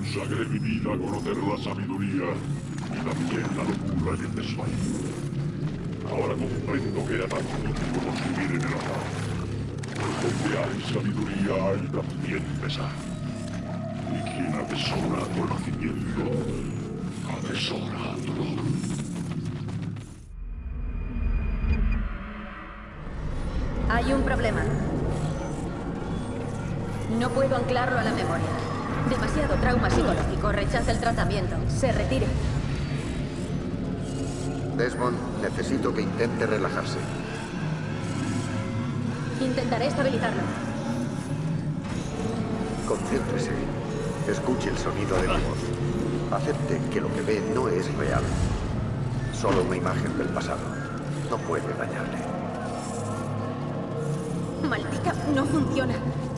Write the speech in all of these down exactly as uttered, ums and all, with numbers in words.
Consagré mi vida a conocer la sabiduría y también la locura y el desvarío. Ahora comprendo que era tan inútil vivir en el azar. Donde hay sabiduría hay también pesar. Y quien atesora conocimiento, atesora dolor. Hay un problema. No puedo anclarlo a la memoria. Demasiado trauma psicológico. Rechaza el tratamiento. Se retire. Desmond, necesito que intente relajarse. Intentaré estabilizarlo. Concéntrese. Escuche el sonido de mi voz. Acepte que lo que ve no es real. Solo una imagen del pasado. No puede dañarle. Maldita, no funciona.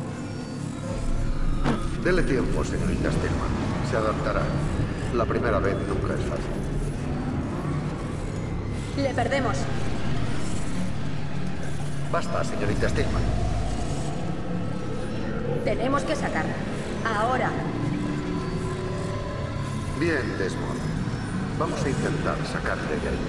Dele tiempo, señorita Stillman. Se adaptará. La primera vez nunca es fácil. Le perdemos. Basta, señorita Stillman. Tenemos que sacarla. Ahora. Bien, Desmond. Vamos a intentar sacarle de ahí.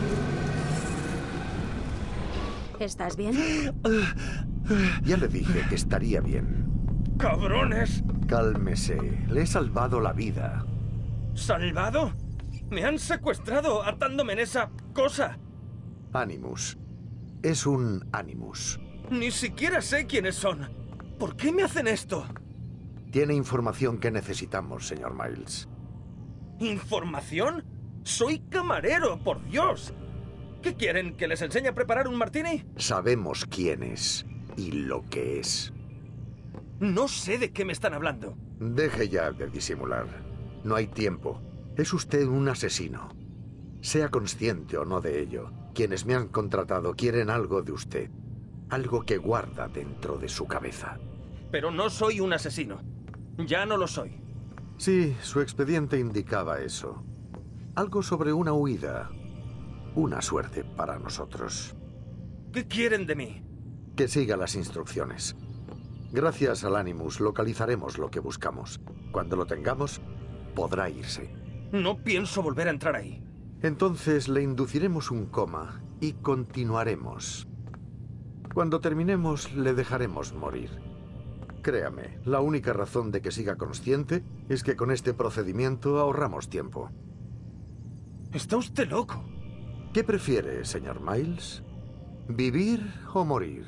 ¿Estás bien? Ya le dije que estaría bien. ¡Cabrones! Cálmese. Le he salvado la vida. ¿Salvado? Me han secuestrado atándome en esa cosa. Animus. Es un Animus. Ni siquiera sé quiénes son. ¿Por qué me hacen esto? Tiene información que necesitamos, señor Miles. ¿Información? Soy camarero, por Dios. ¿Qué quieren? ¿Que les enseñe a preparar un martini? Sabemos quién es y lo que es. No sé de qué me están hablando. Deje ya de disimular. No hay tiempo. Es usted un asesino. Sea consciente o no de ello, quienes me han contratado quieren algo de usted. Algo que guarda dentro de su cabeza. Pero no soy un asesino. Ya no lo soy. Sí, su expediente indicaba eso. Algo sobre una huida. Una suerte para nosotros. ¿Qué quieren de mí? Que siga las instrucciones. Gracias al Animus localizaremos lo que buscamos. Cuando lo tengamos, podrá irse. No pienso volver a entrar ahí. Entonces le induciremos un coma y continuaremos. Cuando terminemos, le dejaremos morir. Créame, la única razón de que siga consciente es que con este procedimiento ahorramos tiempo. ¿Está usted loco? ¿Qué prefiere, señor Miles? ¿Vivir o morir?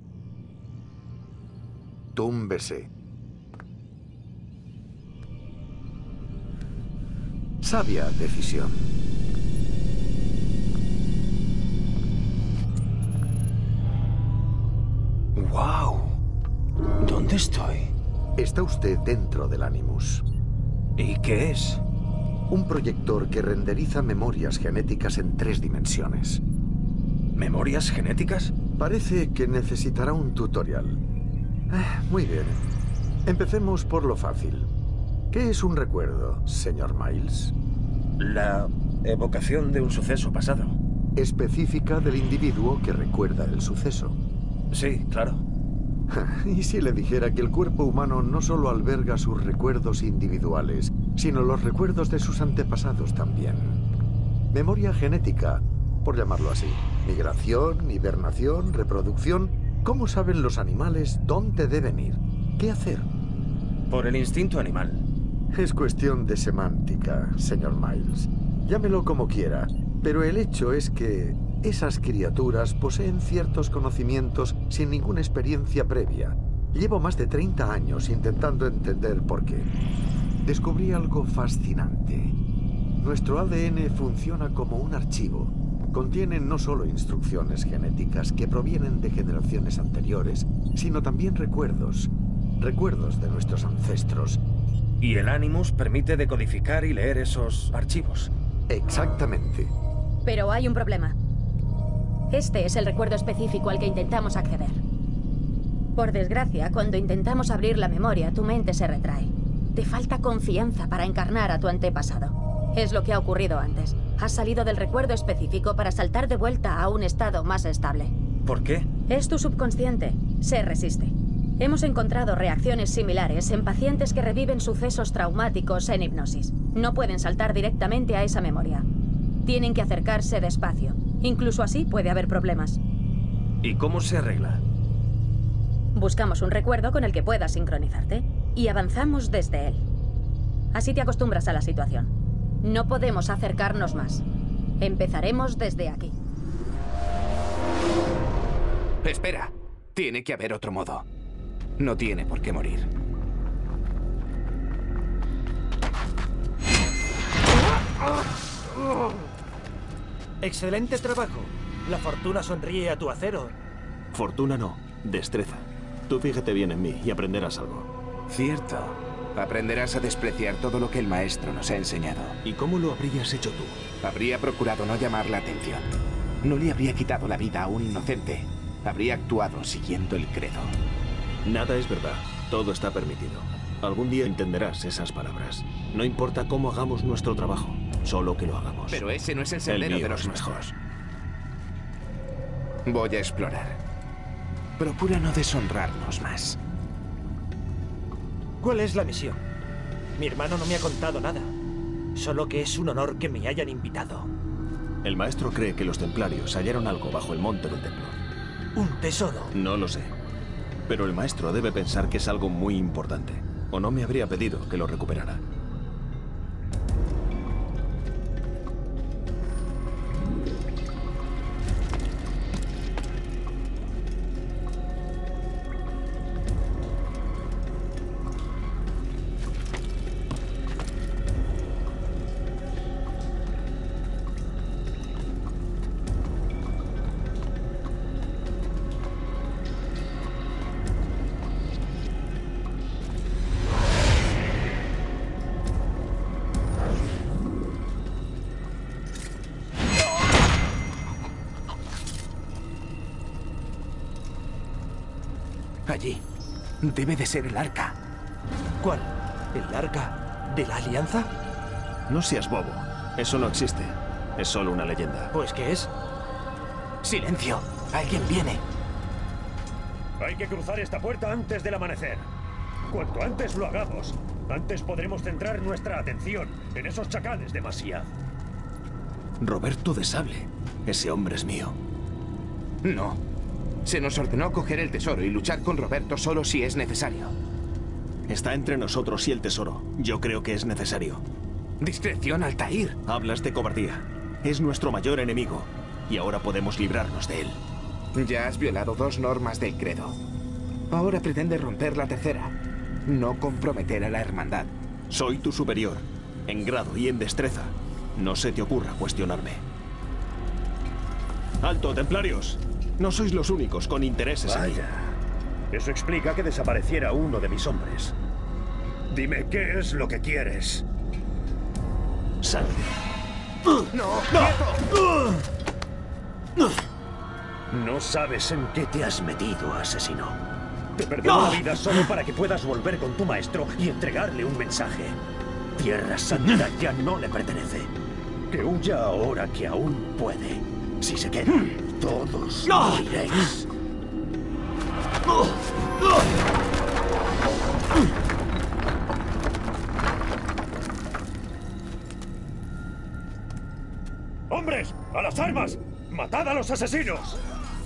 Túmbese. Sabia decisión. ¡Wow! ¿Dónde estoy? Está usted dentro del Animus. ¿Y qué es? Un proyector que renderiza memorias genéticas en tres dimensiones. ¿Memorias genéticas? Parece que necesitará un tutorial. Ah, muy bien. Empecemos por lo fácil. ¿Qué es un recuerdo, señor Miles? La evocación de un suceso pasado. Específica del individuo que recuerda el suceso. Sí, claro. ¿Y si le dijera que el cuerpo humano no solo alberga sus recuerdos individuales, sino los recuerdos de sus antepasados también? Memoria genética, por llamarlo así. Migración, hibernación, reproducción. ¿Cómo saben los animales dónde deben ir? ¿Qué hacer? Por el instinto animal. Es cuestión de semántica, señor Miles. Llámelo como quiera, pero el hecho es que esas criaturas poseen ciertos conocimientos sin ninguna experiencia previa. Llevo más de treinta años intentando entender por qué. Descubrí algo fascinante. Nuestro A D N funciona como un archivo. Contiene no solo instrucciones genéticas que provienen de generaciones anteriores, sino también recuerdos. Recuerdos de nuestros ancestros. Y el Animus permite decodificar y leer esos archivos. Exactamente. Pero hay un problema. Este es el recuerdo específico al que intentamos acceder. Por desgracia, cuando intentamos abrir la memoria, tu mente se retrae. Te falta confianza para encarnar a tu antepasado. Es lo que ha ocurrido antes. Has salido del recuerdo específico para saltar de vuelta a un estado más estable. ¿Por qué? Es tu subconsciente. Se resiste. Hemos encontrado reacciones similares en pacientes que reviven sucesos traumáticos en hipnosis. No pueden saltar directamente a esa memoria. Tienen que acercarse despacio. Incluso así puede haber problemas. ¿Y cómo se arregla? Buscamos un recuerdo con el que puedas sincronizarte y avanzamos desde él. Así te acostumbras a la situación. No podemos acercarnos más. Empezaremos desde aquí. Espera. Tiene que haber otro modo. No tiene por qué morir. Excelente trabajo. La fortuna sonríe a tu acero. Fortuna no, destreza. Tú fíjate bien en mí y aprenderás algo. Cierto. Aprenderás a despreciar todo lo que el maestro nos ha enseñado. ¿Y cómo lo habrías hecho tú? Habría procurado no llamar la atención. No le habría quitado la vida a un inocente. Habría actuado siguiendo el credo. Nada es verdad. Todo está permitido. Algún día entenderás esas palabras. No importa cómo hagamos nuestro trabajo, solo que lo hagamos. Pero ese no es el El sendero mío de los es mejor. nuestros. Voy a explorar. Procura no deshonrarnos más. ¿Cuál es la misión? Mi hermano no me ha contado nada. Solo que es un honor que me hayan invitado. El maestro cree que los templarios hallaron algo bajo el monte del templo. ¿Un tesoro? No lo sé. Pero el maestro debe pensar que es algo muy importante. O no me habría pedido que lo recuperara. Allí. Debe de ser el arca. ¿Cuál? ¿El arca de la alianza? No seas bobo. Eso no existe. Es solo una leyenda. Pues, ¿qué es? ¡Silencio! ¡Alguien viene! Hay que cruzar esta puerta antes del amanecer. Cuanto antes lo hagamos, antes podremos centrar nuestra atención en esos chacales de Masía. Roberto de Sable. Ese hombre es mío. No. Se nos ordenó coger el tesoro y luchar con Roberto solo si es necesario. Está entre nosotros y el tesoro. Yo creo que es necesario. Discreción, Altair. Hablas de cobardía. Es nuestro mayor enemigo. Y ahora podemos librarnos de él. Ya has violado dos normas del credo. Ahora pretende romper la tercera. No comprometer a la hermandad. Soy tu superior, en grado y en destreza. No se te ocurra cuestionarme. ¡Alto, templarios! No sois los únicos con intereses aquí. Vaya. Eso explica que desapareciera uno de mis hombres. Dime, ¿qué es lo que quieres? Sangre. ¡No! ¡Quieto! No sabes en qué te has metido, asesino. Te perdono la vida solo para que puedas volver con tu maestro y entregarle un mensaje. Tierra Santa ya no le pertenece. Que huya ahora que aún puede. Si se queda, todos moriréis. ¡Hombres! ¡A las armas! ¡Matad a los asesinos!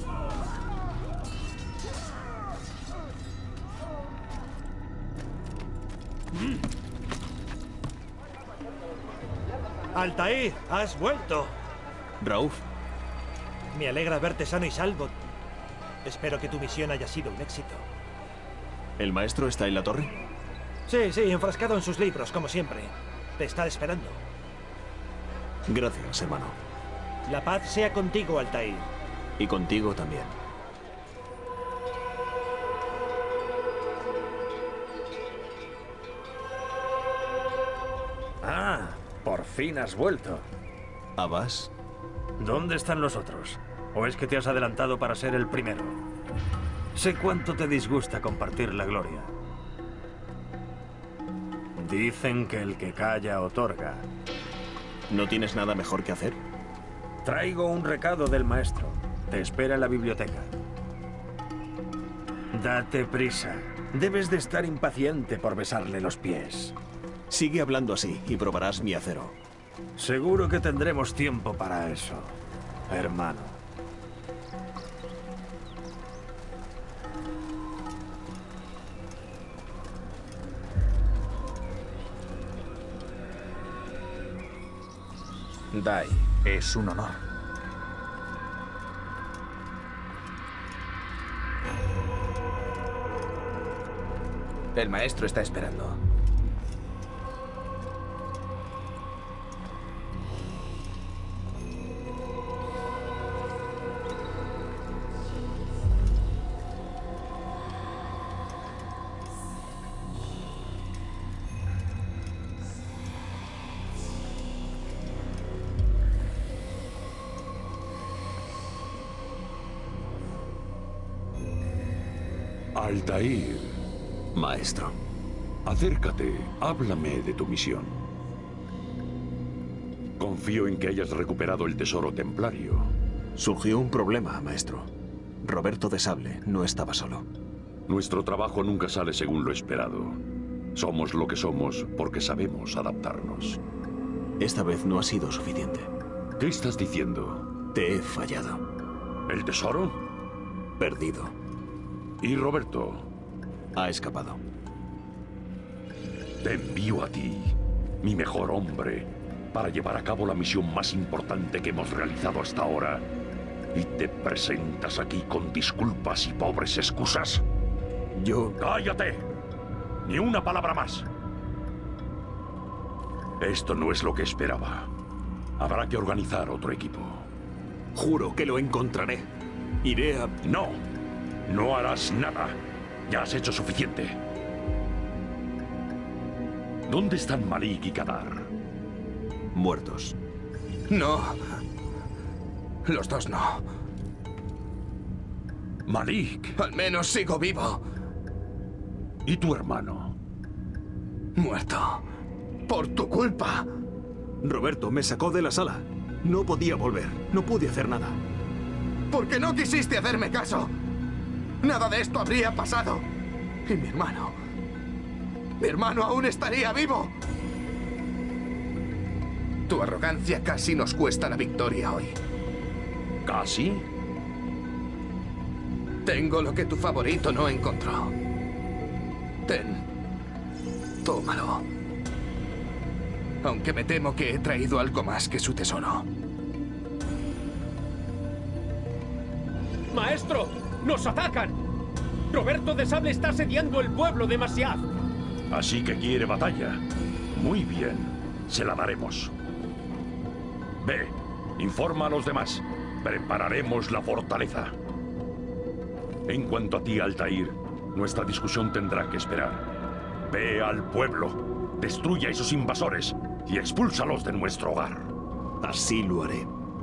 Altair, has vuelto. Rauf, Me alegra verte sano y salvo. Espero que tu misión haya sido un éxito. ¿el maestro está en la torre? Sí, sí, enfrascado en sus libros, como siempre. Te está esperando. Gracias, hermano. La paz sea contigo, Altair. Y contigo también. Ah, por fin has vuelto. ¿Abbas? ¿Dónde están los otros? ¿O es que te has adelantado para ser el primero? Sé cuánto te disgusta compartir la gloria. Dicen que el que calla otorga. ¿No tienes nada mejor que hacer? Traigo un recado del maestro. Te espera en la biblioteca. Date prisa. Debes de estar impaciente por besarle los pies. Sigue hablando así y probarás mi acero. Seguro que tendremos tiempo para eso, hermano. Dai, es un honor. El maestro está esperando. Altair, Maestro. acércate, háblame de tu misión. Confío en que hayas recuperado el tesoro templario. Surgió un problema, maestro. Roberto de Sable no estaba solo. Nuestro trabajo nunca sale según lo esperado. Somos lo que somos porque sabemos adaptarnos. Esta vez no ha sido suficiente. ¿Qué estás diciendo? Te he fallado. ¿El tesoro? Perdido. ¿Y Roberto? Ha escapado. Te envío a ti, mi mejor hombre, para llevar a cabo la misión más importante que hemos realizado hasta ahora. ¿Y te presentas aquí con disculpas y pobres excusas? Yo... ¡Cállate! Ni una palabra más. Esto no es lo que esperaba. Habrá que organizar otro equipo. Juro que lo encontraré. Iré a... No, no harás nada. Ya has hecho suficiente. ¿Dónde están Malik y Kadar? Muertos. No. Los dos no. Malik. Al menos sigo vivo. ¿Y tu hermano? Muerto. Por tu culpa. Roberto me sacó de la sala. No podía volver. No pude hacer nada. Porque no quisiste hacerme caso. Nada de esto habría pasado. Y mi hermano... Mi hermano aún estaría vivo. Tu arrogancia casi nos cuesta la victoria hoy. ¿Casi? Tengo lo que tu favorito no encontró. Ten. Tómalo. Aunque me temo que he traído algo más que su tesoro. ¡Maestro! ¡Nos atacan! Roberto de Sable está asediando el pueblo de Masyaf. Así que quiere batalla. Muy bien, se la daremos. Ve, informa a los demás. Prepararemos la fortaleza. En cuanto a ti, Altair, nuestra discusión tendrá que esperar. Ve al pueblo, destruye a esos invasores y expúlsalos de nuestro hogar. Así lo haré.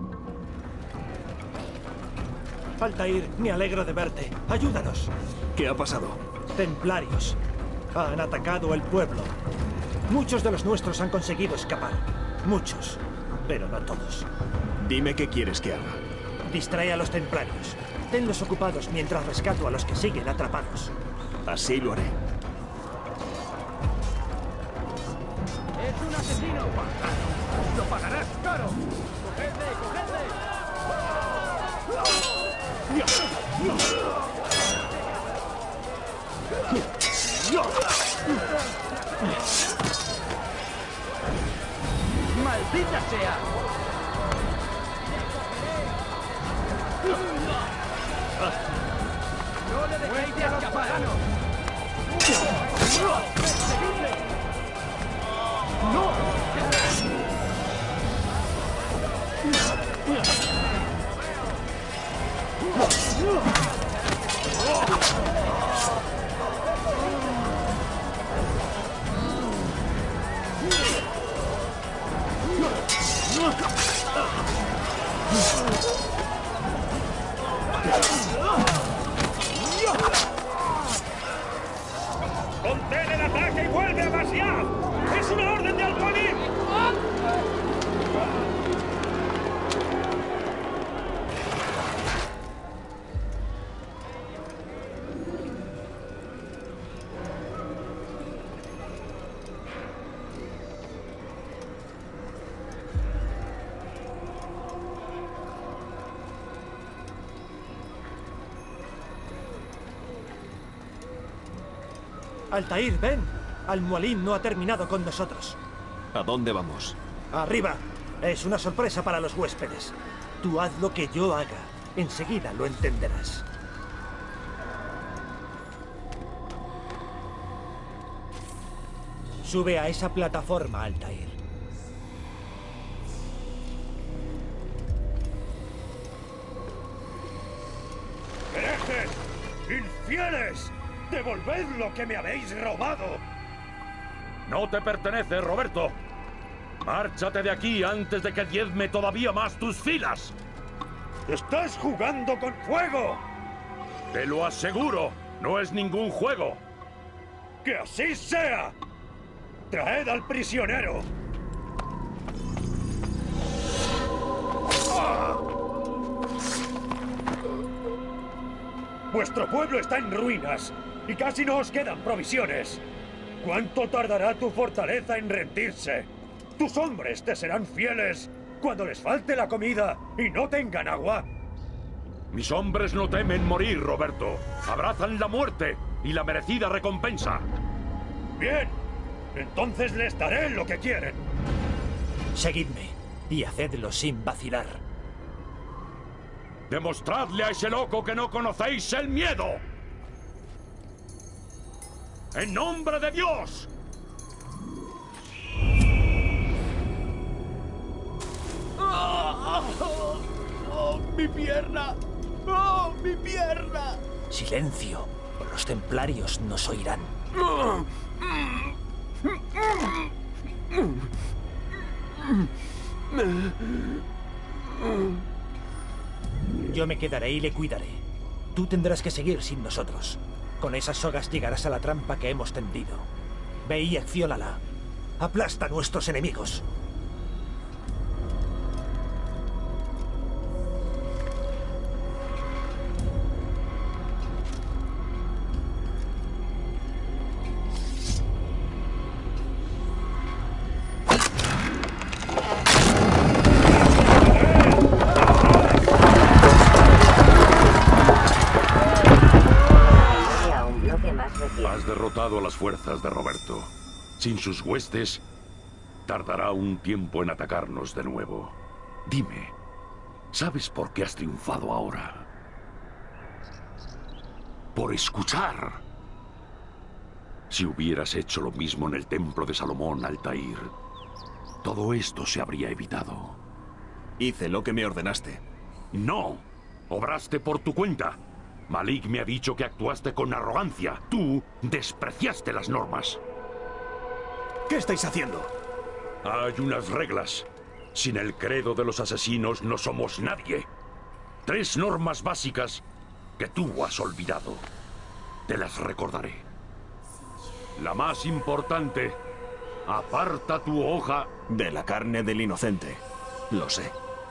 Altair, me alegro de verte. Ayúdanos. ¿Qué ha pasado? Templarios. Han atacado el pueblo. Muchos de los nuestros han conseguido escapar. Muchos, pero no todos. Dime qué quieres que haga. Distrae a los templarios. Tenlos ocupados mientras rescato a los que siguen atrapados. Así lo haré. ¡Es un asesino! ¡Lo pagarás caro! ¡Cogedle, cogedle! ¡Maldita sea! ¡No le dejéis de escapar! ¡No! ¡Contén el ataque y vuelve a Masyaf! ¡Es una orden de Al-Qanib! Altair, ven. Al-Mualim no ha terminado con nosotros. ¿A dónde vamos? Arriba. Es una sorpresa para los huéspedes. Tú haz lo que yo haga. Enseguida lo entenderás. Sube a esa plataforma, Altair. ¡Herejes! ¡Infieles! ¡Devolved lo que me habéis robado! No te pertenece, Roberto. Márchate de aquí antes de que diezme todavía más tus filas. ¡Estás jugando con fuego! Te lo aseguro, no es ningún juego. ¡Que así sea! ¡Traed al prisionero! ¡Ah! Vuestro pueblo está en ruinas y casi no os quedan provisiones. ¿Cuánto tardará tu fortaleza en rendirse? Tus hombres te serán fieles cuando les falte la comida y no tengan agua. Mis hombres no temen morir, Roberto. Abrazan la muerte y la merecida recompensa. Bien, entonces les daré lo que quieren. Seguidme y hacedlo sin vacilar. Demostradle a ese loco que no conocéis el miedo. ¡En nombre de Dios! ¡Oh, oh, oh, mi pierna! ¡Oh, mi pierna! Silencio, o los templarios nos oirán. Yo me quedaré y le cuidaré. Tú tendrás que seguir sin nosotros. Con esas sogas llegarás a la trampa que hemos tendido. Ve y acciónala. Aplasta a nuestros enemigos. Has derrotado a las fuerzas de Roberto. Sin sus huestes, tardará un tiempo en atacarnos de nuevo. Dime, ¿sabes por qué has triunfado ahora? Por escuchar. Si hubieras hecho lo mismo en el templo de Salomón, Altair, todo esto se habría evitado. Hice lo que me ordenaste. No, obraste por tu cuenta. Malik me ha dicho que actuaste con arrogancia. Tú despreciaste las normas. ¿Qué estáis haciendo? Hay unas reglas. Sin el credo de los asesinos no somos nadie. Tres normas básicas que tú has olvidado. Te las recordaré. La más importante: aparta tu hoja de la carne del inocente. Lo sé.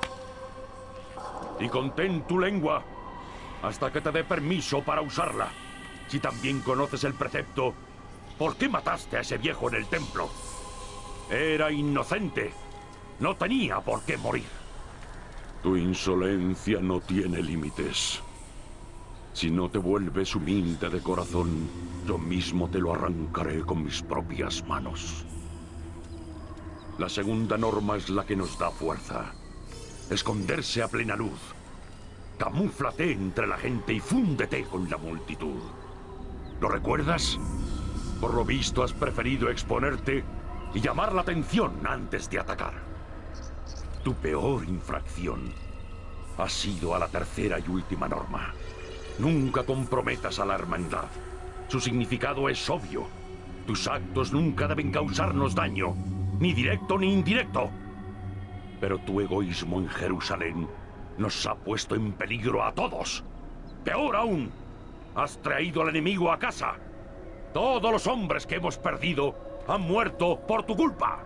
Y contén tu lengua hasta que te dé permiso para usarla. Si también conoces el precepto, ¿por qué mataste a ese viejo en el templo? Era inocente. No tenía por qué morir. Tu insolencia no tiene límites. Si no te vuelves humilde de corazón, yo mismo te lo arrancaré con mis propias manos. La segunda norma es la que nos da fuerza. Esconderse a plena luz. Camúflate entre la gente y fúndete con la multitud. ¿Lo recuerdas? Por lo visto has preferido exponerte y llamar la atención antes de atacar. Tu peor infracción ha sido a la tercera y última norma. Nunca comprometas a la hermandad. Su significado es obvio. Tus actos nunca deben causarnos daño, ni directo ni indirecto. Pero tu egoísmo en Jerusalén nos ha puesto en peligro a todos. Peor aún, has traído al enemigo a casa. Todos los hombres que hemos perdido han muerto por tu culpa.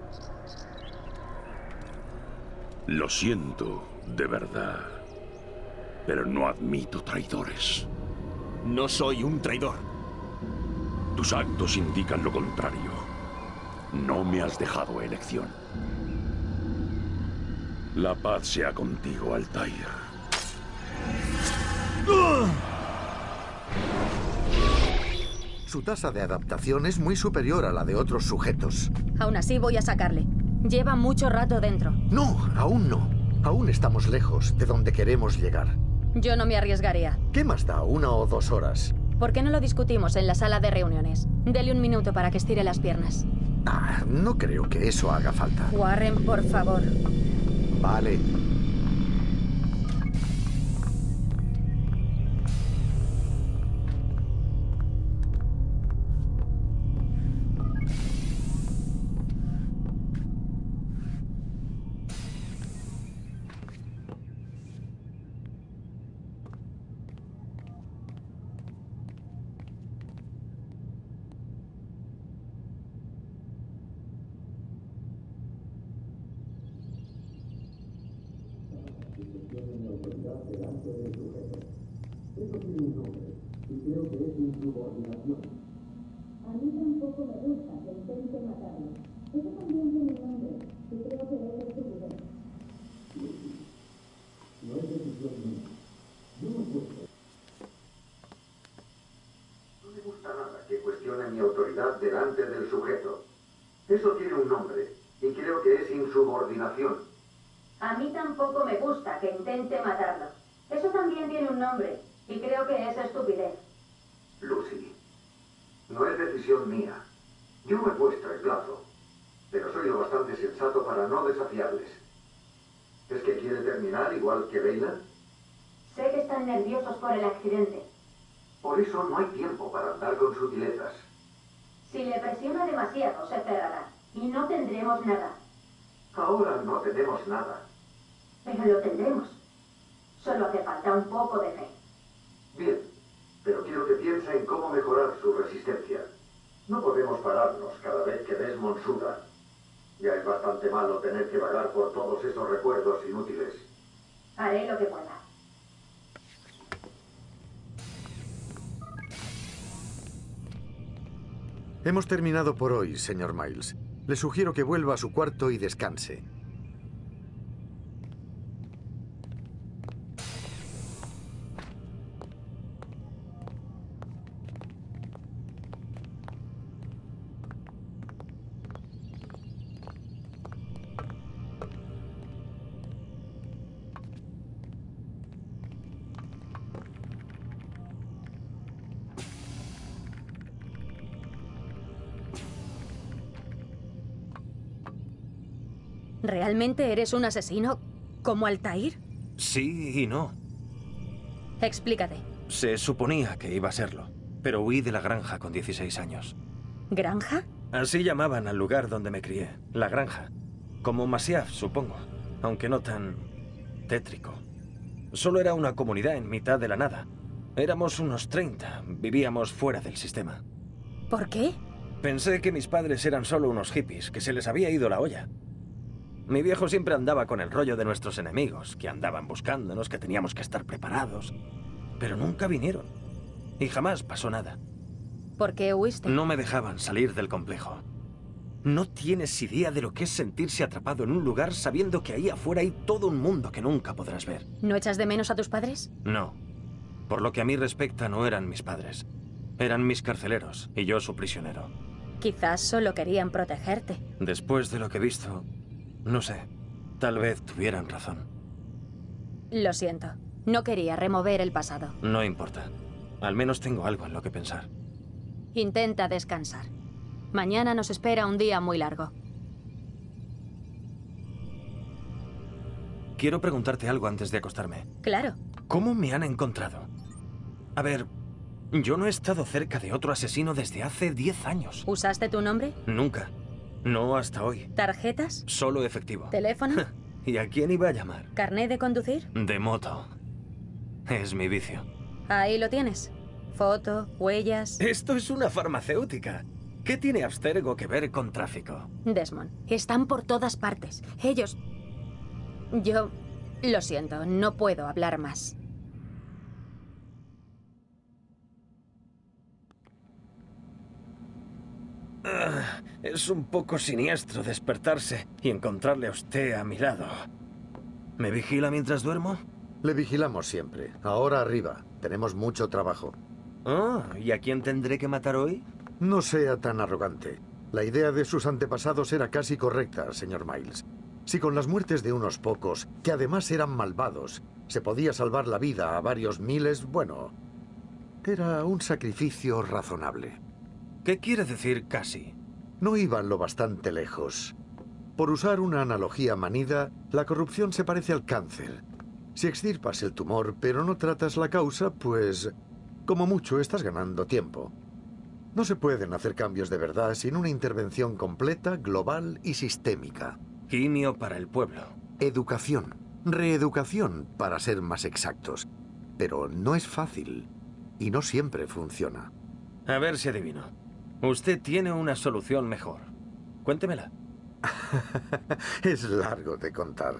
Lo siento, de verdad. Pero no admito traidores. No soy un traidor. Tus actos indican lo contrario. No me has dejado elección. La paz sea contigo, Altair. Su tasa de adaptación es muy superior a la de otros sujetos. Aún así voy a sacarle. Lleva mucho rato dentro. No, aún no. Aún estamos lejos de donde queremos llegar. Yo no me arriesgaría. ¿Qué más da? ¿Una o dos horas? ¿Por qué no lo discutimos en la sala de reuniones? Dele un minuto para que estire las piernas. Ah, no creo que eso haga falta. Warren, por favor. Vale. Mi autoridad delante del sujeto. Eso tiene un nombre, y creo que es insubordinación. A mí tampoco me gusta que intente matarlo. Eso también tiene un nombre, y creo que es estupidez. Lucy, no es decisión mía. Yo he puesto el plazo, pero soy lo bastante sensato para no desafiarles. ¿Es que quiere terminar igual que Leila? Sé que están nerviosos por el accidente. Por eso no hay tiempo para andar con sutilezas. Si le presiona demasiado, se cerrará. Y no tendremos nada. Ahora no tenemos nada. Pero lo tendremos. Solo hace falta un poco de fe. Bien, pero quiero que piense en cómo mejorar su resistencia. No podemos pararnos cada vez que Desmond suda. Ya es bastante malo tener que vagar por todos esos recuerdos inútiles. Haré lo que pueda. Hemos terminado por hoy, señor Miles. Le sugiero que vuelva a su cuarto y descanse. ¿Realmente eres un asesino como Altair? Sí y no. Explícate. Se suponía que iba a serlo, pero huí de la granja con dieciséis años. ¿Granja? Así llamaban al lugar donde me crié, la granja. Como Masyaf, supongo, aunque no tan tétrico. Solo era una comunidad en mitad de la nada. Éramos unos treinta, vivíamos fuera del sistema. ¿Por qué? Pensé que mis padres eran solo unos hippies, que se les había ido la olla. Mi viejo siempre andaba con el rollo de nuestros enemigos, que andaban buscándonos, que teníamos que estar preparados. Pero nunca vinieron. Y jamás pasó nada. ¿Por qué huiste? No me dejaban salir del complejo. No tienes idea de lo que es sentirse atrapado en un lugar sabiendo que ahí afuera hay todo un mundo que nunca podrás ver. ¿No echas de menos a tus padres? No. Por lo que a mí respecta, no eran mis padres. Eran mis carceleros y yo su prisionero. Quizás solo querían protegerte. Después de lo que he visto, no sé. Tal vez tuvieran razón. Lo siento. No quería remover el pasado. No importa. Al menos tengo algo en lo que pensar. Intenta descansar. Mañana nos espera un día muy largo. Quiero preguntarte algo antes de acostarme. Claro. ¿Cómo me han encontrado? A ver, yo no he estado cerca de otro asesino desde hace diez años. ¿Usaste tu nombre? Nunca. No hasta hoy. ¿Tarjetas? Solo efectivo. ¿Teléfono? ¿Y a quién iba a llamar? ¿Carné de conducir? De moto. Es mi vicio. Ahí lo tienes. Foto, huellas... Esto es una farmacéutica. ¿Qué tiene Abstergo que ver con tráfico? Desmond, están por todas partes. Ellos... Yo... Lo siento, no puedo hablar más. Ah, es un poco siniestro despertarse y encontrarle a usted a mi lado. ¿Me vigila mientras duermo? Le vigilamos siempre. Ahora arriba. Tenemos mucho trabajo. Oh, ¿y a quién tendré que matar hoy? No sea tan arrogante. La idea de sus antepasados era casi correcta, señor Miles. Si con las muertes de unos pocos, que además eran malvados, se podía salvar la vida a varios miles, bueno, era un sacrificio razonable. ¿Qué quiere decir casi? No iban lo bastante lejos. Por usar una analogía manida, la corrupción se parece al cáncer. Si extirpas el tumor, pero no tratas la causa, pues, como mucho, estás ganando tiempo. No se pueden hacer cambios de verdad sin una intervención completa, global y sistémica. Quimio para el pueblo. Educación. Reeducación, para ser más exactos. Pero no es fácil. Y no siempre funciona. A ver si adivino. Usted tiene una solución mejor. Cuéntemela. Es largo de contar.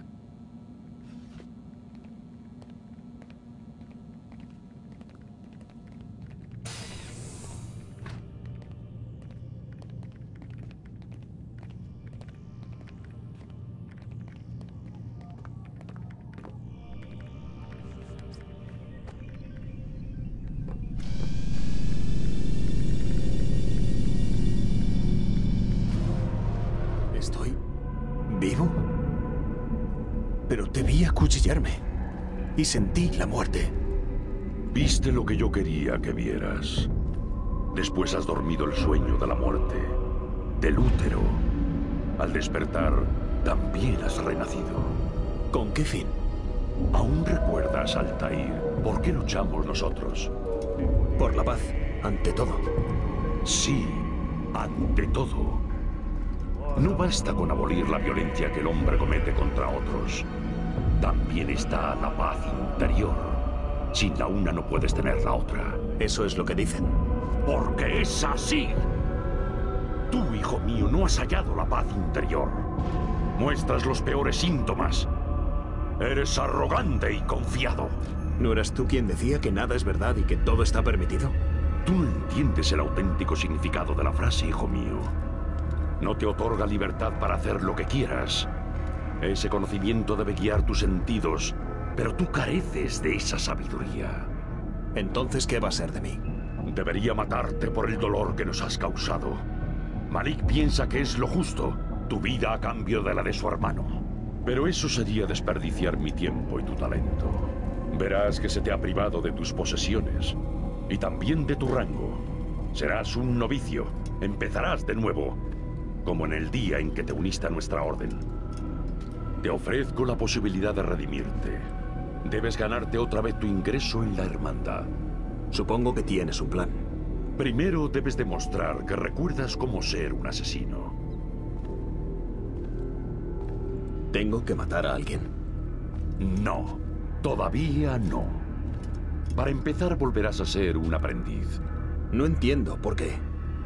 ¿Estoy vivo? Pero te vi acuchillarme y sentí la muerte. Viste lo que yo quería que vieras. Después has dormido el sueño de la muerte, del útero. Al despertar, también has renacido. ¿Con qué fin? ¿Aún recuerdas, Altair, por qué luchamos nosotros? Por la paz, ante todo. Sí, ante todo. No basta con abolir la violencia que el hombre comete contra otros. También está la paz interior. Sin la una no puedes tener la otra. Eso es lo que dicen. Porque es así. Tú, hijo mío, no has hallado la paz interior. Muestras los peores síntomas. Eres arrogante y confiado. ¿No eras tú quien decía que nada es verdad y que todo está permitido? Tú no entiendes el auténtico significado de la frase, hijo mío. No te otorga libertad para hacer lo que quieras. Ese conocimiento debe guiar tus sentidos, pero tú careces de esa sabiduría. Entonces, ¿qué va a ser de mí? Debería matarte por el dolor que nos has causado. Malik piensa que es lo justo, tu vida a cambio de la de su hermano. Pero eso sería desperdiciar mi tiempo y tu talento. Verás que se te ha privado de tus posesiones y también de tu rango. Serás un novicio, empezarás de nuevo, como en el día en que te uniste a nuestra orden. Te ofrezco la posibilidad de redimirte. Debes ganarte otra vez tu ingreso en la hermandad. Supongo que tienes un plan. Primero debes demostrar que recuerdas cómo ser un asesino. ¿Tengo que matar a alguien? No, todavía no. Para empezar volverás a ser un aprendiz. No entiendo por qué.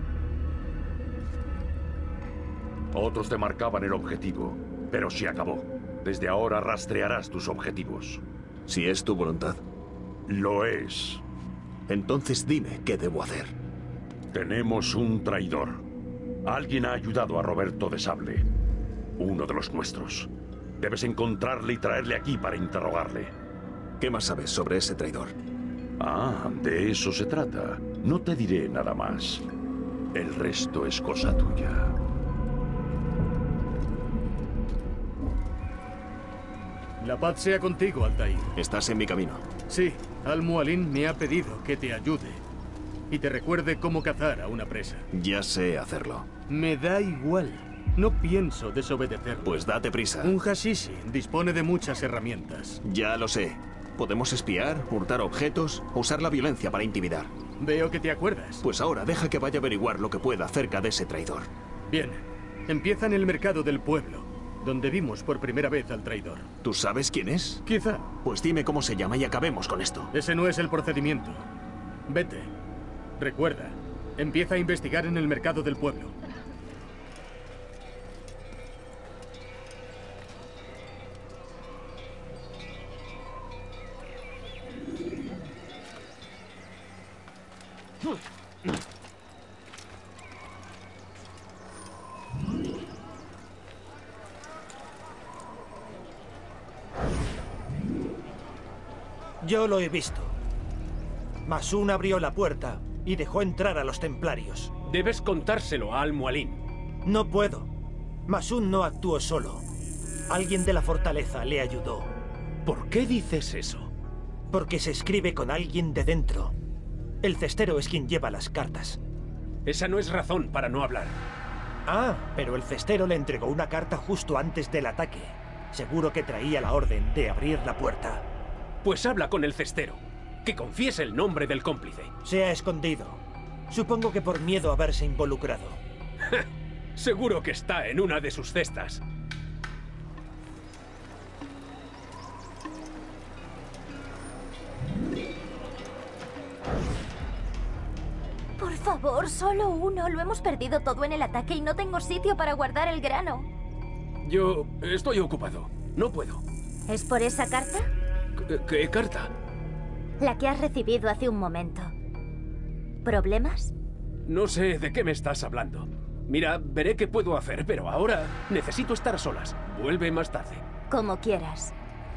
Otros te marcaban el objetivo, pero se acabó. Desde ahora rastrearás tus objetivos. Si es tu voluntad. Lo es. Entonces dime qué debo hacer. Tenemos un traidor. Alguien ha ayudado a Roberto de Sable. Uno de los nuestros. Debes encontrarle y traerle aquí para interrogarle. ¿Qué más sabes sobre ese traidor? Ah, de eso se trata. No te diré nada más. El resto es cosa tuya. La paz sea contigo, Altair. Estás en mi camino. Sí, Al-Mualim me ha pedido que te ayude y te recuerde cómo cazar a una presa. Ya sé hacerlo. Me da igual. No pienso desobedecerlo. Pues date prisa. Un hashishi dispone de muchas herramientas. Ya lo sé. Podemos espiar, hurtar objetos, usar la violencia para intimidar. Veo que te acuerdas. Pues ahora deja que vaya a averiguar lo que pueda acerca de ese traidor. Bien. Empieza en el mercado del pueblo, donde vimos por primera vez al traidor. ¿Tú sabes quién es? Quizá. Pues dime cómo se llama y acabemos con esto. Ese no es el procedimiento. Vete. Recuerda, empieza a investigar en el mercado del pueblo. Yo lo he visto. Masun abrió la puerta y dejó entrar a los templarios. Debes contárselo a Al-Mualim. No puedo. Masun no actuó solo. Alguien de la fortaleza le ayudó. ¿Por qué dices eso? Porque se escribe con alguien de dentro. El cestero es quien lleva las cartas. Esa no es razón para no hablar. Ah, pero el cestero le entregó una carta justo antes del ataque. Seguro que traía la orden de abrir la puerta. Pues habla con el cestero. Que confiese el nombre del cómplice. Se ha escondido. Supongo que por miedo a verse involucrado. Seguro que está en una de sus cestas. Por favor, solo uno. Lo hemos perdido todo en el ataque y no tengo sitio para guardar el grano. Yo estoy ocupado. No puedo. ¿Es por esa carta? ¿Qué, qué carta? La que has recibido hace un momento. ¿Problemas? No sé de qué me estás hablando. Mira, veré qué puedo hacer, pero ahora necesito estar a solas. Vuelve más tarde. Como quieras.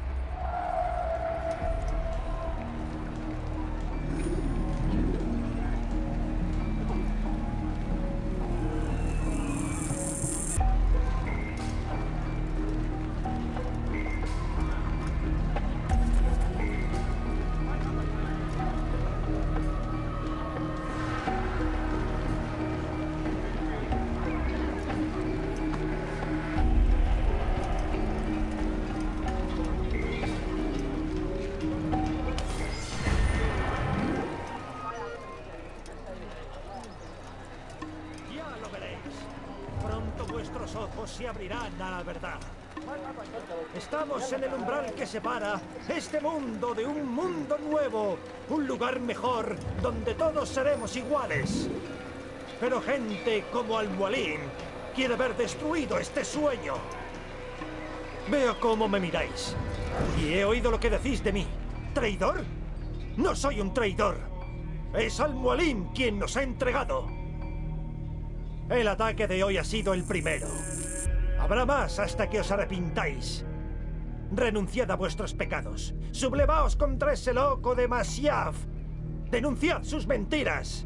Se abrirán a la verdad. Estamos en el umbral que separa este mundo de un mundo nuevo, un lugar mejor donde todos seremos iguales. Pero gente como Al-Mualim quiere ver destruido este sueño. Veo cómo me miráis y he oído lo que decís de mí. ¿Traidor? No soy un traidor. Es Al-Mualim quien nos ha entregado. El ataque de hoy ha sido el primero. Habrá más hasta que os arrepintáis. Renunciad a vuestros pecados. Sublevaos contra ese loco de Masyaf. Denunciad sus mentiras.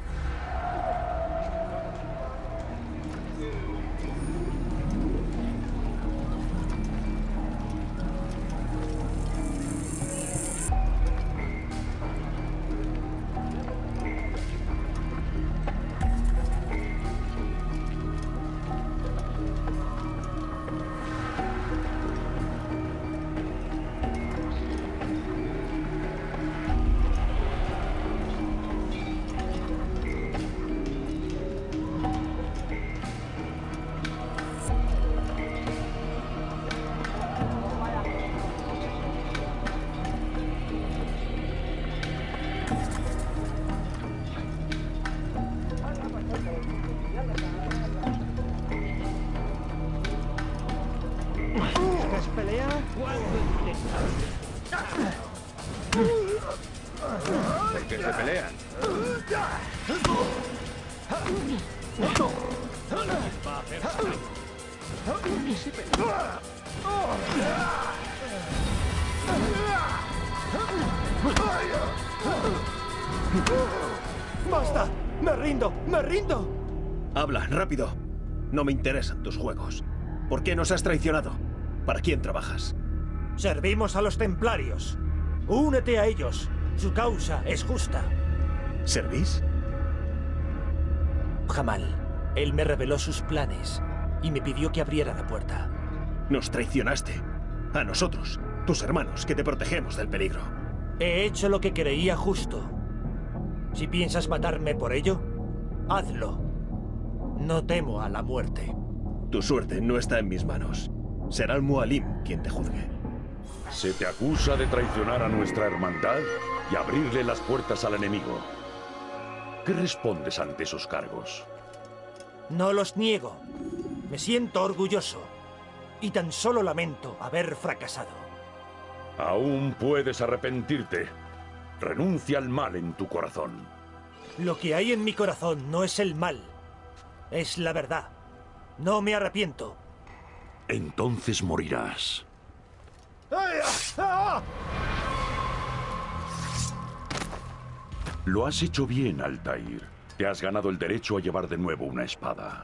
¿De qué se pelean? ¡Basta! ¡Me rindo! ¡Me rindo! Habla, rápido. No me interesan tus juegos. ¿Por qué nos has traicionado? ¿Para quién trabajas? Servimos a los templarios. Únete a ellos. Su causa es justa. ¿Servís? Jamal. Él me reveló sus planes y me pidió que abriera la puerta. Nos traicionaste. A nosotros, tus hermanos, que te protegemos del peligro. He hecho lo que creía justo. Si piensas matarme por ello, hazlo. No temo a la muerte. Tu suerte no está en mis manos. Será Al-Mualim quien te juzgue. Se te acusa de traicionar a nuestra hermandad y abrirle las puertas al enemigo. ¿Qué respondes ante esos cargos? No los niego. Me siento orgulloso. Y tan solo lamento haber fracasado. Aún puedes arrepentirte. Renuncia al mal en tu corazón. Lo que hay en mi corazón no es el mal. Es la verdad. No me arrepiento. Entonces morirás. Lo has hecho bien, Altair. Te has ganado el derecho a llevar de nuevo una espada.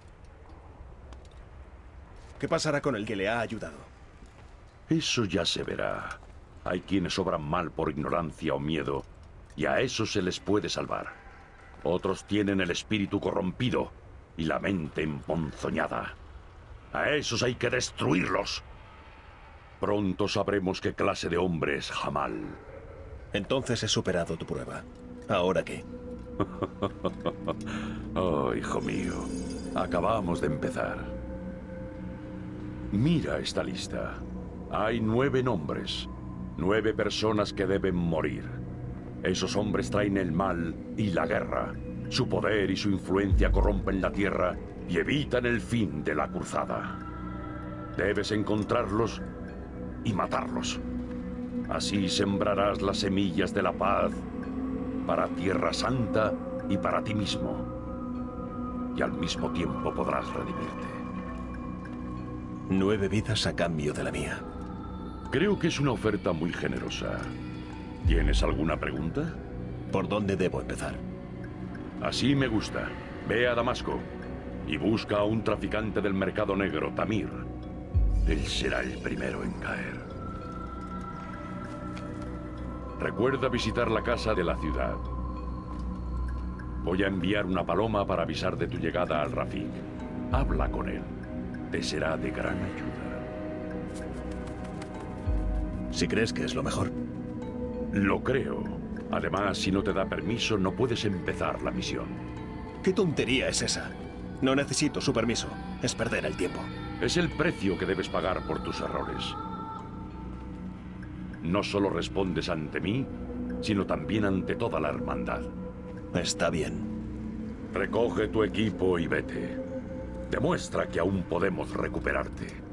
¿Qué pasará con el que le ha ayudado? Eso ya se verá. Hay quienes obran mal por ignorancia o miedo, y a esos se les puede salvar. Otros tienen el espíritu corrompido y la mente emponzoñada. A esos hay que destruirlos. Pronto sabremos qué clase de hombre es Jamal. Entonces he superado tu prueba. ¿Ahora qué? Oh, hijo mío. Acabamos de empezar. Mira esta lista. Hay nueve nombres. Nueve personas que deben morir. Esos hombres traen el mal y la guerra. Su poder y su influencia corrompen la tierra y evitan el fin de la cruzada. Debes encontrarlos y matarlos. Así sembrarás las semillas de la paz para Tierra Santa y para ti mismo. Y al mismo tiempo podrás redimirte. Nueve vidas a cambio de la mía. Creo que es una oferta muy generosa. ¿Tienes alguna pregunta? ¿Por dónde debo empezar? Así me gusta. Ve a Damasco y busca a un traficante del mercado negro, Tamir. Él será el primero en caer. Recuerda visitar la casa de la ciudad. Voy a enviar una paloma para avisar de tu llegada al Rafik. Habla con él. Te será de gran ayuda. Si crees que es lo mejor. Lo creo. Además, si no te da permiso, no puedes empezar la misión. ¿Qué tontería es esa? No necesito su permiso. Es perder el tiempo. Es el precio que debes pagar por tus errores. No solo respondes ante mí, sino también ante toda la hermandad. Está bien. Recoge tu equipo y vete. Demuestra que aún podemos recuperarte.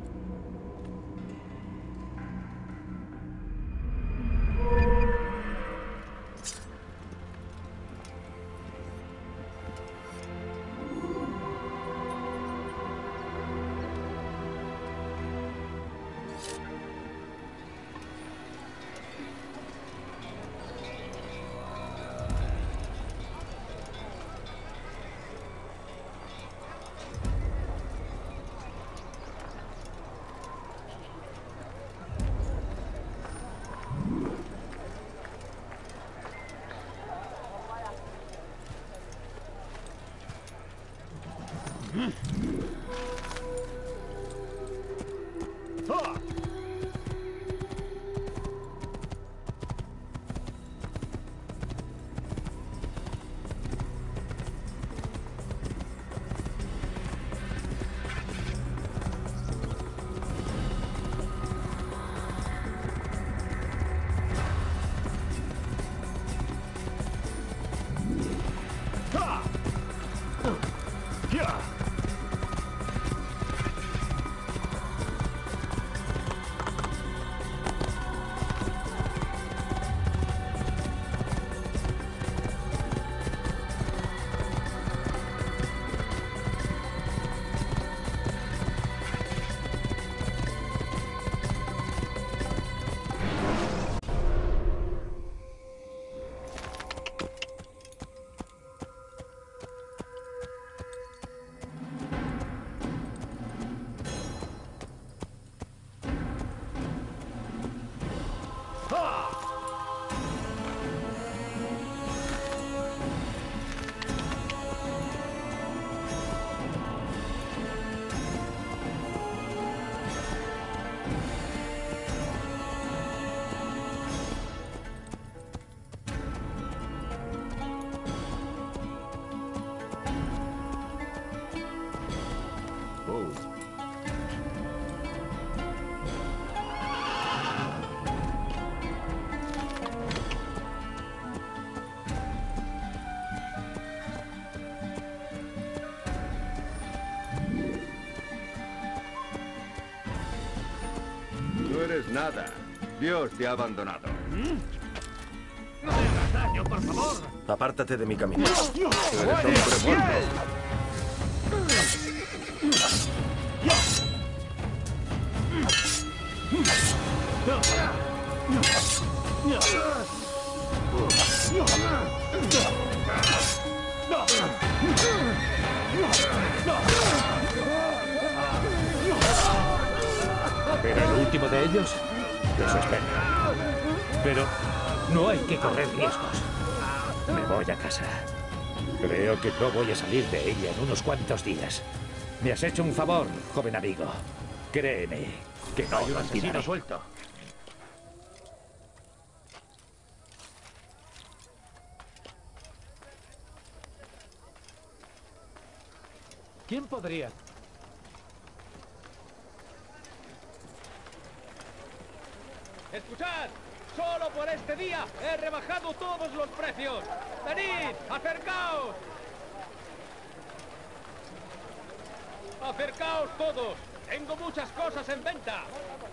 Nada. Dios te ha abandonado. ¡No me hagas daño, por favor! Apártate de mi camino. Eres hombre muerto. ¿Era el último de ellos? Eso espero. Pero no hay que correr riesgos. Me voy a casa. Creo que no voy a salir de ella en unos cuantos días. Me has hecho un favor, joven amigo. Créeme que no Hay un lo asesino olvidaré. suelto. ¿Quién podría? ¡Escuchad! ¡Solo por este día he rebajado todos los precios! ¡Venid! ¡Acercaos! ¡Acercaos todos! ¡Tengo muchas cosas en venta!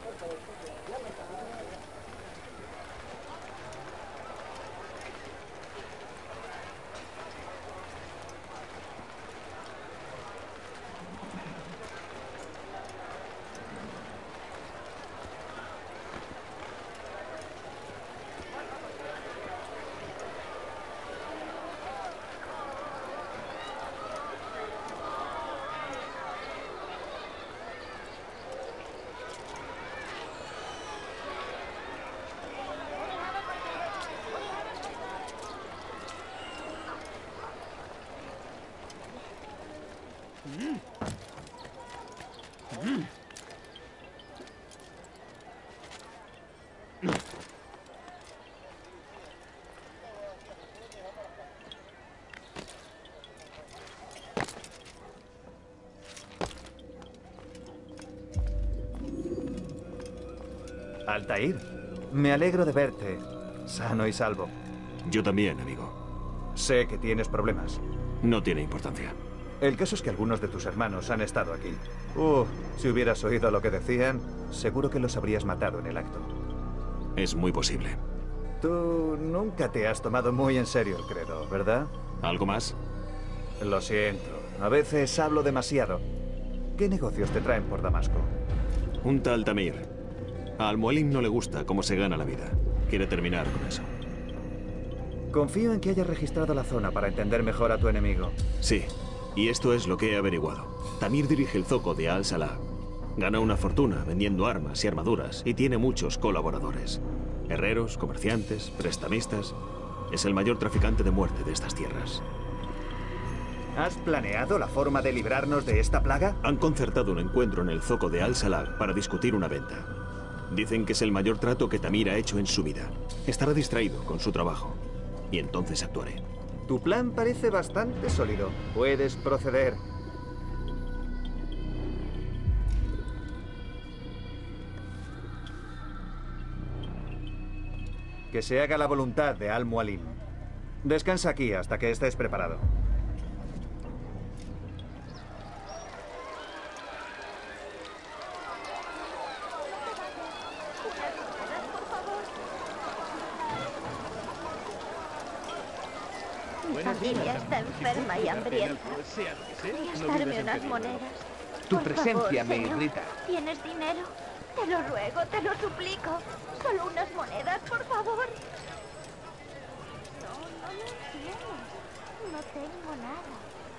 Altair, me alegro de verte, sano y salvo. Yo también, amigo. Sé que tienes problemas. No tiene importancia. El caso es que algunos de tus hermanos han estado aquí. Uh, si hubieras oído lo que decían, seguro que los habrías matado en el acto. Es muy posible. Tú nunca te has tomado muy en serio el credo, ¿verdad? ¿Algo más? Lo siento. A veces hablo demasiado. ¿Qué negocios te traen por Damasco? Un tal Tamir. A Al-Mualim no le gusta cómo se gana la vida. Quiere terminar con eso. Confío en que hayas registrado la zona para entender mejor a tu enemigo. Sí, y esto es lo que he averiguado. Tamir dirige el zoco de Al-Salah. Gana una fortuna vendiendo armas y armaduras y tiene muchos colaboradores. Herreros, comerciantes, prestamistas. Es el mayor traficante de muerte de estas tierras. ¿Has planeado la forma de librarnos de esta plaga? Han concertado un encuentro en el zoco de Al-Salah para discutir una venta. Dicen que es el mayor trato que Tamir ha hecho en su vida. Estará distraído con su trabajo. Y entonces actuaré. Tu plan parece bastante sólido. Puedes proceder. Que se haga la voluntad de Al-Mualim. Descansa aquí hasta que estés preparado. Mi familia está enferma y hambrienta. ¿Podrías darme unas monedas? Tu Por presencia favor, me señor. irrita. ¿Tienes dinero? Te lo ruego, te lo suplico. Solo unas monedas, por favor. No, no lo entiendo. No tengo nada.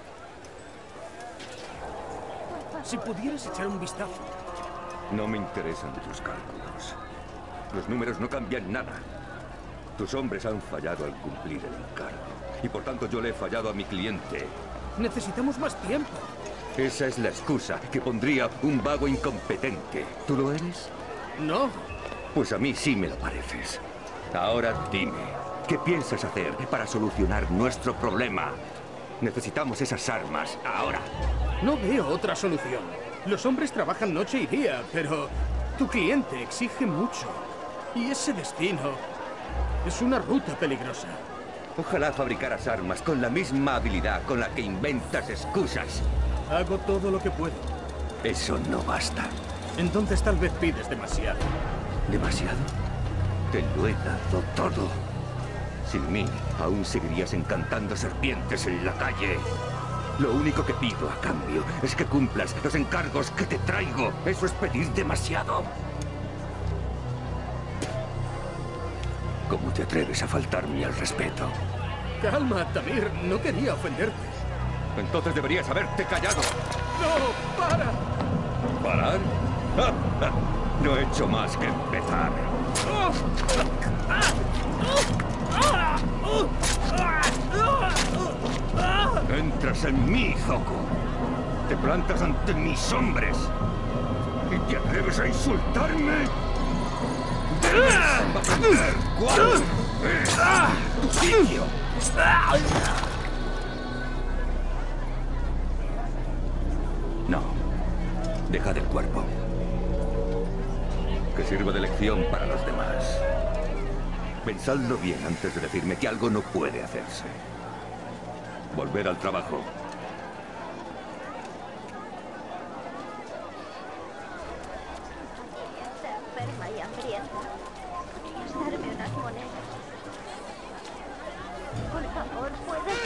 Por favor. Si pudieras echar un vistazo. No me interesan tus cálculos. Los números no cambian nada. Tus hombres han fallado al cumplir el encargo. Y por tanto yo le he fallado a mi cliente. Necesitamos más tiempo. Esa es la excusa que pondría un vago incompetente. ¿Tú lo eres? No. Pues a mí sí me lo pareces. Ahora dime, ¿qué piensas hacer para solucionar nuestro problema? Necesitamos esas armas ahora. No veo otra solución. Los hombres trabajan noche y día, pero tu cliente exige mucho. Y ese destino es una ruta peligrosa. Ojalá fabricaras armas con la misma habilidad con la que inventas excusas. Hago todo lo que puedo. Eso no basta. Entonces tal vez pides demasiado. ¿Demasiado? Te lo he dado todo. Sin mí, aún seguirías encantando serpientes en la calle. Lo único que pido a cambio es que cumplas los encargos que te traigo. Eso es pedir demasiado. ¿Cómo te atreves a faltarme al respeto? Calma, Tamir. No quería ofenderte. Entonces deberías haberte callado. ¡No! ¡Para! ¿Parar? No he hecho más que empezar. Entras en mí, Zoco. Te plantas ante mis hombres. ¿Y te atreves a insultarme? ¡Debes aprender cuál es tu sitio! No. Deja del cuerpo. Que sirva de lección para los demás. Pensadlo bien antes de decirme que algo no puede hacerse. Volver al trabajo. Está enferma y hambrienta. ¿Podrías darme unas monedas? Por favor, ¿puedes?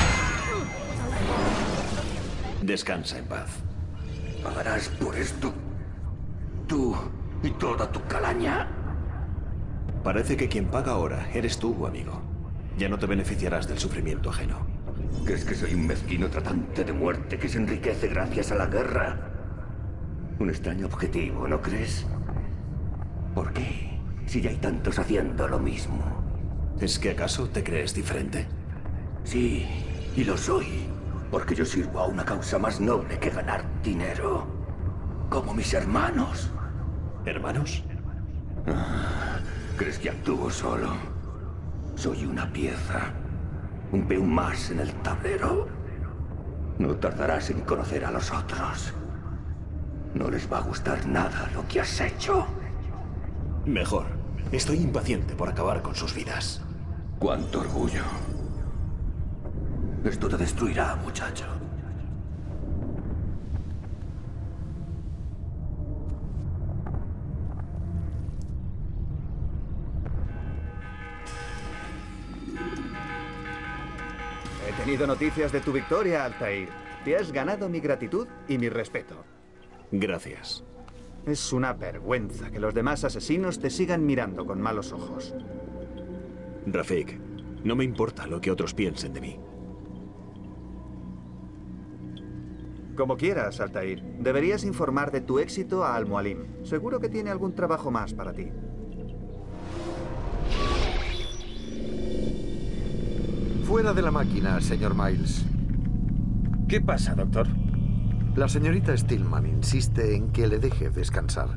Descansa en paz. Pagarás por esto. Tú y toda tu calaña. Parece que quien paga ahora eres tú, amigo. Ya no te beneficiarás del sufrimiento ajeno. ¿Crees que soy un mezquino tratante de muerte que se enriquece gracias a la guerra? Un extraño objetivo, ¿no crees? ¿Por qué? Si ya hay tantos haciendo lo mismo. ¿Es que acaso te crees diferente? Sí, y lo soy. Porque yo sirvo a una causa más noble que ganar dinero. Como mis hermanos. ¿Hermanos? Ah, ¿crees que actúo solo? Soy una pieza. Un peón más en el tablero. No tardarás en conocer a los otros. No les va a gustar nada lo que has hecho. Mejor. Estoy impaciente por acabar con sus vidas. ¡Cuánto orgullo! Esto te destruirá, muchacho. He tenido noticias de tu victoria, Altair. Te has ganado mi gratitud y mi respeto. Gracias. Es una vergüenza que los demás asesinos te sigan mirando con malos ojos. Rafik, no me importa lo que otros piensen de mí. Como quieras, Altair. Deberías informar de tu éxito a Al-Mualim. Seguro que tiene algún trabajo más para ti. Fuera de la máquina, señor Miles. ¿Qué pasa, doctor? La señorita Stillman insiste en que le deje descansar.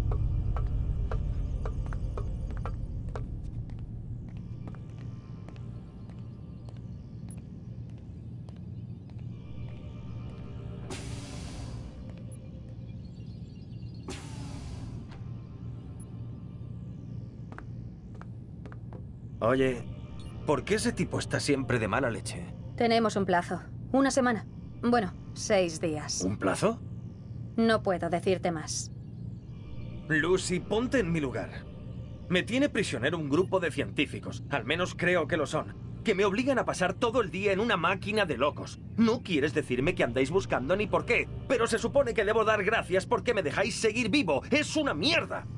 Oye, ¿por qué ese tipo está siempre de mala leche? Tenemos un plazo. Una semana. Bueno, seis días. ¿Un plazo? No puedo decirte más. Lucy, ponte en mi lugar. Me tiene prisionero un grupo de científicos, al menos creo que lo son, que me obligan a pasar todo el día en una máquina de locos. No quieres decirme que andáis buscando ni por qué, pero se supone que debo dar gracias porque me dejáis seguir vivo. ¡Es una mierda!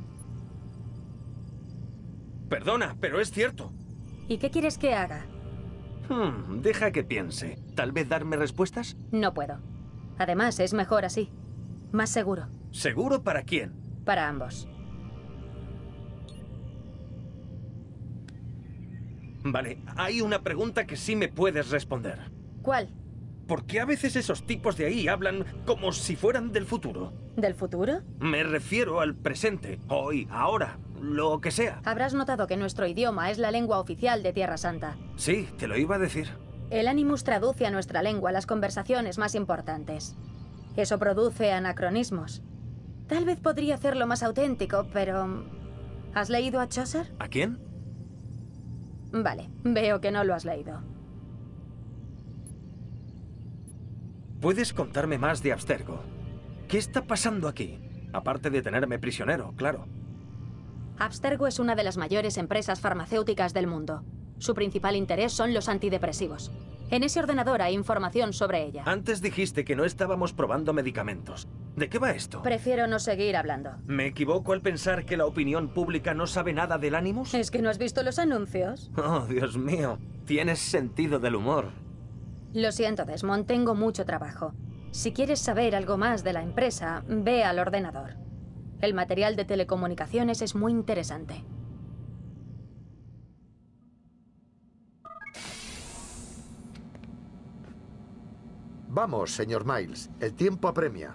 Perdona, pero es cierto. ¿Y qué quieres que haga? Hmm, deja que piense. ¿Tal vez darme respuestas? No puedo. Además, es mejor así. Más seguro. ¿Seguro para quién? Para ambos. Vale, hay una pregunta que sí me puedes responder. ¿Cuál? ¿Por qué a veces esos tipos de ahí hablan como si fueran del futuro? ¿Del futuro? Me refiero al presente, hoy, ahora, lo que sea. Habrás notado que nuestro idioma es la lengua oficial de Tierra Santa. Sí, te lo iba a decir. El Animus traduce a nuestra lengua las conversaciones más importantes. Eso produce anacronismos. Tal vez podría hacerlo más auténtico, pero... ¿Has leído a Chaucer? ¿A quién? Vale, veo que no lo has leído. ¿Puedes contarme más de Abstergo? ¿Qué está pasando aquí? Aparte de tenerme prisionero, claro. Abstergo es una de las mayores empresas farmacéuticas del mundo. Su principal interés son los antidepresivos. En ese ordenador hay información sobre ella. Antes dijiste que no estábamos probando medicamentos. ¿De qué va esto? Prefiero no seguir hablando. ¿Me equivoco al pensar que la opinión pública no sabe nada del Animus? ¿Es que no has visto los anuncios? Oh, Dios mío. Tienes sentido del humor. Lo siento, Desmond, tengo mucho trabajo. Si quieres saber algo más de la empresa, ve al ordenador. El material de telecomunicaciones es muy interesante. Vamos, señor Miles. El tiempo apremia.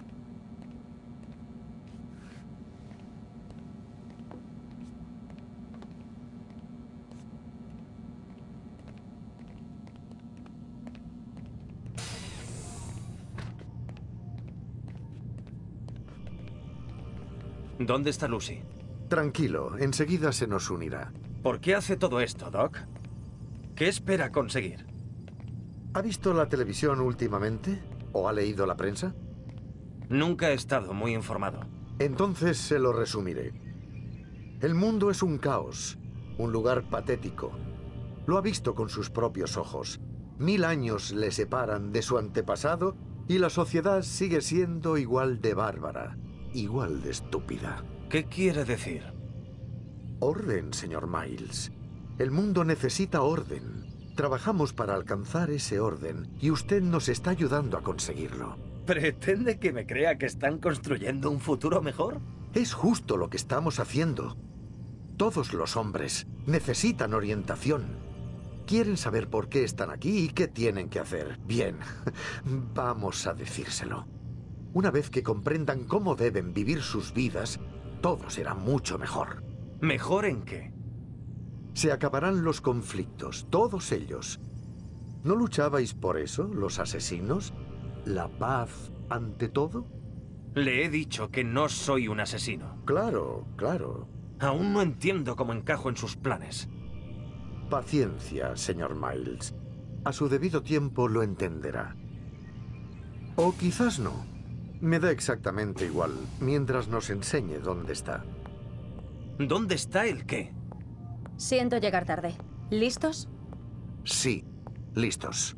¿Dónde está Lucy? Tranquilo, enseguida se nos unirá. ¿Por qué hace todo esto, Doc? ¿Qué espera conseguir? ¿Ha visto la televisión últimamente? ¿O ha leído la prensa? Nunca he estado muy informado. Entonces se lo resumiré. El mundo es un caos, un lugar patético. Lo ha visto con sus propios ojos. Mil años le separan de su antepasado y la sociedad sigue siendo igual de bárbara, igual de estúpida. ¿Qué quiere decir? Orden, señor Miles. El mundo necesita orden. Trabajamos para alcanzar ese orden y usted nos está ayudando a conseguirlo. ¿Pretende que me crea que están construyendo un futuro mejor? Es justo lo que estamos haciendo. Todos los hombres necesitan orientación. Quieren saber por qué están aquí y qué tienen que hacer. Bien, vamos a decírselo. Una vez que comprendan cómo deben vivir sus vidas, todo será mucho mejor. ¿Mejor en qué? Se acabarán los conflictos, todos ellos. ¿No luchabais por eso, los asesinos? ¿La paz ante todo? Le he dicho que no soy un asesino. Claro, claro. Aún no entiendo cómo encajo en sus planes. Paciencia, señor Miles. A su debido tiempo lo entenderá. O quizás no. Me da exactamente igual, mientras nos enseñe dónde está. ¿Dónde está el qué? Siento llegar tarde. ¿Listos? Sí, listos.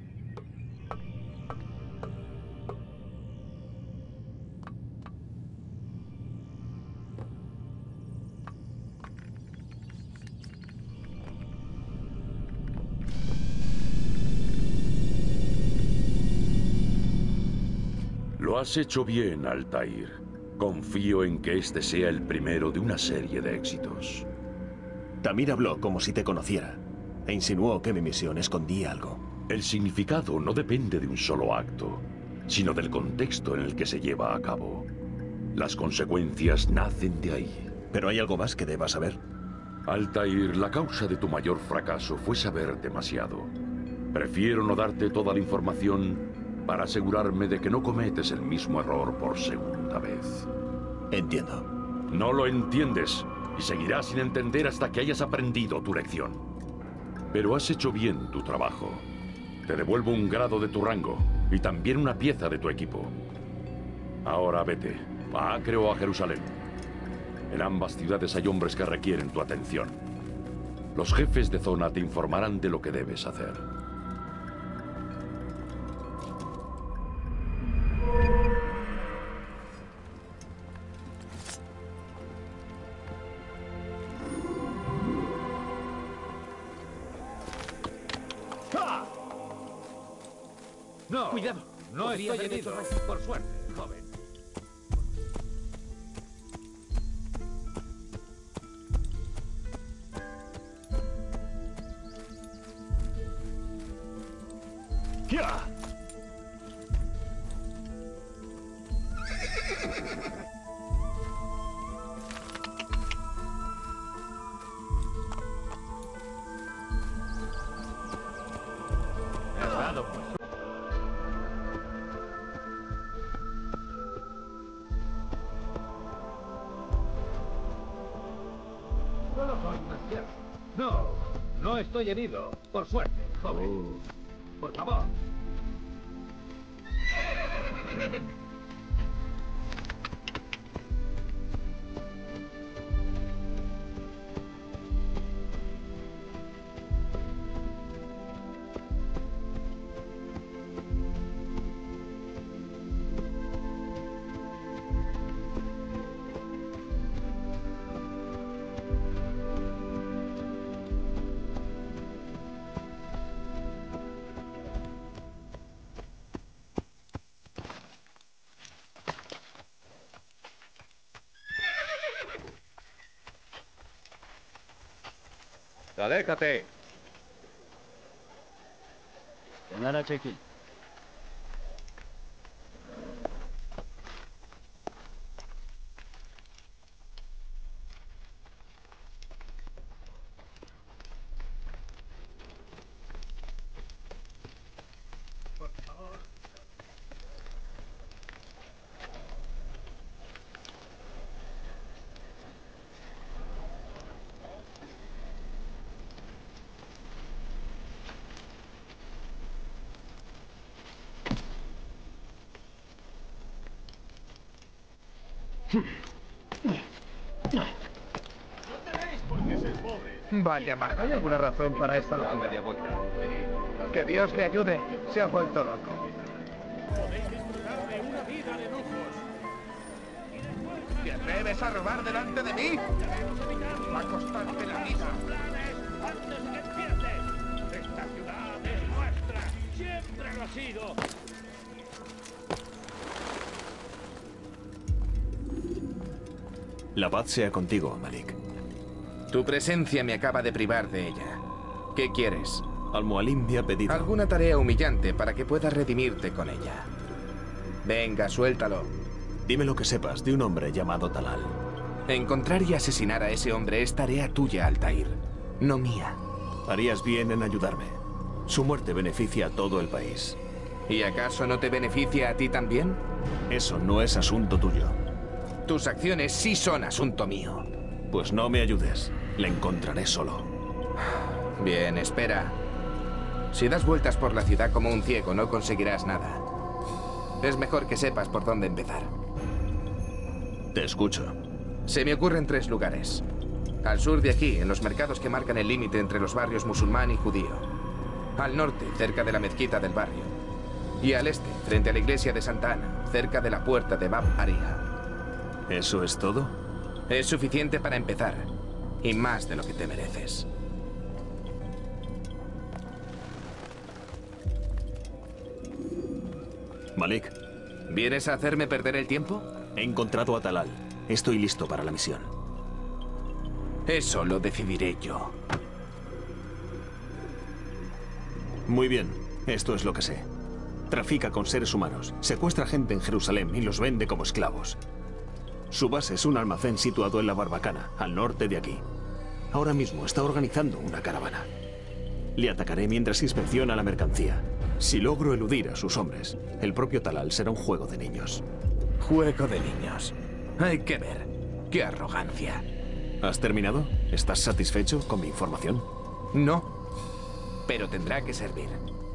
Lo has hecho bien, Altair. Confío en que este sea el primero de una serie de éxitos. Tamir habló como si te conociera, e insinuó que mi misión escondía algo. El significado no depende de un solo acto, sino del contexto en el que se lleva a cabo. Las consecuencias nacen de ahí. ¿Pero hay algo más que deba saber? Altair, la causa de tu mayor fracaso fue saber demasiado. Prefiero no darte toda la información para asegurarme de que no cometes el mismo error por segunda vez. Entiendo. No lo entiendes. Y seguirás sin entender hasta que hayas aprendido tu lección. Pero has hecho bien tu trabajo. Te devuelvo un grado de tu rango y también una pieza de tu equipo. Ahora vete, a Acre o a Jerusalén. En ambas ciudades hay hombres que requieren tu atención. Los jefes de zona te informarán de lo que debes hacer. No, Cuidado. no Podría estoy haberme herido, hecho por suerte, joven. ¡Ya! Me has dado pues. No lo soy, Master. No, no estoy herido. Por suerte, joven. Por favor. aléjate. Nara check-in. Vaya, Mac, ¿hay alguna razón para esta locura? Que Dios le ayude. Se ha vuelto loco. Podéis disfrutar de una vida de lujos. ¿Te atreves a robar delante de mí? Va a costarte la vida. Antes que empieces. Esta ciudad es nuestra. Siempre lo ha sido. La paz sea contigo, Malik. Tu presencia me acaba de privar de ella. ¿Qué quieres? Al-Mualim me ha pedido... Alguna tarea humillante para que puedas redimirte con ella. Venga, suéltalo. Dime lo que sepas de un hombre llamado Talal. Encontrar y asesinar a ese hombre es tarea tuya, Altair, no mía. Harías bien en ayudarme. Su muerte beneficia a todo el país. ¿Y acaso no te beneficia a ti también? Eso no es asunto tuyo. Tus acciones sí son asunto mío. Pues no me ayudes. Le encontraré solo. Bien, espera. Si das vueltas por la ciudad como un ciego, no conseguirás nada. Es mejor que sepas por dónde empezar. Te escucho. Se me ocurren tres lugares. Al sur de aquí, en los mercados que marcan el límite entre los barrios musulmán y judío. Al norte, cerca de la mezquita del barrio. Y al este, frente a la iglesia de Santa Ana, cerca de la puerta de Bab Aria. ¿Eso es todo? Es suficiente para empezar. Y más de lo que te mereces. Malik. ¿Vienes a hacerme perder el tiempo? He encontrado a Talal. Estoy listo para la misión. Eso lo decidiré yo. Muy bien. Esto es lo que sé. Trafica con seres humanos, secuestra gente en Jerusalén y los vende como esclavos. Su base es un almacén situado en la Barbacana, al norte de aquí. Ahora mismo está organizando una caravana. Le atacaré mientras inspecciona la mercancía. Si logro eludir a sus hombres, el propio Talal será un juego de niños. Juego de niños. Hay que ver. ¡Qué arrogancia! ¿Has terminado? ¿Estás satisfecho con mi información? No. Pero tendrá que servir.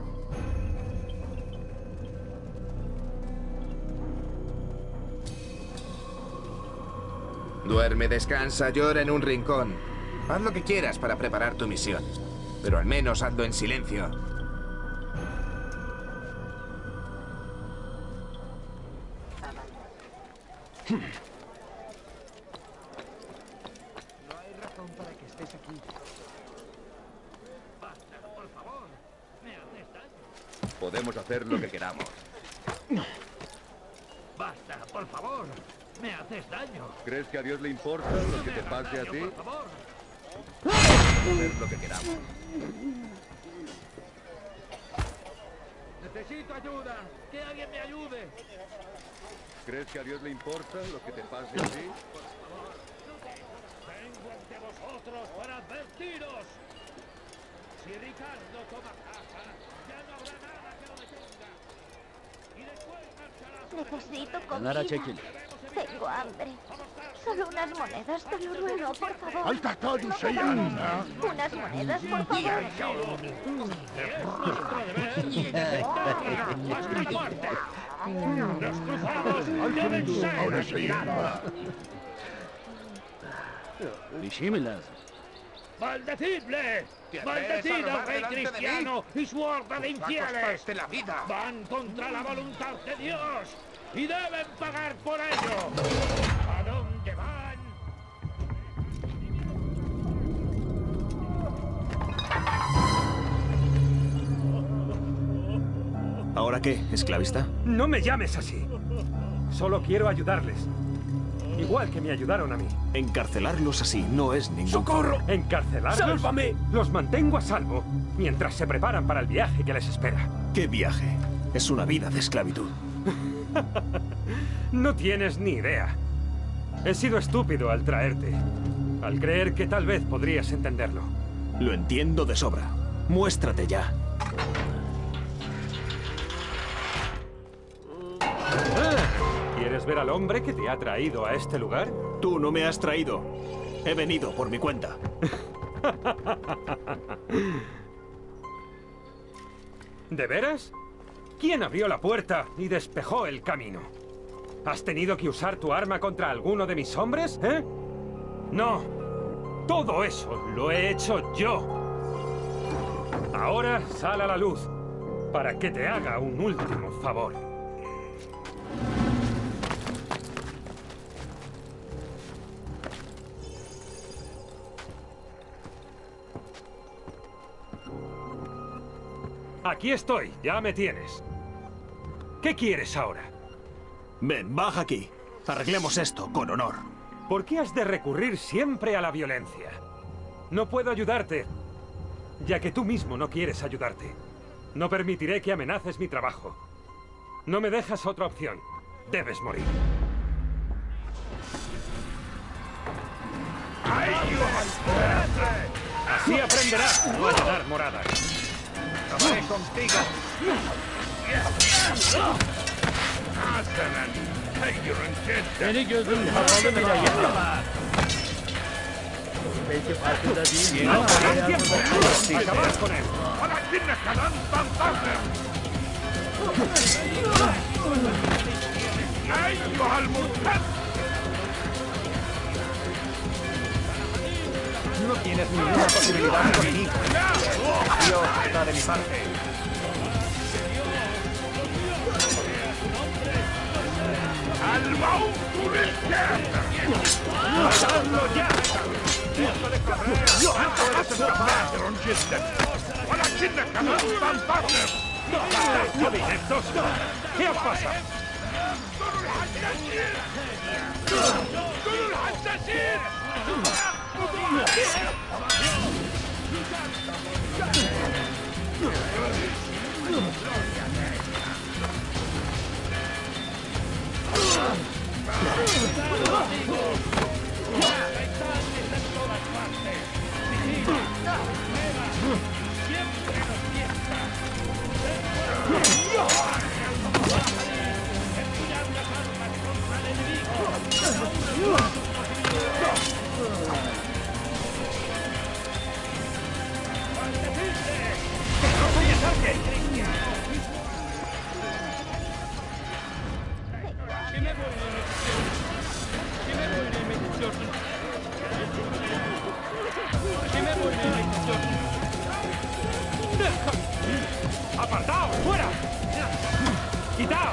Duerme, descansa, llora en un rincón. Haz lo que quieras para preparar tu misión. Pero al menos hazlo en silencio. No hay razón para que estés aquí. Basta, por favor. ¿Me haces daño? Podemos hacer lo que queramos. Basta, por favor. Me haces daño. ¿Crees que a Dios le importa lo que te pase a ti? Por favor. Hacer lo que queramos. Necesito ayuda. Que alguien me ayude. ¿Crees que a Dios le importa lo que te pase a ti? Vengo ante vosotros para advertiros. Si Ricardo toma casa, ya no habrá nada que lo detenga. Y después marchará. Necesito Nara comida. check-in. Tengo hambre. Solo unas monedas, te lo ruego, por favor. Al-Tatayu No se me llama. Unas monedas, por favor. Los cruzados deben ser Ahora se llama. Dishimilas. ¡Maldecible! ¿Te atreves a ¡Maldecido robar rey delante de mí? cristiano y su horda de Va a infieles! costarte la vida. ¡Van contra la voluntad de Dios! ¡Y deben pagar por ello! ¿A dónde van? ¿Ahora qué, esclavista? No me llames así. Solo quiero ayudarles. Igual que me ayudaron a mí. Encarcelarlos así no es ningún... ¡Socorro! ¿Encarcelarlos? ¡Sálvame! Los mantengo a salvo mientras se preparan para el viaje que les espera. ¿Qué viaje? Es una vida de esclavitud. No tienes ni idea. He sido estúpido al traerte, al creer que tal vez podrías entenderlo. Lo entiendo de sobra. Muéstrate ya. ¿Quieres ver al hombre que te ha traído a este lugar? Tú no me has traído. He venido por mi cuenta. ¿De veras? ¿Quién abrió la puerta y despejó el camino? ¿Has tenido que usar tu arma contra alguno de mis hombres, eh? No. Todo eso lo he hecho yo. Ahora sal a la luz para que te haga un último favor. Aquí estoy, ya me tienes. ¿Qué quieres ahora? Ven, baja aquí. Arreglemos esto con honor. ¿Por qué has de recurrir siempre a la violencia? No puedo ayudarte, ya que tú mismo no quieres ayudarte. No permitiré que amenaces mi trabajo. No me dejas otra opción. Debes morir. Así aprenderás a no llenar moradas. Acabaré contigo. Beni gözüm kapalı bile yapamaz. Belki farkında değil mi? Acabar con él. No tienes ninguna posibilidad conmigo. Dios está de mi parte. ¡Al monstruo de izquierda! ¡Matadlo ya! ¡Deja de correr! ¡Anto eres capaz! ولكنك لن تنتصر! ¡Ineptos! ¿Qué ha pasado? ¡Con الحساسين! ¡Apartaos! ¡Fuera! ¡Quitaos!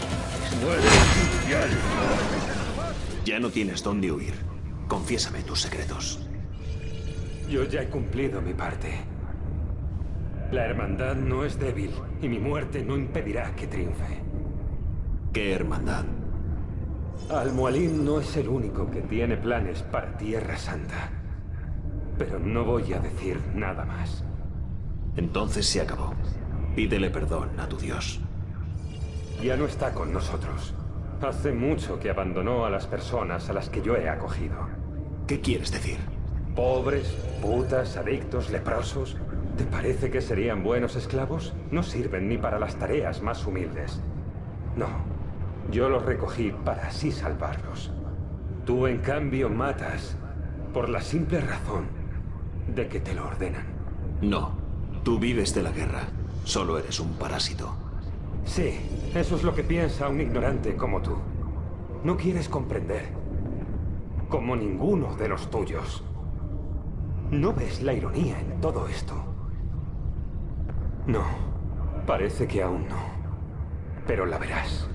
Ya no tienes dónde huir. Confiésame tus secretos. Yo ya he cumplido mi parte. La hermandad no es débil y mi muerte no impedirá que triunfe. ¿Qué hermandad? Al-Mualim no es el único que tiene planes para Tierra Santa. Pero no voy a decir nada más. Entonces se acabó. Pídele perdón a tu Dios. Ya no está con nosotros. Hace mucho que abandonó a las personas a las que yo he acogido. ¿Qué quieres decir? Pobres, putas, adictos, leprosos. ¿Te parece que serían buenos esclavos? No sirven ni para las tareas más humildes. No, yo los recogí para así salvarlos. Tú, en cambio, matas por la simple razón de que te lo ordenan. No, tú vives de la guerra. Solo eres un parásito. Sí, eso es lo que piensa un ignorante como tú. No quieres comprender. Como ninguno de los tuyos. ¿No ves la ironía en todo esto? No, parece que aún no. Pero la verás.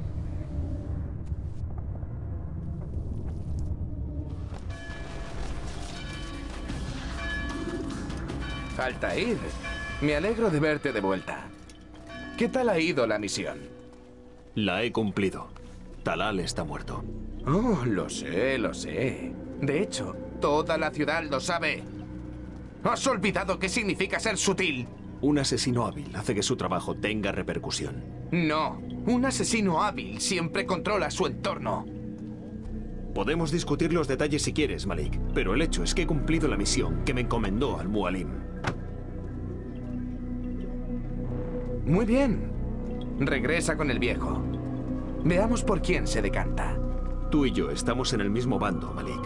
Altair, me alegro de verte de vuelta. ¿Qué tal ha ido la misión? La he cumplido. Talal está muerto. Oh, lo sé, lo sé. De hecho, toda la ciudad lo sabe. ¿Has olvidado qué significa ser sutil? Un asesino hábil hace que su trabajo tenga repercusión. No, un asesino hábil siempre controla su entorno. Podemos discutir los detalles si quieres, Malik, pero el hecho es que he cumplido la misión que me encomendó Al-Mualim. Muy bien. Regresa con el viejo. Veamos por quién se decanta. Tú y yo estamos en el mismo bando, Malik.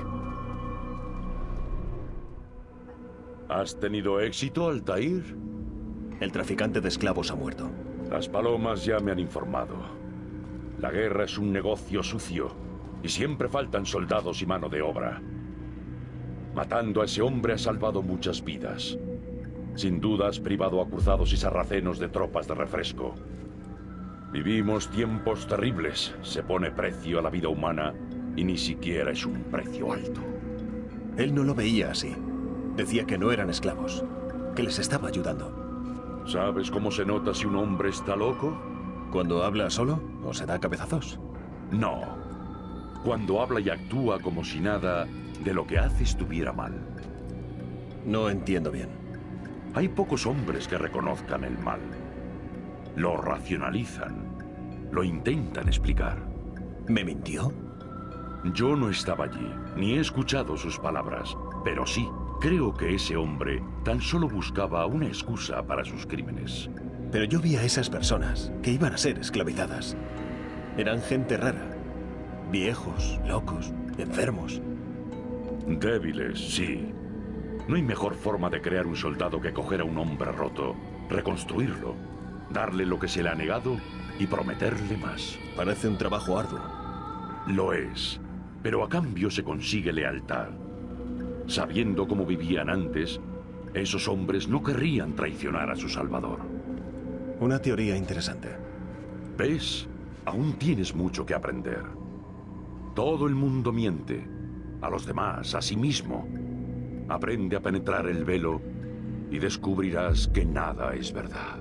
¿Has tenido éxito, Altair? El traficante de esclavos ha muerto. Las palomas ya me han informado. La guerra es un negocio sucio y siempre faltan soldados y mano de obra. Matando a ese hombre ha salvado muchas vidas. Sin duda has privado a cruzados y sarracenos de tropas de refresco. Vivimos tiempos terribles. Se pone precio a la vida humana y ni siquiera es un precio alto. Él no lo veía así. Decía que no eran esclavos, que les estaba ayudando. ¿Sabes cómo se nota si un hombre está loco? ¿Cuando habla solo o se da cabezazos? No. Cuando habla y actúa como si nada de lo que hace estuviera mal. No entiendo bien. Hay pocos hombres que reconozcan el mal. Lo racionalizan. Lo intentan explicar. ¿Me mintió? Yo no estaba allí, ni he escuchado sus palabras, pero sí, creo que ese hombre tan solo buscaba una excusa para sus crímenes. Pero yo vi a esas personas que iban a ser esclavizadas. Eran gente rara. Viejos, locos, enfermos. Débiles, sí. No hay mejor forma de crear un soldado que coger a un hombre roto, reconstruirlo, darle lo que se le ha negado y prometerle más. Parece un trabajo arduo. Lo es, pero a cambio se consigue lealtad. Sabiendo cómo vivían antes, esos hombres no querrían traicionar a su salvador. Una teoría interesante. ¿Ves? Aún tienes mucho que aprender. Todo el mundo miente. A los demás, a sí mismo. Aprende a penetrar el velo y descubrirás que nada es verdad.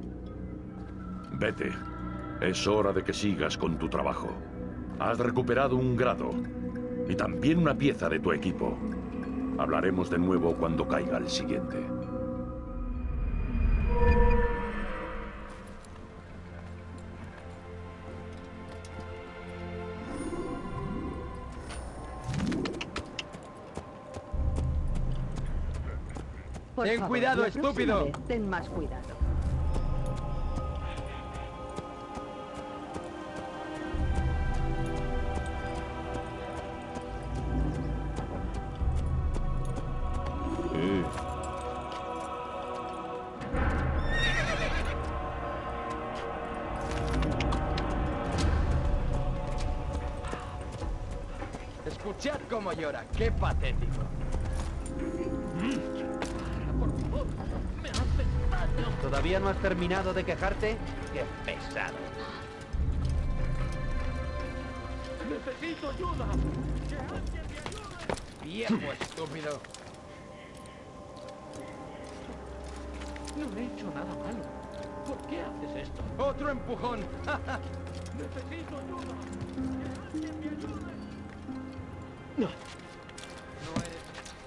Vete. Es hora de que sigas con tu trabajo. Has recuperado un grado y también una pieza de tu equipo. Hablaremos de nuevo cuando caiga el siguiente. Por Ten favor, cuidado, la próxima estúpido. vez, ten más cuidado. Escuchad cómo llora, qué patético. Por favor, me haces daño. ¿Todavía no has terminado de quejarte? ¡Qué pesado! Necesito ayuda. Que alguien me ayude. Viejo estúpido. No he hecho nada malo. ¿Por qué haces esto? Otro empujón. Necesito ayuda. Que alguien me ayude. No. No eres...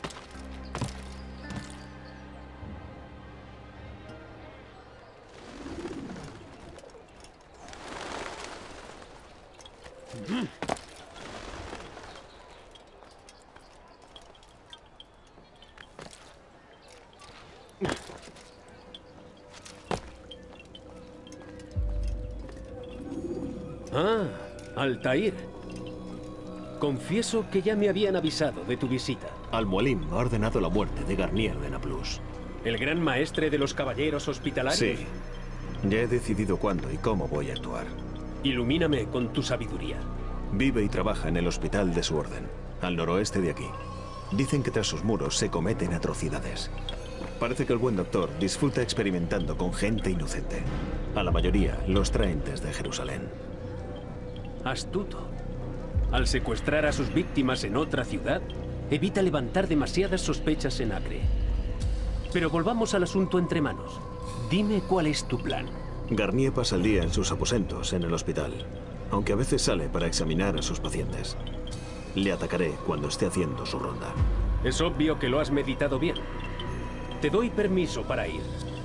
Ah, Altair. Confieso que ya me habían avisado de tu visita. Al-Mualim ha ordenado la muerte de Garnier de Nablus. ¿El gran maestre de los caballeros hospitalarios? Sí. Ya he decidido cuándo y cómo voy a actuar. Ilumíname con tu sabiduría. Vive y trabaja en el hospital de su orden, al noroeste de aquí. Dicen que tras sus muros se cometen atrocidades. Parece que el buen doctor disfruta experimentando con gente inocente. A la mayoría los traen desde Jerusalén. Astuto. Al secuestrar a sus víctimas en otra ciudad, evita levantar demasiadas sospechas en Acre. Pero volvamos al asunto entre manos. Dime cuál es tu plan. Garnier pasa el día en sus aposentos en el hospital. aunque a veces sale para examinar a sus pacientes. Le atacaré cuando esté haciendo su ronda. Es obvio que lo has meditado bien. Te doy permiso para ir.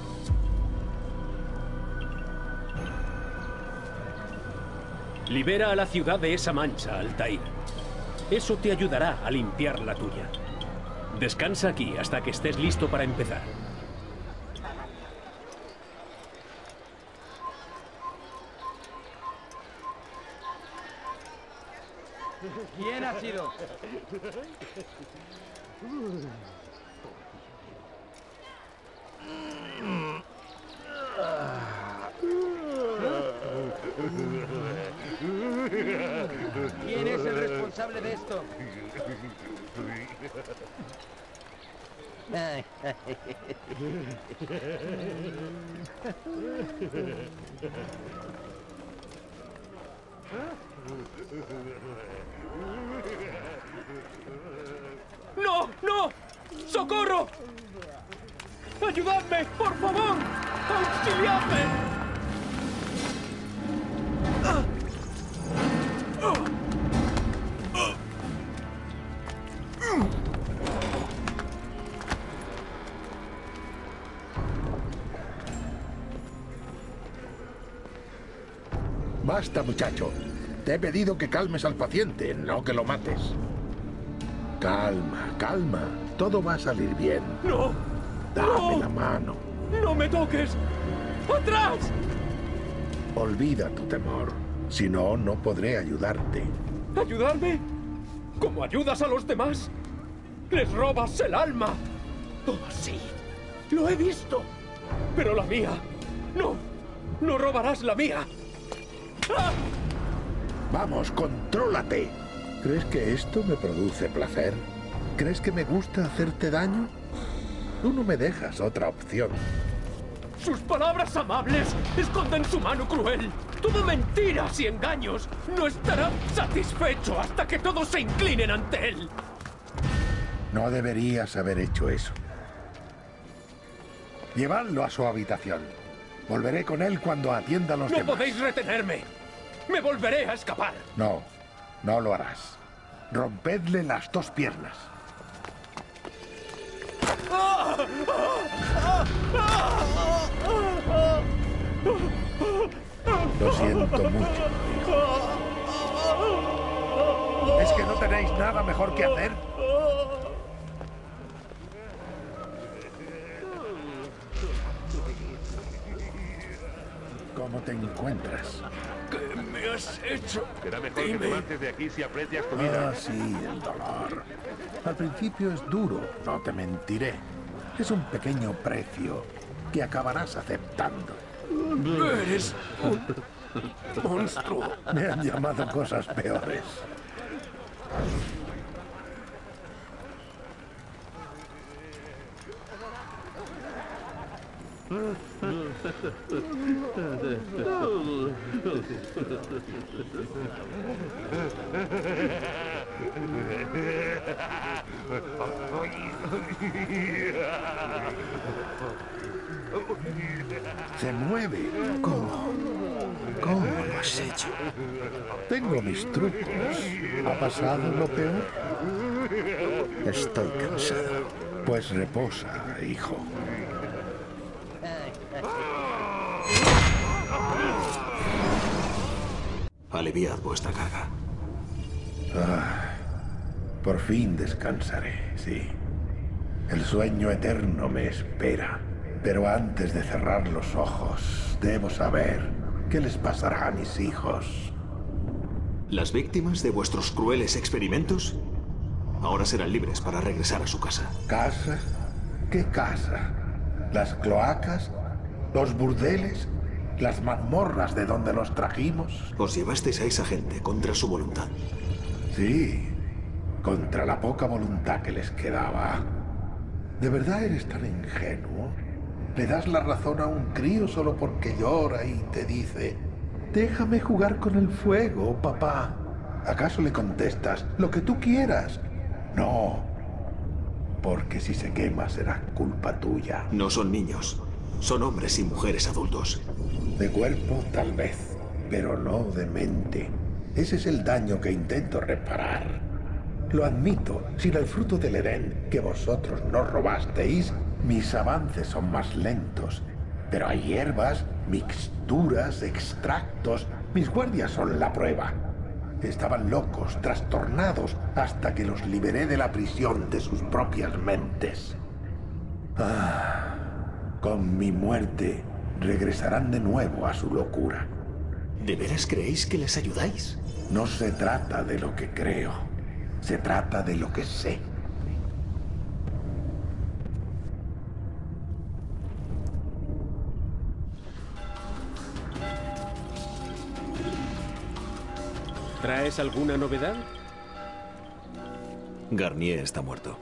Libera a la ciudad de esa mancha, Altair. Eso te ayudará a limpiar la tuya. Descansa aquí hasta que estés listo para empezar. ¿Quién ha sido? ¿Quién es el responsable de esto? ¡No! ¡No! ¡Socorro! ¡Ayudadme! ¡Por favor! ¡Auxiliadme! ¡Ah! ¡Oh! ¡Oh! Basta, muchacho. Te he pedido que calmes al paciente, no que lo mates. Calma, calma. Todo va a salir bien. ¡No! Dame ¡No! la mano. ¡No me toques! ¡Atrás! Olvida tu temor. Si no, no podré ayudarte. ¿Ayudarme? ¿Cómo ayudas a los demás? ¡Les robas el alma! ¡Oh, sí! ¡Lo he visto! ¡Pero la mía! ¡No! ¡No robarás la mía! ¡Ah! Vamos, contrólate. ¿Crees que esto me produce placer? ¿Crees que me gusta hacerte daño? Tú no me dejas otra opción. ¡Sus palabras amables esconden su mano cruel! ¡Todo mentiras y engaños! ¡No estará satisfecho hasta que todos se inclinen ante él! No deberías haber hecho eso. Llevadlo a su habitación. Volveré con él cuando atienda a los ¡No demás. podéis retenerme! ¡Me volveré a escapar! No, no lo harás. Rompedle las dos piernas. Lo siento mucho, hijo. ¿Es que no tenéis nada mejor que hacer? ¿Cómo te encuentras? ¿Qué me has hecho? Será mejor Dime. que te marches de aquí si aprecias tu vida. Ah, sí, el dolor. Al principio es duro, no te mentiré. Es un pequeño precio que acabarás aceptando. Eres un monstruo. Me han llamado cosas peores. Se mueve. ¿Cómo? ¿Cómo lo has hecho? Tengo mis trucos. ¿Ha pasado lo peor? Estoy cansado. Pues reposa, hijo. Aliviad vuestra carga. Ah, por fin descansaré, sí. El sueño eterno me espera. Pero antes de cerrar los ojos, debo saber qué les pasará a mis hijos. ¿Las víctimas de vuestros crueles experimentos? Ahora serán libres para regresar a su casa. ¿Casa? ¿Qué casa? ¿Las cloacas? ¿Los burdeles? ¿Las mazmorras de donde los trajimos? Os llevasteis a esa gente contra su voluntad. Sí, contra la poca voluntad que les quedaba. ¿De verdad eres tan ingenuo? ¿Le das la razón a un crío solo porque llora y te dice: déjame jugar con el fuego, papá? ¿Acaso le contestas lo que tú quieras? No, porque si se quema será culpa tuya. No son niños, son hombres y mujeres adultos. De cuerpo, tal vez, pero no de mente. Ese es el daño que intento reparar. Lo admito, sin el fruto del Edén que vosotros no robasteis, mis avances son más lentos. Pero hay hierbas, mixturas, extractos. Mis guardias son la prueba. Estaban locos, trastornados, hasta que los liberé de la prisión de sus propias mentes. Ah, con mi muerte regresarán de nuevo a su locura. ¿De veras creéis que les ayudáis? No se trata de lo que creo. Se trata de lo que sé. ¿Traes alguna novedad? Garnier está muerto.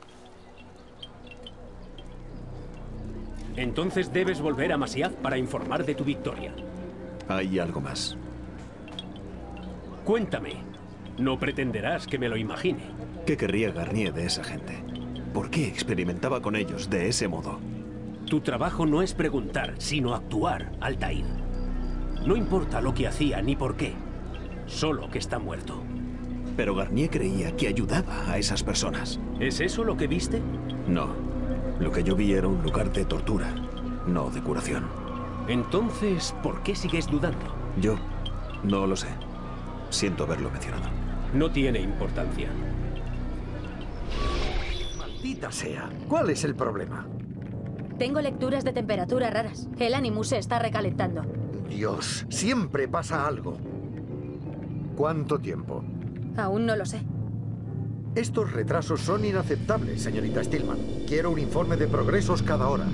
Entonces debes volver a Masyaf para informar de tu victoria. Hay algo más. Cuéntame. No pretenderás que me lo imagine. ¿Qué querría Garnier de esa gente? ¿Por qué experimentaba con ellos de ese modo? Tu trabajo no es preguntar, sino actuar, Altair. No importa lo que hacía ni por qué. Solo que está muerto. Pero Garnier creía que ayudaba a esas personas. ¿Es eso lo que viste? No. Lo que yo vi era un lugar de tortura, no de curación. Entonces, ¿por qué sigues dudando? Yo no lo sé. Siento haberlo mencionado. No tiene importancia. Maldita sea. ¿Cuál es el problema? Tengo lecturas de temperatura raras. El Animus se está recalentando. Dios, siempre pasa algo. ¿Cuánto tiempo? Aún no lo sé. Estos retrasos son inaceptables, señorita Stillman. Quiero un informe de progresos cada hora.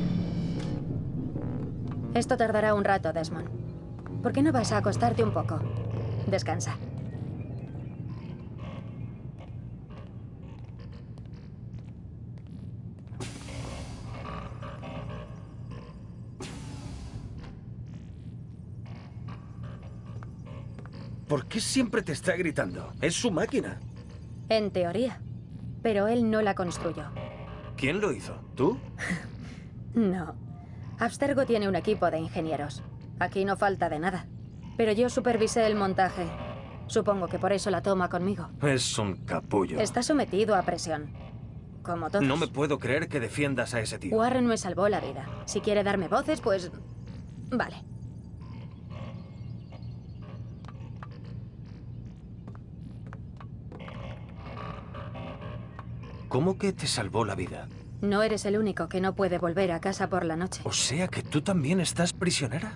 Esto tardará un rato, Desmond. ¿Por qué no vas a acostarte un poco? Descansa. ¿Por qué siempre te está gritando? Es su máquina. En teoría. Pero él no la construyó. ¿Quién lo hizo? ¿Tú? No. Abstergo tiene un equipo de ingenieros. Aquí no falta de nada. Pero yo supervisé el montaje. Supongo que por eso la toma conmigo. Es un capullo. Está sometido a presión. Como todos. No me puedo creer que defiendas a ese tío. Warren me salvó la vida. Si quiere darme voces, pues... Vale. ¿Cómo que te salvó la vida? No eres el único que no puede volver a casa por la noche. O sea que tú también estás prisionera.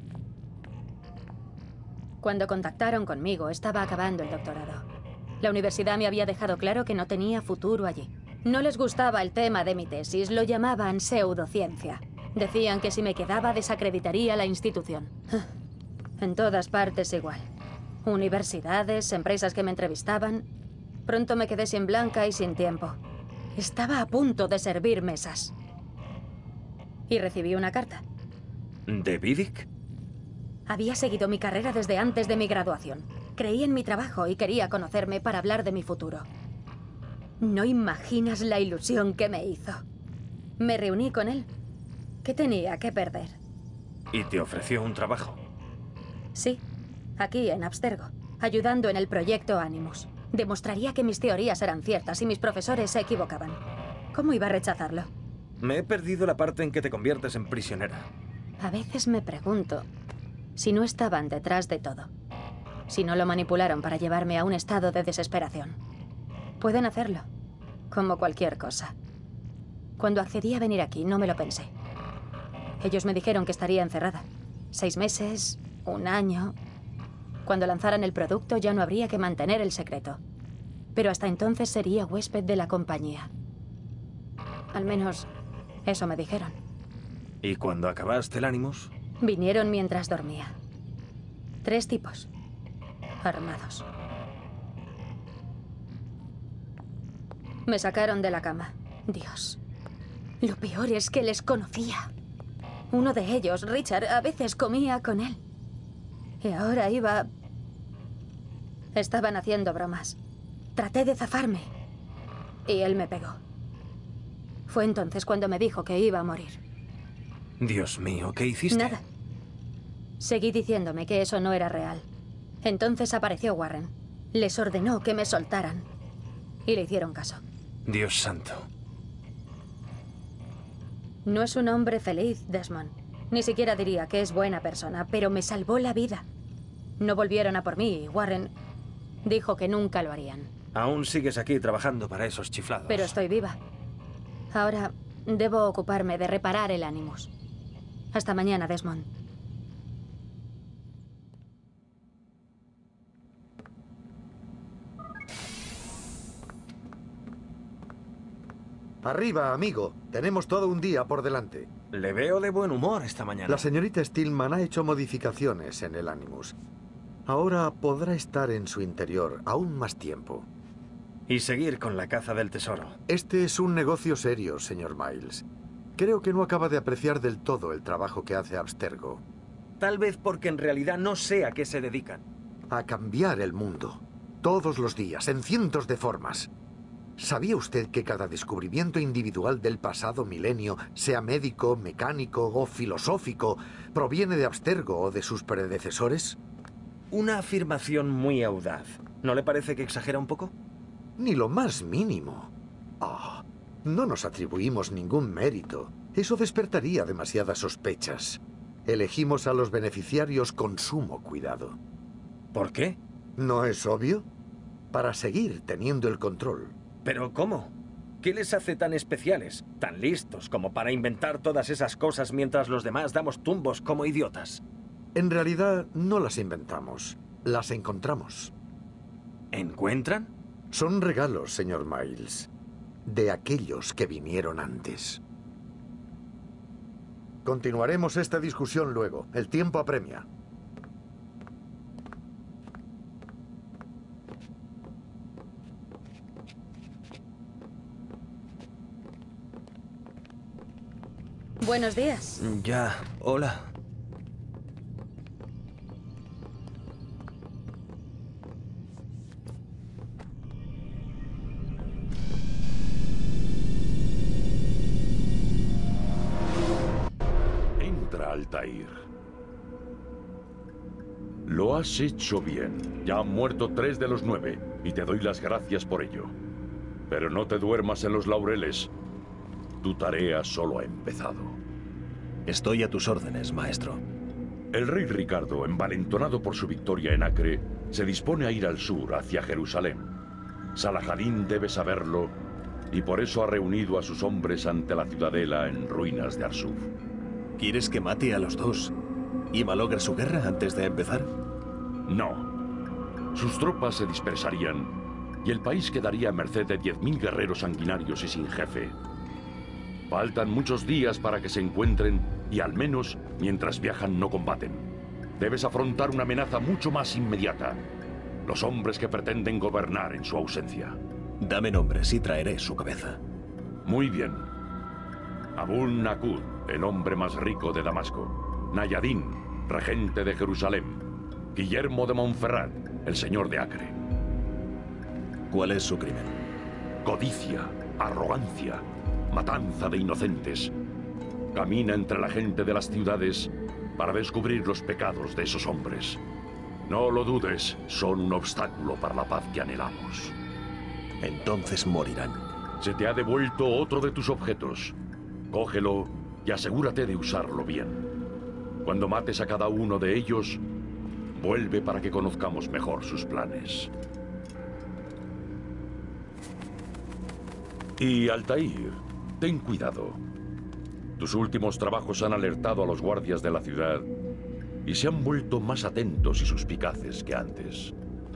Cuando contactaron conmigo, estaba acabando el doctorado. La universidad me había dejado claro que no tenía futuro allí. No les gustaba el tema de mi tesis, lo llamaban pseudociencia. Decían que si me quedaba desacreditaría la institución. En todas partes igual. Universidades, empresas que me entrevistaban. Pronto me quedé sin blanca y sin tiempo. Estaba a punto de servir mesas. Y recibí una carta. ¿De Vidic? Había seguido mi carrera desde antes de mi graduación. Creí en mi trabajo y quería conocerme para hablar de mi futuro. No imaginas la ilusión que me hizo. Me reuní con él. ¿Qué tenía que perder? ¿Y te ofreció un trabajo? Sí, aquí en Abstergo, ayudando en el proyecto Animus. Demostraría que mis teorías eran ciertas y mis profesores se equivocaban. ¿Cómo iba a rechazarlo? Me he perdido la parte en que te conviertes en prisionera. A veces me pregunto si no estaban detrás de todo. Si no lo manipularon para llevarme a un estado de desesperación. Pueden hacerlo, como cualquier cosa. Cuando accedí a venir aquí, no me lo pensé. Ellos me dijeron que estaría encerrada. Seis meses, un año... Cuando lanzaran el producto ya no habría que mantener el secreto. Pero hasta entonces sería huésped de la compañía. Al menos, eso me dijeron. ¿Y cuando acabaste el Animus? Vinieron mientras dormía. Tres tipos. Armados. Me sacaron de la cama. Dios. Lo peor es que les conocía. Uno de ellos, Richard, a veces comía con él. Y ahora iba... Estaban haciendo bromas. Traté de zafarme. Y él me pegó. Fue entonces cuando me dijo que iba a morir. Dios mío, ¿qué hiciste? Nada. Seguí diciéndome que eso no era real. Entonces apareció Warren. Les ordenó que me soltaran. Y le hicieron caso. Dios santo. No es un hombre feliz, Desmond. Ni siquiera diría que es buena persona, pero me salvó la vida. No volvieron a por mí y Warren dijo que nunca lo harían. Aún sigues aquí trabajando para esos chiflados. Pero estoy viva. Ahora debo ocuparme de reparar el Animus. Hasta mañana, Desmond. Arriba, amigo. Tenemos todo un día por delante. Le veo de buen humor esta mañana. La señorita Stillman ha hecho modificaciones en el Animus. Ahora podrá estar en su interior aún más tiempo. Y seguir con la caza del tesoro. Este es un negocio serio, señor Miles. Creo que no acaba de apreciar del todo el trabajo que hace Abstergo. Tal vez porque en realidad no sé a qué se dedican. A cambiar el mundo. Todos los días, en cientos de formas. ¿Sabía usted que cada descubrimiento individual del pasado milenio, sea médico, mecánico o filosófico, proviene de Abstergo o de sus predecesores? Una afirmación muy audaz. ¿No le parece que exagera un poco? Ni lo más mínimo. Ah, no nos atribuimos ningún mérito. Eso despertaría demasiadas sospechas. Elegimos a los beneficiarios con sumo cuidado. ¿Por qué? ¿No es obvio? Para seguir teniendo el control. ¿Pero cómo? ¿Qué les hace tan especiales, tan listos como para inventar todas esas cosas mientras los demás damos tumbos como idiotas? En realidad, no las inventamos. Las encontramos. ¿Encuentran? Son regalos, señor Miles, de aquellos que vinieron antes. Continuaremos esta discusión luego. El tiempo apremia. Buenos días. Ya, hola. Entra, Altair. Lo has hecho bien. Ya han muerto tres de los nueve, y te doy las gracias por ello. Pero no te duermas en los laureles. Tu tarea solo ha empezado. Estoy a tus órdenes, maestro. El rey Ricardo, envalentonado por su victoria en Acre, se dispone a ir al sur, hacia Jerusalén. Salahadín debe saberlo, y por eso ha reunido a sus hombres ante la ciudadela en ruinas de Arsuf. ¿Quieres que mate a los dos y malogre su guerra antes de empezar? No. Sus tropas se dispersarían, y el país quedaría a merced de diez mil guerreros sanguinarios y sin jefe. Faltan muchos días para que se encuentren y al menos, mientras viajan, no combaten. Debes afrontar una amenaza mucho más inmediata. Los hombres que pretenden gobernar en su ausencia. Dame nombres y traeré su cabeza. Muy bien. Abul Naqud, el hombre más rico de Damasco. Nayadín, regente de Jerusalén. Guillermo de Montferrat, el señor de Acre. ¿Cuál es su crimen? Codicia, arrogancia, matanza de inocentes. Camina entre la gente de las ciudades para descubrir los pecados de esos hombres. No lo dudes, son un obstáculo para la paz que anhelamos. Entonces morirán. Se te ha devuelto otro de tus objetos. Cógelo y asegúrate de usarlo bien. Cuando mates a cada uno de ellos, vuelve para que conozcamos mejor sus planes. Y Altair, ten cuidado. Tus últimos trabajos han alertado a los guardias de la ciudad y se han vuelto más atentos y suspicaces que antes.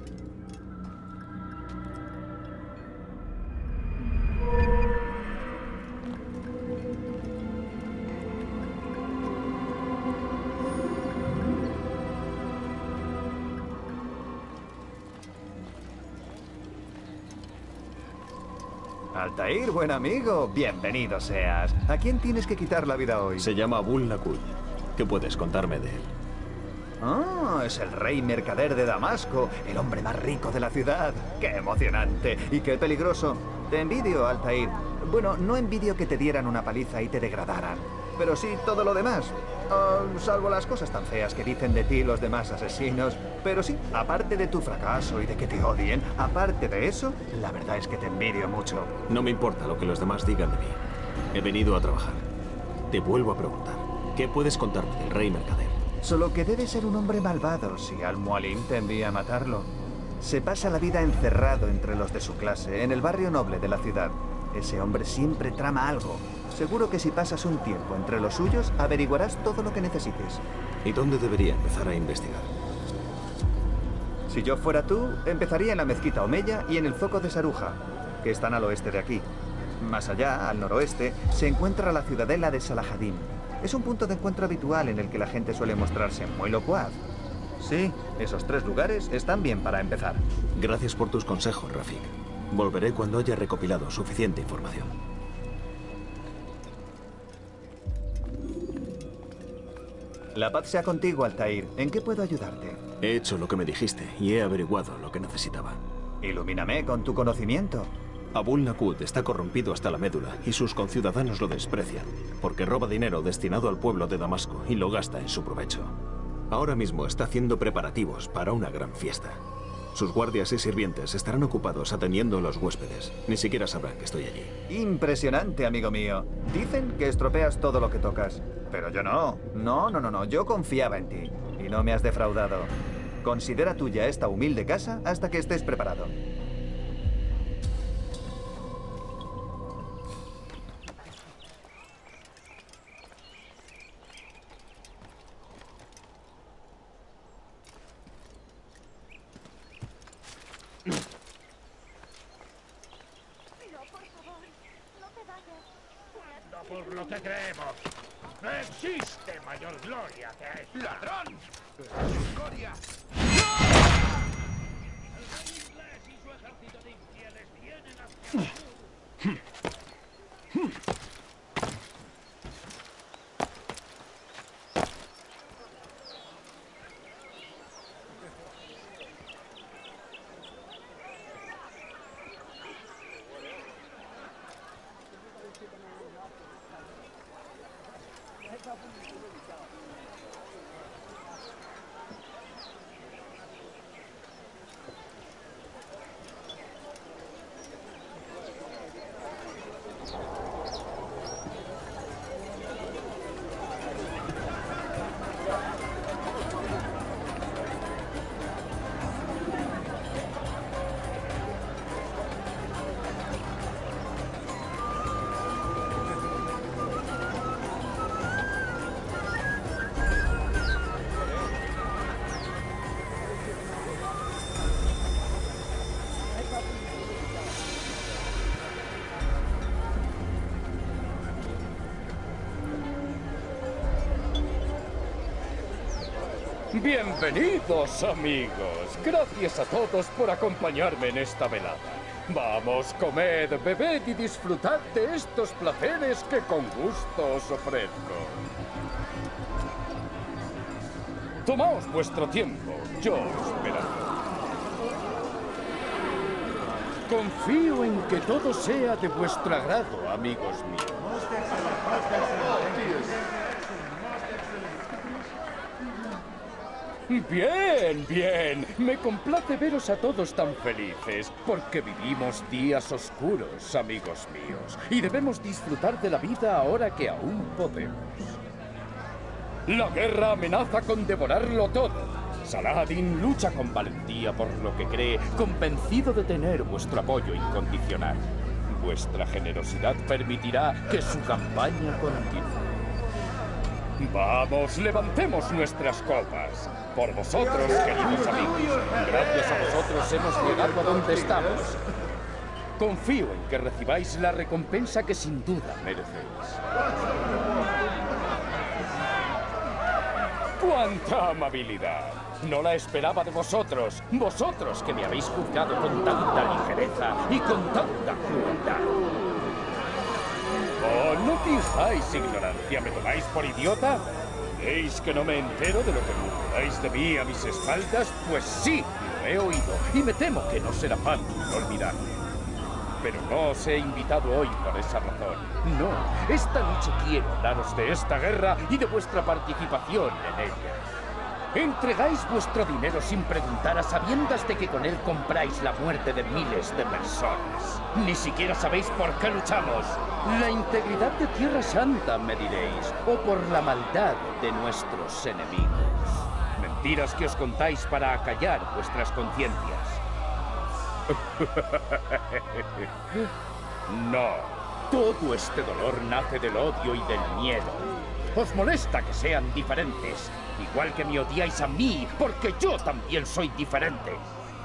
Altair, buen amigo, bienvenido seas. ¿A quién tienes que quitar la vida hoy? Se llama Abul Naqud. ¿Qué puedes contarme de él? Ah, es el rey mercader de Damasco, el hombre más rico de la ciudad. ¡Qué emocionante! Y qué peligroso. Te envidio, Altair. Bueno, no envidio que te dieran una paliza y te degradaran, pero sí todo lo demás. Oh, salvo las cosas tan feas que dicen de ti los demás asesinos. Pero sí, aparte de tu fracaso y de que te odien, aparte de eso, la verdad es que te envidio mucho. No me importa lo que los demás digan de mí. He venido a trabajar. Te vuelvo a preguntar. ¿Qué puedes contarme del rey mercader? Solo que debe ser un hombre malvado si Al-Mualim te envía a matarlo. Se pasa la vida encerrado entre los de su clase, en el barrio noble de la ciudad. Ese hombre siempre trama algo. Seguro que si pasas un tiempo entre los suyos, averiguarás todo lo que necesites. ¿Y dónde debería empezar a investigar? Si yo fuera tú, empezaría en la mezquita Omeya y en el zoco de Saruja, que están al oeste de aquí. Más allá, al noroeste, se encuentra la ciudadela de Salahadin. Es un punto de encuentro habitual en el que la gente suele mostrarse muy locuaz. Sí, esos tres lugares están bien para empezar. Gracias por tus consejos, Rafik. Volveré cuando haya recopilado suficiente información. La paz sea contigo, Altair. ¿En qué puedo ayudarte? He hecho lo que me dijiste y he averiguado lo que necesitaba. Ilumíname con tu conocimiento. Abul Naqud está corrompido hasta la médula y sus conciudadanos lo desprecian, porque roba dinero destinado al pueblo de Damasco y lo gasta en su provecho. Ahora mismo está haciendo preparativos para una gran fiesta. Sus guardias y sirvientes estarán ocupados atendiendo a los huéspedes. Ni siquiera sabrán que estoy allí. Impresionante, amigo mío. Dicen que estropeas todo lo que tocas. Pero yo no. No, no, no, no. Yo confiaba en ti. Y no me has defraudado. Considera tuya esta humilde casa hasta que estés preparado. No por lo que creemos. No existe mayor gloria que esta. ¡Ladrón! ¡Escoria! El rey inglés y su ejército de infieles vienen hacia el sur. Bienvenidos, amigos. Gracias a todos por acompañarme en esta velada. Vamos, comed, bebed y disfrutad de estos placeres que con gusto os ofrezco. Tomaos vuestro tiempo, yo esperaré. Confío en que todo sea de vuestro agrado, amigos míos. Bien, bien. Me complace veros a todos tan felices, porque vivimos días oscuros, amigos míos, y debemos disfrutar de la vida ahora que aún podemos. La guerra amenaza con devorarlo todo. Saladin lucha con valentía por lo que cree, convencido de tener vuestro apoyo incondicional. Vuestra generosidad permitirá que su campaña continúe. Vamos, levantemos nuestras copas. Por vosotros, queridos amigos. Gracias a vosotros hemos llegado a donde estamos. Confío en que recibáis la recompensa que sin duda merecéis. ¡Cuánta amabilidad! No la esperaba de vosotros. Vosotros que me habéis juzgado con tanta ligereza y con tanta crueldad. ¡Oh, no fijáis ignorancia! ¿Me tomáis por idiota? ¿Veis que no me entero de lo que murmuráis de mí a mis espaldas? Pues sí, lo he oído, y me temo que no será fácil olvidarlo. pero no os he invitado hoy por esa razón. No, esta noche quiero hablaros de esta guerra y de vuestra participación en ella. Entregáis vuestro dinero sin preguntar a sabiendas de que con él compráis la muerte de miles de personas. Ni siquiera sabéis por qué luchamos. La integridad de Tierra Santa, me diréis, o por la maldad de nuestros enemigos. Mentiras que os contáis para acallar vuestras conciencias. No, todo este dolor nace del odio y del miedo. Os molesta que sean diferentes, igual que me odiáis a mí, porque yo también soy diferente.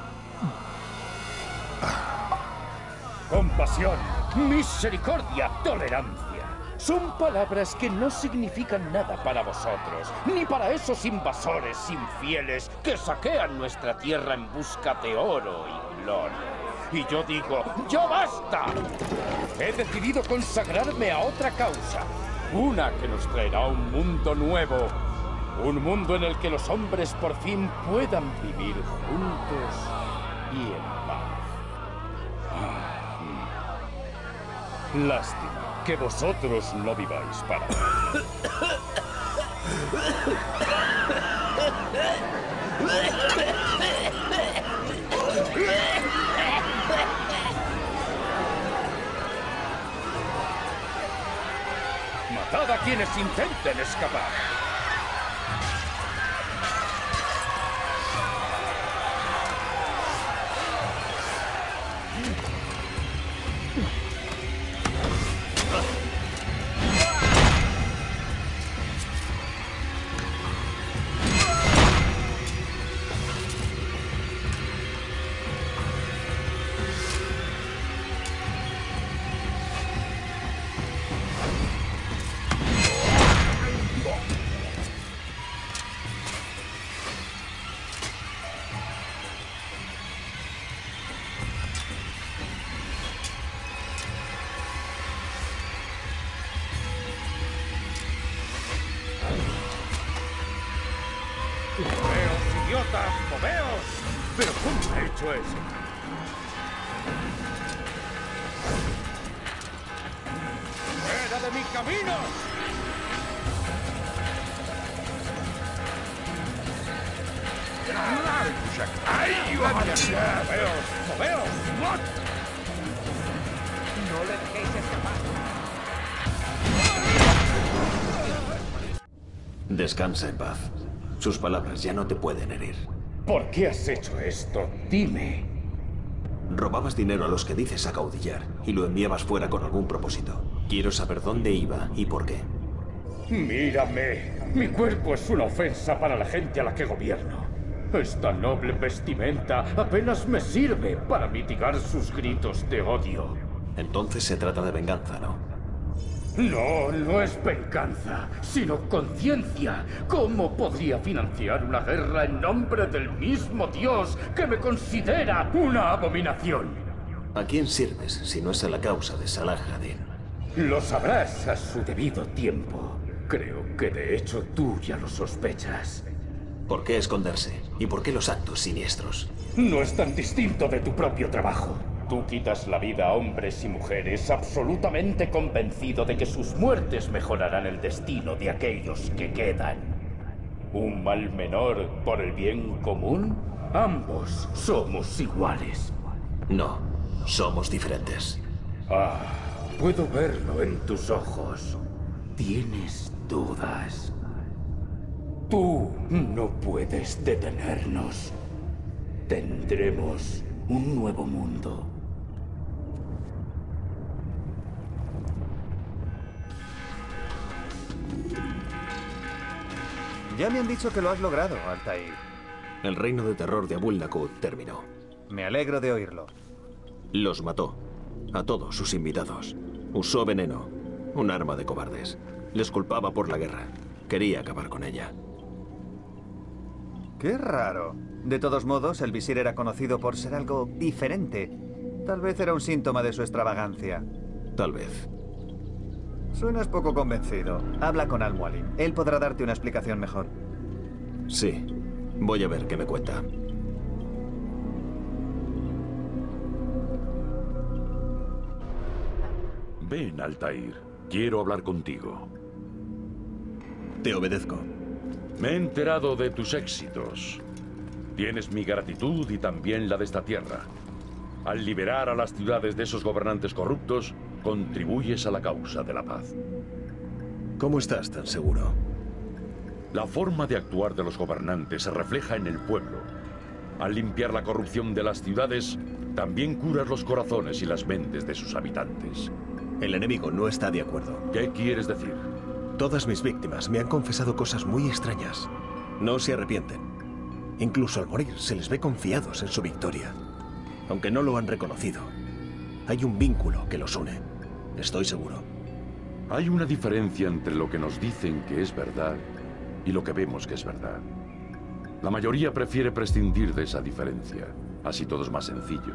Compasión, misericordia, tolerancia. Son palabras que no significan nada para vosotros, ni para esos invasores infieles que saquean nuestra tierra en busca de oro y gloria. Y yo digo, ¡ya basta! He decidido consagrarme a otra causa, una que nos traerá un mundo nuevo, un mundo en el que los hombres por fin puedan vivir juntos y en paz. Ah, lástima que vosotros no viváis para mí. Matad a quienes intenten escapar. ¡Moveos, idiotas! ¡Moveos! ¿Pero cómo ha hecho eso? ¡Fuera de mi camino! ¡Moveos! ¡Moveos! No le dejéis escapar. Descansa en paz. Sus palabras ya no te pueden herir. ¿Por qué has hecho esto? Dime. Robabas dinero a los que dices acaudillar y lo enviabas fuera con algún propósito. Quiero saber dónde iba y por qué. Mírame. Mi cuerpo es una ofensa para la gente a la que gobierno. Esta noble vestimenta apenas me sirve para mitigar sus gritos de odio. Entonces se trata de venganza, ¿no? No, no es venganza, sino conciencia. ¿Cómo podría financiar una guerra en nombre del mismo Dios que me considera una abominación? ¿A quién sirves si no es a la causa de Salah ad-Din? Lo sabrás a su debido tiempo. Creo que de hecho tú ya lo sospechas. ¿Por qué esconderse? ¿Y por qué los actos siniestros? No es tan distinto de tu propio trabajo. Tú quitas la vida a hombres y mujeres absolutamente convencido de que sus muertes mejorarán el destino de aquellos que quedan. ¿Un mal menor por el bien común? Ambos somos iguales. No, somos diferentes. Ah, puedo verlo en tus ojos. Tienes dudas. Tú no puedes detenernos. Tendremos un nuevo mundo. Ya me han dicho que lo has logrado, Altair. El reino de terror de Abul Naqud terminó. Me alegro de oírlo. Los mató. A todos sus invitados. Usó veneno. Un arma de cobardes. Les culpaba por la guerra. Quería acabar con ella. Qué raro. De todos modos, el visir era conocido por ser algo diferente. Tal vez era un síntoma de su extravagancia. Tal vez. Suenas poco convencido. Habla con Al-Mualim. Él podrá darte una explicación mejor. Sí. Voy a ver qué me cuenta. Ven, Altair. Quiero hablar contigo. Te obedezco. Me he enterado de tus éxitos. Tienes mi gratitud y también la de esta tierra. Al liberar a las ciudades de esos gobernantes corruptos, contribuyes a la causa de la paz. ¿Cómo estás tan seguro? La forma de actuar de los gobernantes se refleja en el pueblo. Al limpiar la corrupción de las ciudades, también curas los corazones y las mentes de sus habitantes. El enemigo no está de acuerdo. ¿Qué quieres decir? Todas mis víctimas me han confesado cosas muy extrañas. No se arrepienten. Incluso al morir se les ve confiados en su victoria. Aunque no lo han reconocido. Hay un vínculo que los une. Estoy seguro. Hay una diferencia entre lo que nos dicen que es verdad y lo que vemos que es verdad. La mayoría prefiere prescindir de esa diferencia. Así todo es más sencillo.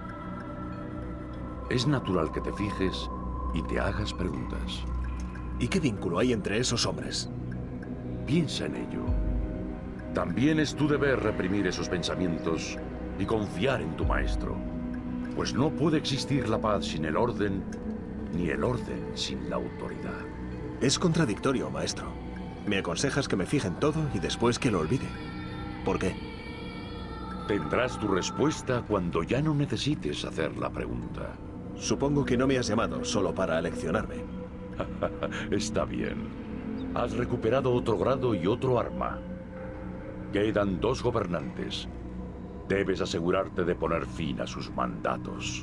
Es natural que te fijes y te hagas preguntas. ¿Y qué vínculo hay entre esos hombres? Piensa en ello. También es tu deber reprimir esos pensamientos y confiar en tu maestro. Pues no puede existir la paz sin el orden, ni el orden sin la autoridad. Es contradictorio, maestro. Me aconsejas que me fije en todo y después que lo olvide. ¿Por qué? Tendrás tu respuesta cuando ya no necesites hacer la pregunta. Supongo que no me has llamado solo para leccionarme. Está bien. Has recuperado otro grado y otro arma. Quedan dos gobernantes. Debes asegurarte de poner fin a sus mandatos.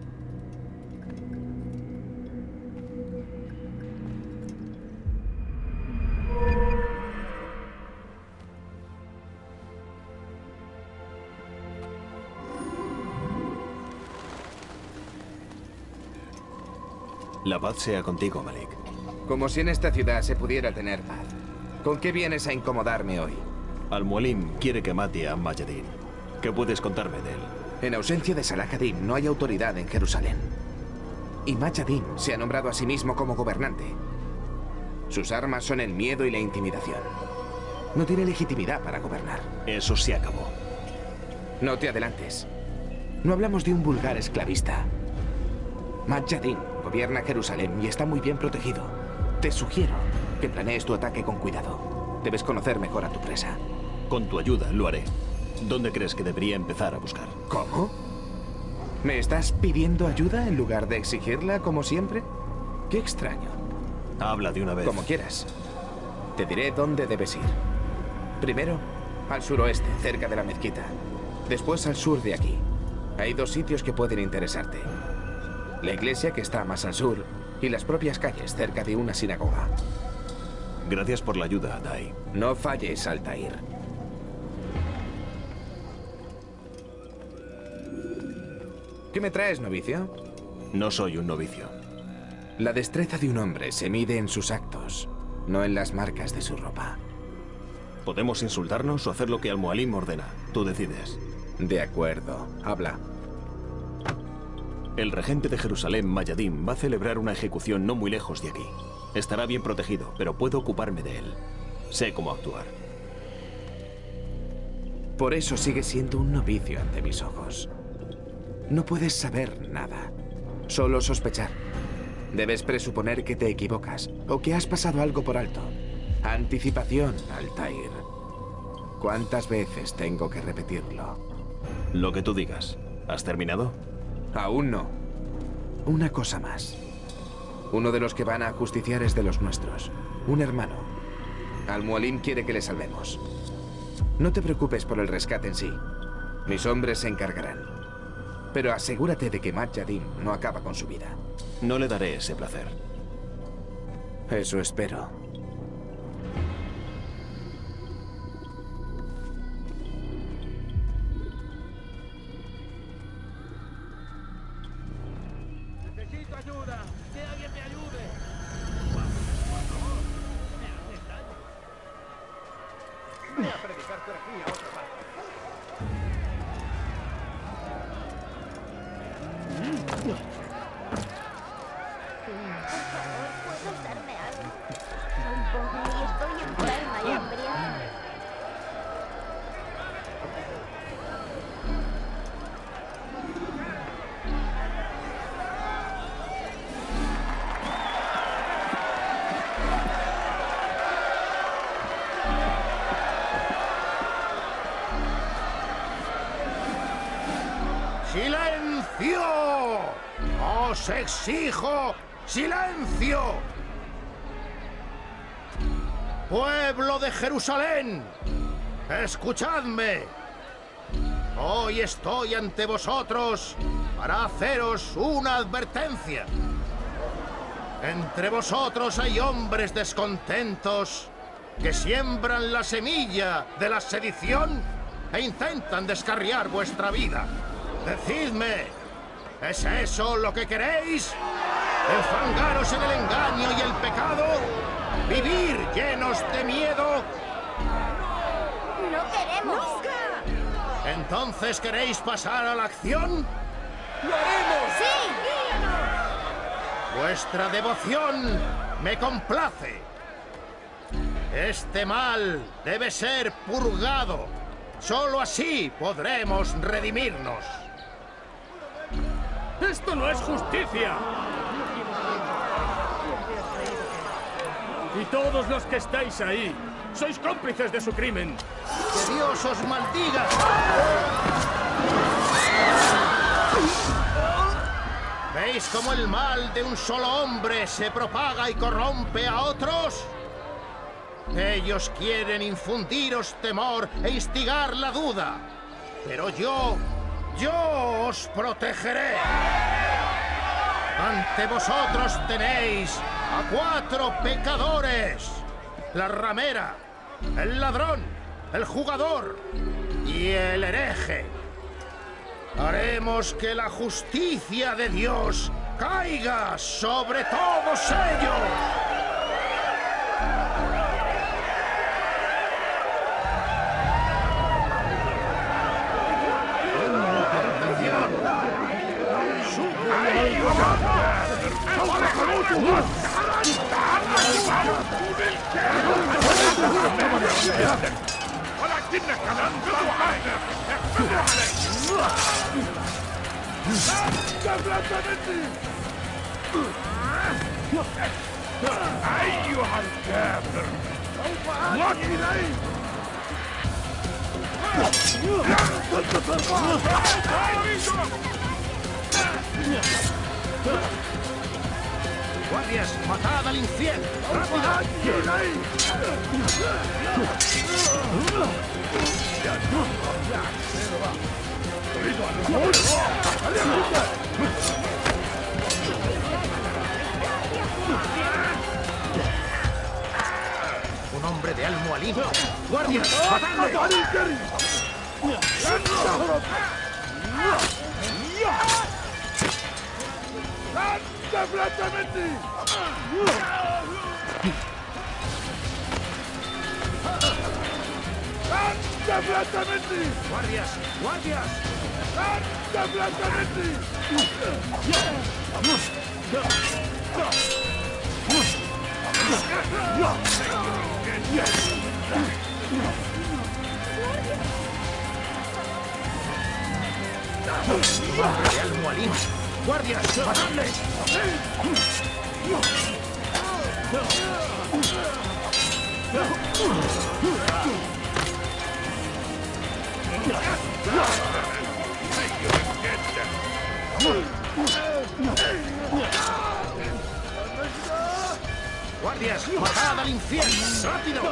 La paz sea contigo, Malik. Como si en esta ciudad se pudiera tener paz. ¿Con qué vienes a incomodarme hoy? Al-Mualim quiere que mate a Majadin. ¿Qué puedes contarme de él? En ausencia de Salahadin no hay autoridad en Jerusalén. Y Majadin se ha nombrado a sí mismo como gobernante. Sus armas son el miedo y la intimidación. No tiene legitimidad para gobernar. Eso se acabó. No te adelantes. No hablamos de un vulgar esclavista. Majadin gobierna Jerusalén y está muy bien protegido. Te sugiero que planees tu ataque con cuidado. Debes conocer mejor a tu presa. Con tu ayuda lo haré. ¿Dónde crees que debería empezar a buscar? ¿Cómo? ¿Me estás pidiendo ayuda en lugar de exigirla como siempre? Qué extraño. Habla de una vez. Como quieras. Te diré dónde debes ir. Primero, al suroeste, cerca de la mezquita. Después al sur de aquí. Hay dos sitios que pueden interesarte. La iglesia, que está más al sur, y las propias calles, cerca de una sinagoga. Gracias por la ayuda, Dai. No falles, Altair. ¿Qué me traes, novicio? No soy un novicio. La destreza de un hombre se mide en sus actos, no en las marcas de su ropa. Podemos insultarnos o hacer lo que Al-Mualim ordena. Tú decides. De acuerdo. Habla. El regente de Jerusalén, Majadin, va a celebrar una ejecución no muy lejos de aquí. Estará bien protegido, pero puedo ocuparme de él. Sé cómo actuar. Por eso sigues siendo un novicio ante mis ojos. No puedes saber nada, solo sospechar. Debes presuponer que te equivocas o que has pasado algo por alto. Anticipación, Altair. ¿Cuántas veces tengo que repetirlo? Lo que tú digas. ¿Has terminado? Aún no. Una cosa más. Uno de los que van a ajusticiar es de los nuestros. Un hermano. Al-Mualim quiere que le salvemos. No te preocupes por el rescate en sí. Mis hombres se encargarán. Pero asegúrate de que Majadin no acaba con su vida. No le daré ese placer. Eso espero. Necesito ayuda. Que alguien me ayude. Voy a predicar por aquí a otra parte. Por favor, ¿puedes darme algo? Soy pobre y estoy enferma y hambrienta. ¡Silencio! ¡Os exijo silencio! Pueblo de Jerusalén, escuchadme. Hoy estoy ante vosotros para haceros una advertencia. Entre vosotros hay hombres descontentos que siembran la semilla de la sedición e intentan descarriar vuestra vida. Decidme, ¿es eso lo que queréis? ¿Enfangaros en el engaño y el pecado? ¿Vivir llenos de miedo? ¡No queremos! ¿Entonces queréis pasar a la acción? ¡Lo haremos! ¡Sí! Vuestra devoción me complace. Este mal debe ser purgado. Solo así podremos redimirnos. ¡Esto no es justicia! Y todos los que estáis ahí, sois cómplices de su crimen. ¡Que Dios os maldiga! ¿Veis cómo el mal de un solo hombre se propaga y corrompe a otros? Ellos quieren infundiros temor e instigar la duda. Pero yo, yo os protegeré. Ante vosotros tenéis a cuatro pecadores: la ramera, el ladrón, el jugador y el hereje. Haremos que la justicia de Dios caiga sobre todos ellos. أيها الكافر وك إليه ¡Guardias, matad al infiel! Un hombre de Al-Mualim. ¡Guardias, matadle! ¡Guardias! ¡Guardias! ¡De Al-Mualim! ¡Guardias! ¡Matadle! ¡Guardias! ¡Matad al infiel! ¡Rápido!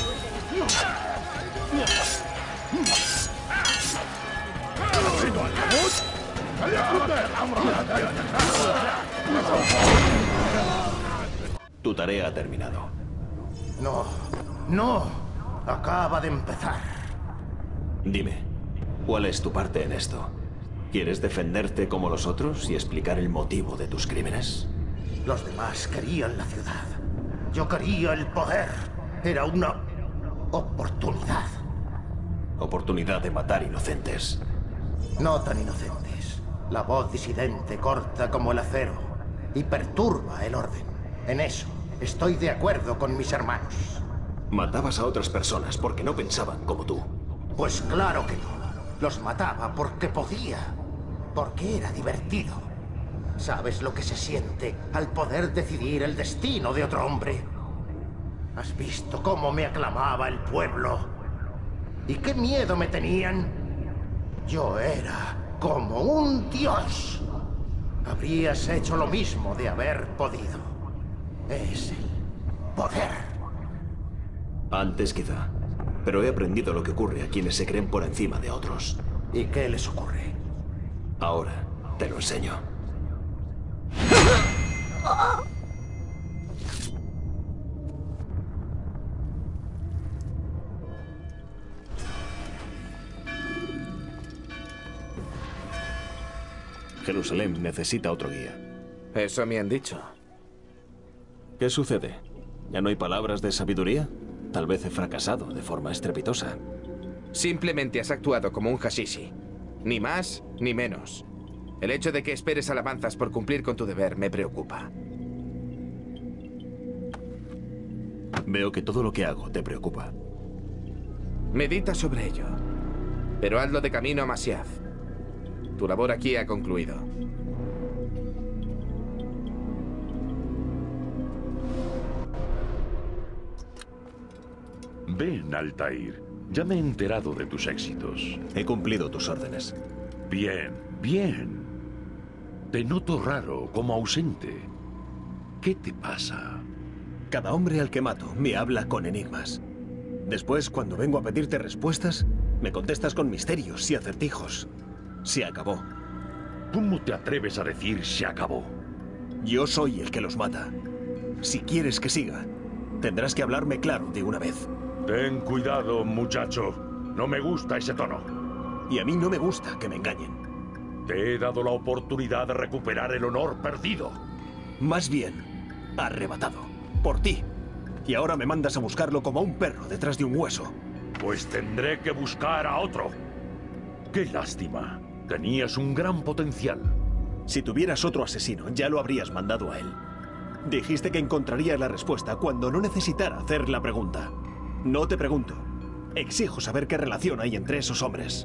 Tu tarea ha terminado. No, no. Acaba de empezar. Dime, ¿cuál es tu parte en esto? ¿Quieres defenderte como los otros y explicar el motivo de tus crímenes? Los demás querían la ciudad. Yo quería el poder. Era una oportunidad. Oportunidad de matar inocentes. No tan inocentes. La voz disidente corta como el acero y perturba el orden. En eso estoy de acuerdo con mis hermanos. Matabas a otras personas porque no pensaban como tú. Pues claro que no. Los mataba porque podía. Porque era divertido. ¿Sabes lo que se siente al poder decidir el destino de otro hombre? ¿Has visto cómo me aclamaba el pueblo? ¿Y qué miedo me tenían? Yo era como un dios. Habrías hecho lo mismo de haber podido. Es el poder. Antes quizá. Pero he aprendido lo que ocurre a quienes se creen por encima de otros. ¿Y qué les ocurre? Ahora te lo enseño. Jerusalén necesita otro guía. Eso me han dicho. ¿Qué sucede? ¿Ya no hay palabras de sabiduría? Tal vez he fracasado de forma estrepitosa. Simplemente has actuado como un hashishi. Ni más ni menos. El hecho de que esperes alabanzas por cumplir con tu deber me preocupa. Veo que todo lo que hago te preocupa. Medita sobre ello. Pero hazlo de camino a Masyaf. Tu labor aquí ha concluido. Ven, Altair. Ya me he enterado de tus éxitos. He cumplido tus órdenes. Bien, bien. Te noto raro, como ausente. ¿Qué te pasa? Cada hombre al que mato me habla con enigmas. Después, cuando vengo a pedirte respuestas, me contestas con misterios y acertijos. Se acabó. ¿Cómo te atreves a decir se acabó? Yo soy el que los mata. Si quieres que siga, tendrás que hablarme claro de una vez. Ten cuidado, muchacho. No me gusta ese tono. Y a mí no me gusta que me engañen. Te he dado la oportunidad de recuperar el honor perdido. Más bien, arrebatado. Por ti. Y ahora me mandas a buscarlo como a un perro detrás de un hueso. Pues tendré que buscar a otro. Qué lástima. Tenías un gran potencial. Si tuvieras otro asesino, ya lo habrías mandado a él. Dijiste que encontrarías la respuesta cuando no necesitara hacer la pregunta. No te pregunto. Exijo saber qué relación hay entre esos hombres.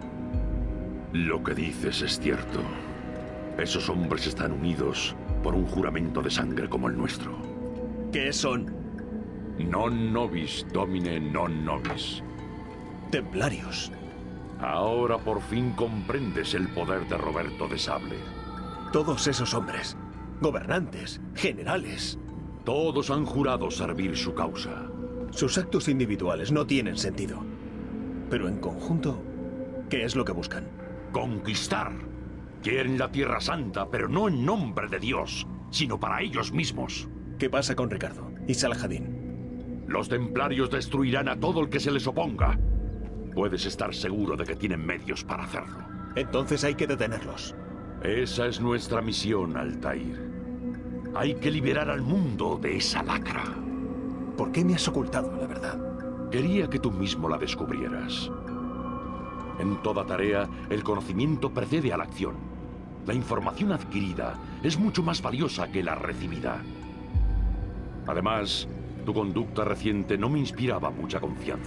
Lo que dices es cierto. Esos hombres están unidos por un juramento de sangre como el nuestro. ¿Qué son? Non nobis, domine non nobis. Templarios. Ahora por fin comprendes el poder de Roberto de Sable. Todos esos hombres, gobernantes, generales. Todos han jurado servir su causa. Sus actos individuales no tienen sentido. Pero en conjunto, ¿qué es lo que buscan? Conquistar. Quieren la Tierra Santa, pero no en nombre de Dios, sino para ellos mismos. ¿Qué pasa con Ricardo y Salahadin? Los templarios destruirán a todo el que se les oponga. Puedes estar seguro de que tienen medios para hacerlo. Entonces hay que detenerlos. Esa es nuestra misión, Altair. Hay que liberar al mundo de esa lacra. ¿Por qué me has ocultado la verdad? Quería que tú mismo la descubrieras. En toda tarea, el conocimiento precede a la acción. La información adquirida es mucho más valiosa que la recibida. Además, tu conducta reciente no me inspiraba mucha confianza.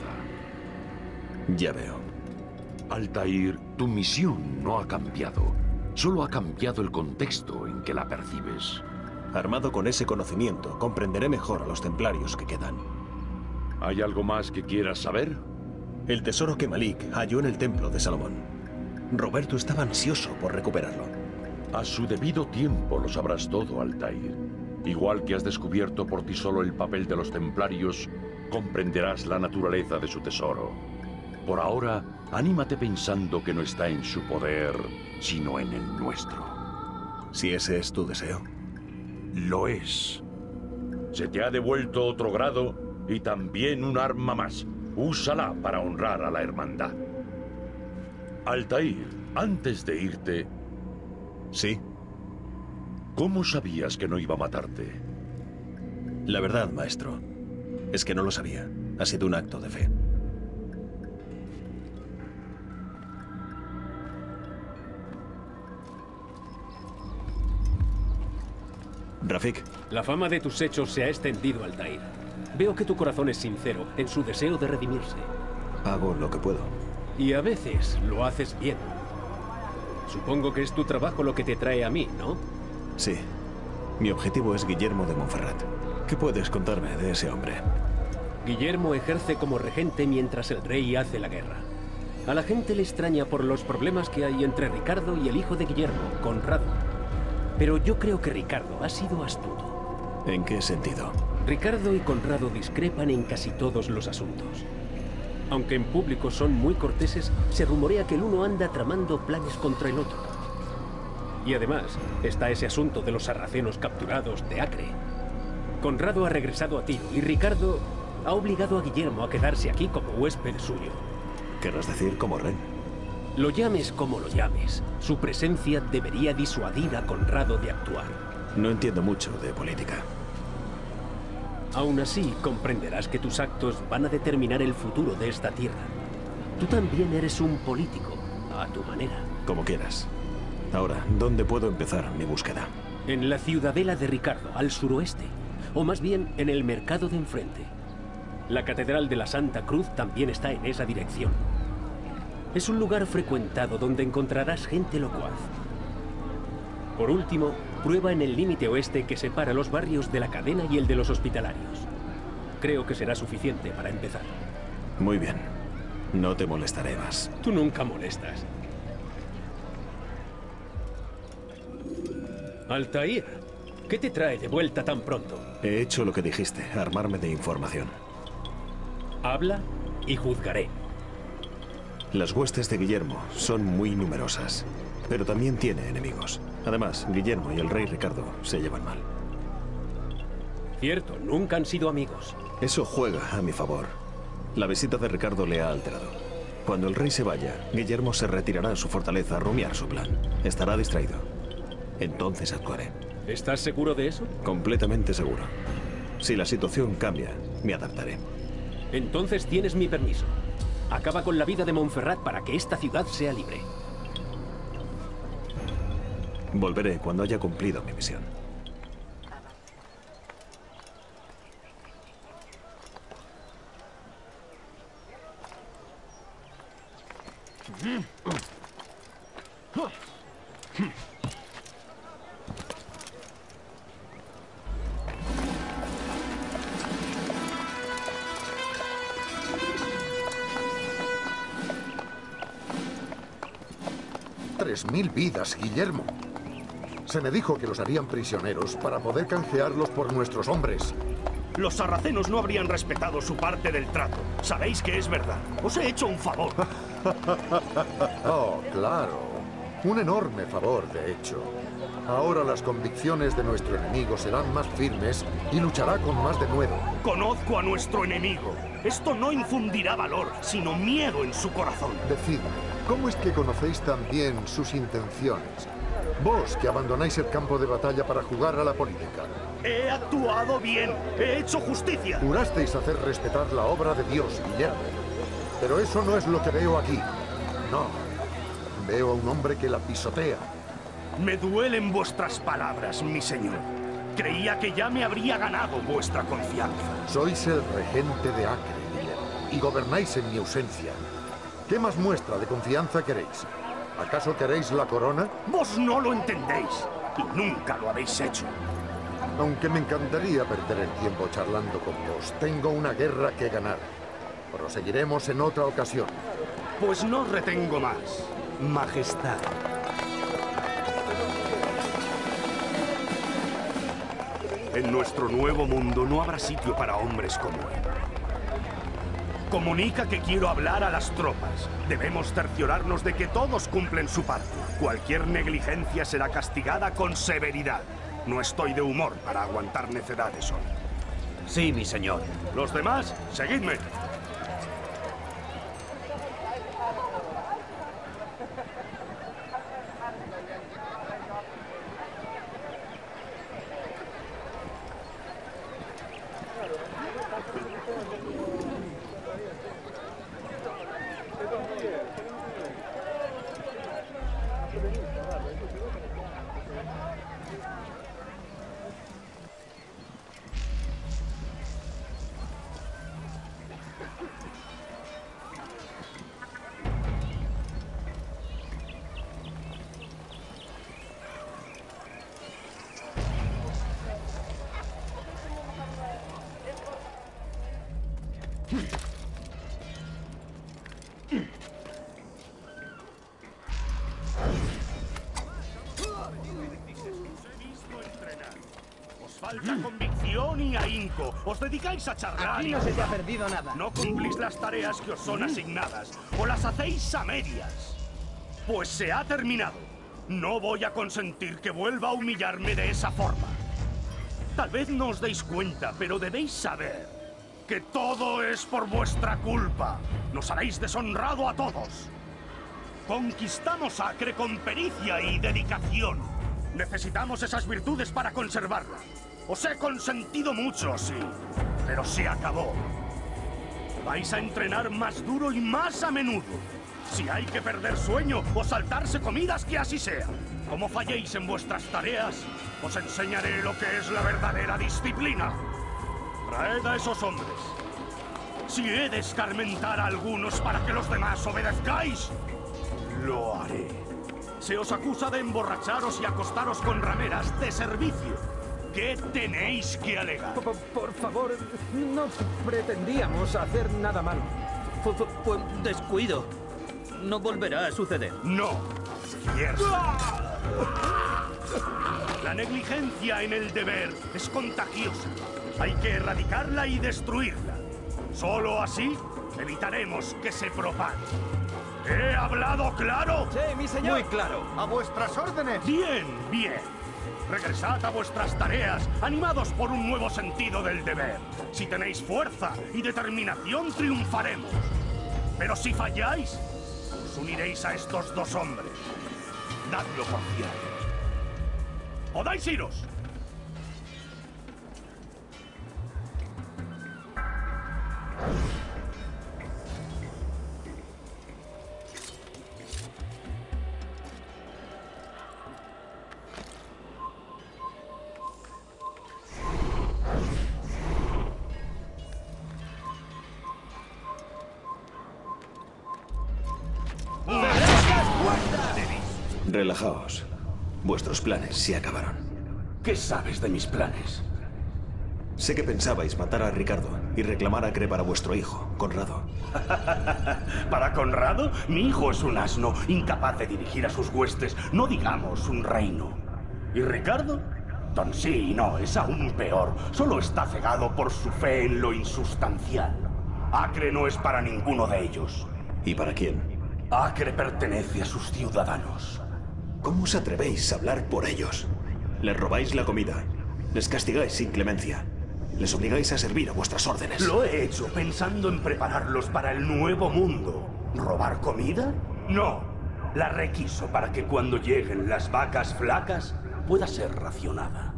Ya veo. Altair, tu misión no ha cambiado. Solo ha cambiado el contexto en que la percibes. Armado con ese conocimiento, comprenderé mejor a los templarios que quedan. ¿Hay algo más que quieras saber? El tesoro que Malik halló en el templo de Salomón. Roberto estaba ansioso por recuperarlo. A su debido tiempo lo sabrás todo, Altair. Igual que has descubierto por ti solo el papel de los templarios, comprenderás la naturaleza de su tesoro. Por ahora, anímate pensando que no está en su poder, sino en el nuestro. Si ese es tu deseo. Lo es. Se te ha devuelto otro grado y también un arma más. Úsala para honrar a la hermandad. Altair, antes de irte... Sí. ¿Cómo sabías que no iba a matarte? La verdad, maestro, es que no lo sabía. Ha sido un acto de fe. Rafik. La fama de tus hechos se ha extendido, Altair. Veo que tu corazón es sincero en su deseo de redimirse. Hago lo que puedo. Y a veces lo haces bien. Supongo que es tu trabajo lo que te trae a mí, ¿no? Sí. Mi objetivo es Guillermo de Montferrat. ¿Qué puedes contarme de ese hombre? Guillermo ejerce como regente mientras el rey hace la guerra. A la gente le extraña por los problemas que hay entre Ricardo y el hijo de Guillermo, Conrado. Pero yo creo que Ricardo ha sido astuto. ¿En qué sentido? Ricardo y Conrado discrepan en casi todos los asuntos. Aunque en público son muy corteses, se rumorea que el uno anda tramando planes contra el otro. Y además, está ese asunto de los sarracenos capturados de Acre. Conrado ha regresado a Tiro y Ricardo ha obligado a Guillermo a quedarse aquí como huésped suyo. ¿Querrás decir como Ren? Lo llames como lo llames, su presencia debería disuadir a Conrado de actuar. No entiendo mucho de política. Aún así, comprenderás que tus actos van a determinar el futuro de esta tierra. Tú también eres un político, a tu manera. Como quieras. Ahora, ¿dónde puedo empezar mi búsqueda? En la ciudadela de Ricardo, al suroeste. O más bien, en el mercado de enfrente. La Catedral de la Santa Cruz también está en esa dirección. Es un lugar frecuentado donde encontrarás gente locuaz. Por último, prueba en el límite oeste que separa los barrios de la Cadena y el de los Hospitalarios. Creo que será suficiente para empezar. Muy bien. No te molestaré más. Tú nunca molestas. Altair, ¿qué te trae de vuelta tan pronto? He hecho lo que dijiste, armarme de información. Habla y juzgaré. Las huestes de Guillermo son muy numerosas, pero también tiene enemigos. Además, Guillermo y el rey Ricardo se llevan mal. Cierto, nunca han sido amigos. Eso juega a mi favor. La visita de Ricardo le ha alterado. Cuando el rey se vaya, Guillermo se retirará a su fortaleza a rumiar su plan. Estará distraído. Entonces actuaré. ¿Estás seguro de eso? Completamente seguro. Si la situación cambia, me adaptaré. Entonces tienes mi permiso. Acaba con la vida de Montferrat para que esta ciudad sea libre. Volveré cuando haya cumplido mi misión. Tres mil vidas, Guillermo. Se me dijo que los harían prisioneros para poder canjearlos por nuestros hombres. Los sarracenos no habrían respetado su parte del trato. Sabéis que es verdad. Os he hecho un favor. Oh, claro. Un enorme favor, de hecho. Ahora las convicciones de nuestro enemigo serán más firmes y luchará con más denuedo. Conozco a nuestro enemigo. Esto no infundirá valor, sino miedo en su corazón. Decidme, ¿cómo es que conocéis tan bien sus intenciones? Vos, que abandonáis el campo de batalla para jugar a la política. He actuado bien. He hecho justicia. Jurasteis hacer respetar la obra de Dios, Guillermo. Pero eso no es lo que veo aquí. No. Veo a un hombre que la pisotea. Me duelen vuestras palabras, mi señor. Creía que ya me habría ganado vuestra confianza. Sois el regente de Acre, Guillermo, y gobernáis en mi ausencia. ¿Qué más muestra de confianza queréis? ¿Acaso queréis la corona? Vos no lo entendéis, y nunca lo habéis hecho. Aunque me encantaría perder el tiempo charlando con vos, tengo una guerra que ganar. Proseguiremos en otra ocasión. Pues no os retengo más, Majestad. En nuestro nuevo mundo no habrá sitio para hombres como él. Comunica que quiero hablar a las tropas. Debemos cerciorarnos de que todos cumplen su parte. Cualquier negligencia será castigada con severidad. No estoy de humor para aguantar necedades hoy. Sí, mi señor. Los demás, seguidme. falta convicción y ahínco. Os dedicáis a charlar. Aquí y no se te ha jugar. perdido nada. No cumplís las tareas que os son asignadas. O las hacéis a medias. Pues se ha terminado. No voy a consentir que vuelva a humillarme de esa forma. Tal vez no os deis cuenta, pero debéis saber que todo es por vuestra culpa. Nos habéis deshonrado a todos. Conquistamos Acre con pericia y dedicación. Necesitamos esas virtudes para conservarla. Os he consentido mucho, sí, pero se acabó. Vais a entrenar más duro y más a menudo. Si hay que perder sueño o saltarse comidas, que así sea. Como falléis en vuestras tareas, os enseñaré lo que es la verdadera disciplina. Traed a esos hombres. Si he de escarmentar a algunos para que los demás obedezcáis, lo haré. Se os acusa de emborracharos y acostaros con rameras de servicio. ¿Qué tenéis que alegar? Por, por favor, no pretendíamos hacer nada malo. Fue, fue, fue un descuido. No volverá a suceder. No. Cierto. La negligencia en el deber es contagiosa. Hay que erradicarla y destruirla. Solo así evitaremos que se propague. ¿He hablado claro? Sí, mi señor. Muy claro. A vuestras órdenes. Bien, bien. Regresad a vuestras tareas, animados por un nuevo sentido del deber. Si tenéis fuerza y determinación, triunfaremos. Pero si falláis, os uniréis a estos dos hombres. Dadlo por cierto. ¡Podáis iros! Relajaos. Vuestros planes se acabaron. ¿Qué sabes de mis planes? Sé que pensabais matar a Ricardo y reclamar a Acre para vuestro hijo, Conrado. ¿Para Conrado? Mi hijo es un asno, incapaz de dirigir a sus huestes, no digamos un reino. ¿Y Ricardo? Don sí, no, es aún peor. Solo está cegado por su fe en lo insustancial. Acre no es para ninguno de ellos. ¿Y para quién? Acre pertenece a sus ciudadanos. ¿Cómo os atrevéis a hablar por ellos? Les robáis la comida, les castigáis sin clemencia, les obligáis a servir a vuestras órdenes. Lo he hecho pensando en prepararlos para el nuevo mundo. ¿Robar comida? No. La requiso para que cuando lleguen las vacas flacas pueda ser racionada.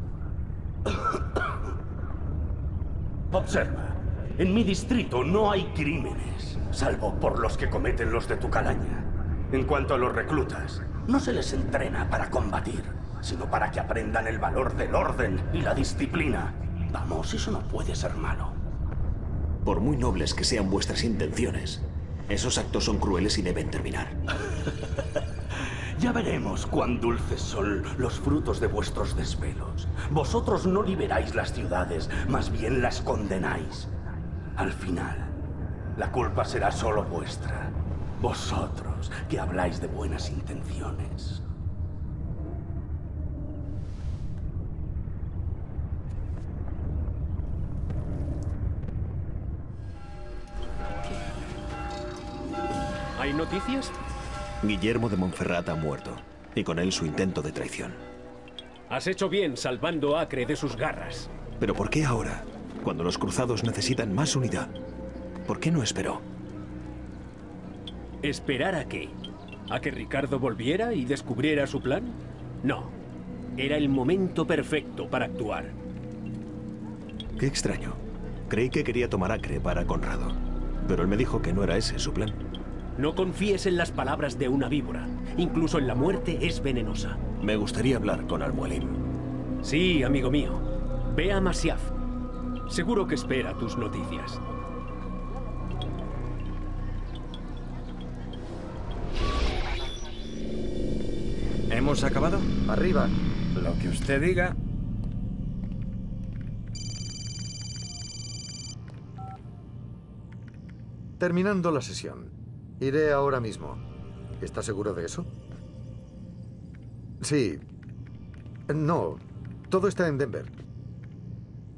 Observa. En mi distrito no hay crímenes, salvo por los que cometen los de tu calaña. En cuanto a los reclutas, no se les entrena para combatir, sino para que aprendan el valor del orden y la disciplina. Vamos, eso no puede ser malo. Por muy nobles que sean vuestras intenciones, esos actos son crueles y deben terminar. Ya veremos cuán dulces son los frutos de vuestros desvelos. Vosotros no liberáis las ciudades, más bien las condenáis. Al final, la culpa será solo vuestra. Vosotros, que habláis de buenas intenciones. ¿Hay noticias? Guillermo de Montferrat ha muerto, y con él su intento de traición. Has hecho bien salvando a Acre de sus garras. ¿Pero por qué ahora, cuando los cruzados necesitan más unidad? ¿Por qué no esperó? ¿Esperar a qué? ¿A que Ricardo volviera y descubriera su plan? No. Era el momento perfecto para actuar. Qué extraño. Creí que quería tomar Acre para Conrado, pero él me dijo que no era ese su plan. No confíes en las palabras de una víbora. Incluso en la muerte es venenosa. Me gustaría hablar con Al-Mualim. Sí, amigo mío. Ve a Masyaf. Seguro que espera tus noticias. ¿Hemos acabado? Arriba. Lo que usted diga. Terminando la sesión. Iré ahora mismo. ¿Está seguro de eso? Sí. No. Todo está en Denver.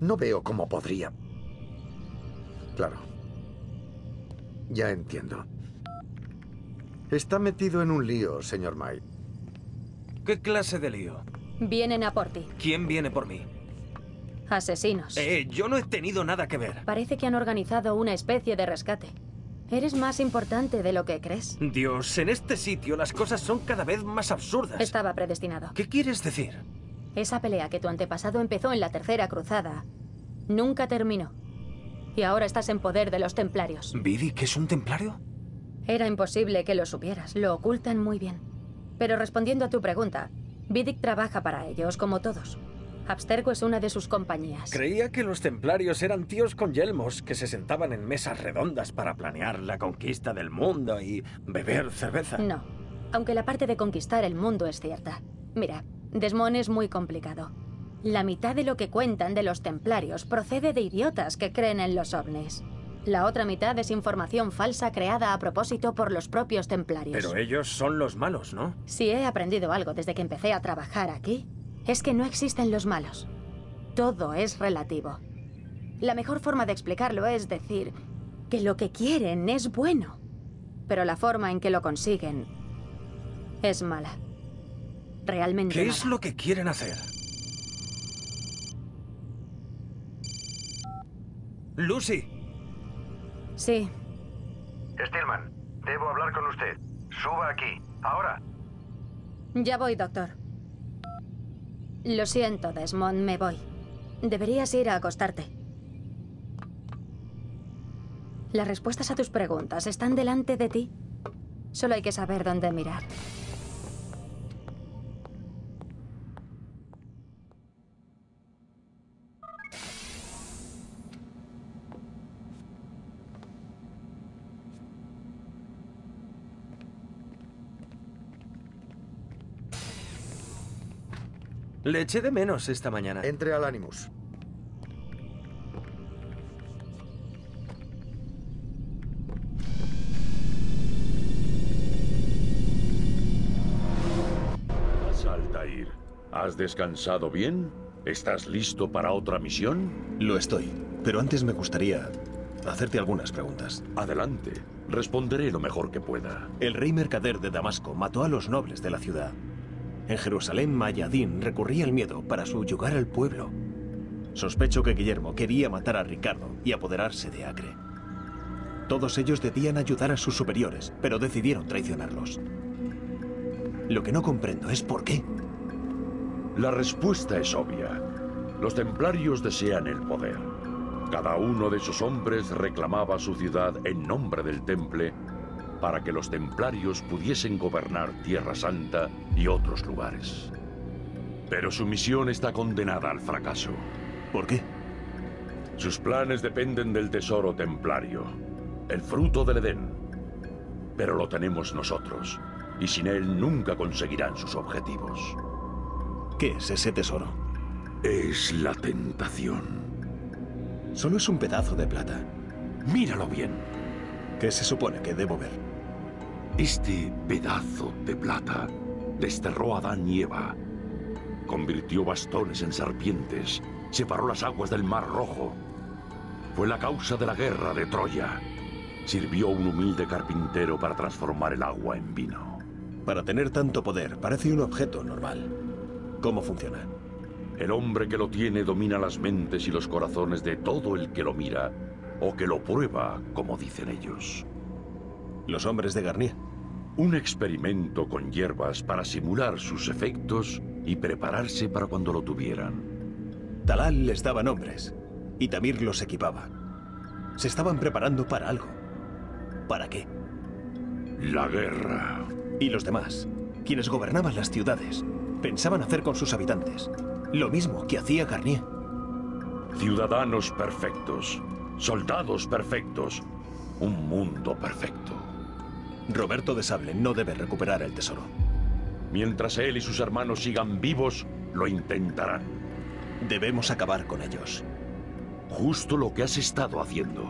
No veo cómo podría. Claro. Ya entiendo. Está metido en un lío, señor Miles. ¿Qué clase de lío? Vienen a por ti. ¿Quién viene por mí? Asesinos. Eh, yo no he tenido nada que ver. Parece que han organizado una especie de rescate. Eres más importante de lo que crees. Dios, en este sitio las cosas son cada vez más absurdas. Estaba predestinado. ¿Qué quieres decir? Esa pelea que tu antepasado empezó en la Tercera Cruzada nunca terminó. Y ahora estás en poder de los templarios. ¿Vidic es un templario? Era imposible que lo supieras. Lo ocultan muy bien. Pero respondiendo a tu pregunta, Vidic trabaja para ellos, como todos. Abstergo es una de sus compañías. Creía que los templarios eran tíos con yelmos que se sentaban en mesas redondas para planear la conquista del mundo y beber cerveza. No, aunque la parte de conquistar el mundo es cierta. Mira, Desmond es muy complicado. La mitad de lo que cuentan de los templarios procede de idiotas que creen en los ovnis. La otra mitad es información falsa creada a propósito por los propios templarios. Pero ellos son los malos, ¿no? Si he aprendido algo desde que empecé a trabajar aquí, es que no existen los malos. Todo es relativo. La mejor forma de explicarlo es decir que lo que quieren es bueno, pero la forma en que lo consiguen es mala. Realmente ¿Qué mala. es lo que quieren hacer? Lucy. Sí. Stillman, debo hablar con usted. Suba aquí, ahora. Ya voy, doctor. Lo siento, Desmond, me voy. Deberías ir a acostarte. Las respuestas a tus preguntas están delante de ti. Solo hay que saber dónde mirar. Le eché de menos esta mañana. Entre al Animus. Altair, ¿has descansado bien? ¿Estás listo para otra misión? Lo estoy, pero antes me gustaría hacerte algunas preguntas. Adelante, responderé lo mejor que pueda. El rey mercader de Damasco mató a los nobles de la ciudad. En Jerusalén, Mayadín recurría al miedo para subyugar al pueblo. Sospecho que Guillermo quería matar a Ricardo y apoderarse de Acre. Todos ellos debían ayudar a sus superiores, pero decidieron traicionarlos. Lo que no comprendo es por qué. La respuesta es obvia. Los templarios desean el poder. Cada uno de esos hombres reclamaba su ciudad en nombre del Temple para que los templarios pudiesen gobernar Tierra Santa y otros lugares. Pero su misión está condenada al fracaso. ¿Por qué? Sus planes dependen del tesoro templario, el fruto del Edén. Pero lo tenemos nosotros, y sin él nunca conseguirán sus objetivos. ¿Qué es ese tesoro? Es la tentación. Solo es un pedazo de plata. Míralo bien. ¿Qué se supone que debo ver? Este pedazo de plata desterró a Adán y Eva, convirtió bastones en serpientes, separó las aguas del Mar Rojo. Fue la causa de la guerra de Troya. Sirvió a un humilde carpintero para transformar el agua en vino. Para tener tanto poder, parece un objeto normal. ¿Cómo funciona? El hombre que lo tiene domina las mentes y los corazones de todo el que lo mira o que lo prueba, como dicen ellos. ¿Los hombres de Garnier? Un experimento con hierbas para simular sus efectos y prepararse para cuando lo tuvieran. Talal les daba nombres y Tamir los equipaba. Se estaban preparando para algo. ¿Para qué? La guerra. Y los demás, quienes gobernaban las ciudades, pensaban hacer con sus habitantes lo mismo que hacía Garnier. Ciudadanos perfectos, soldados perfectos, un mundo perfecto. Roberto de Sable no debe recuperar el tesoro. Mientras él y sus hermanos sigan vivos, lo intentarán. Debemos acabar con ellos. Justo lo que has estado haciendo.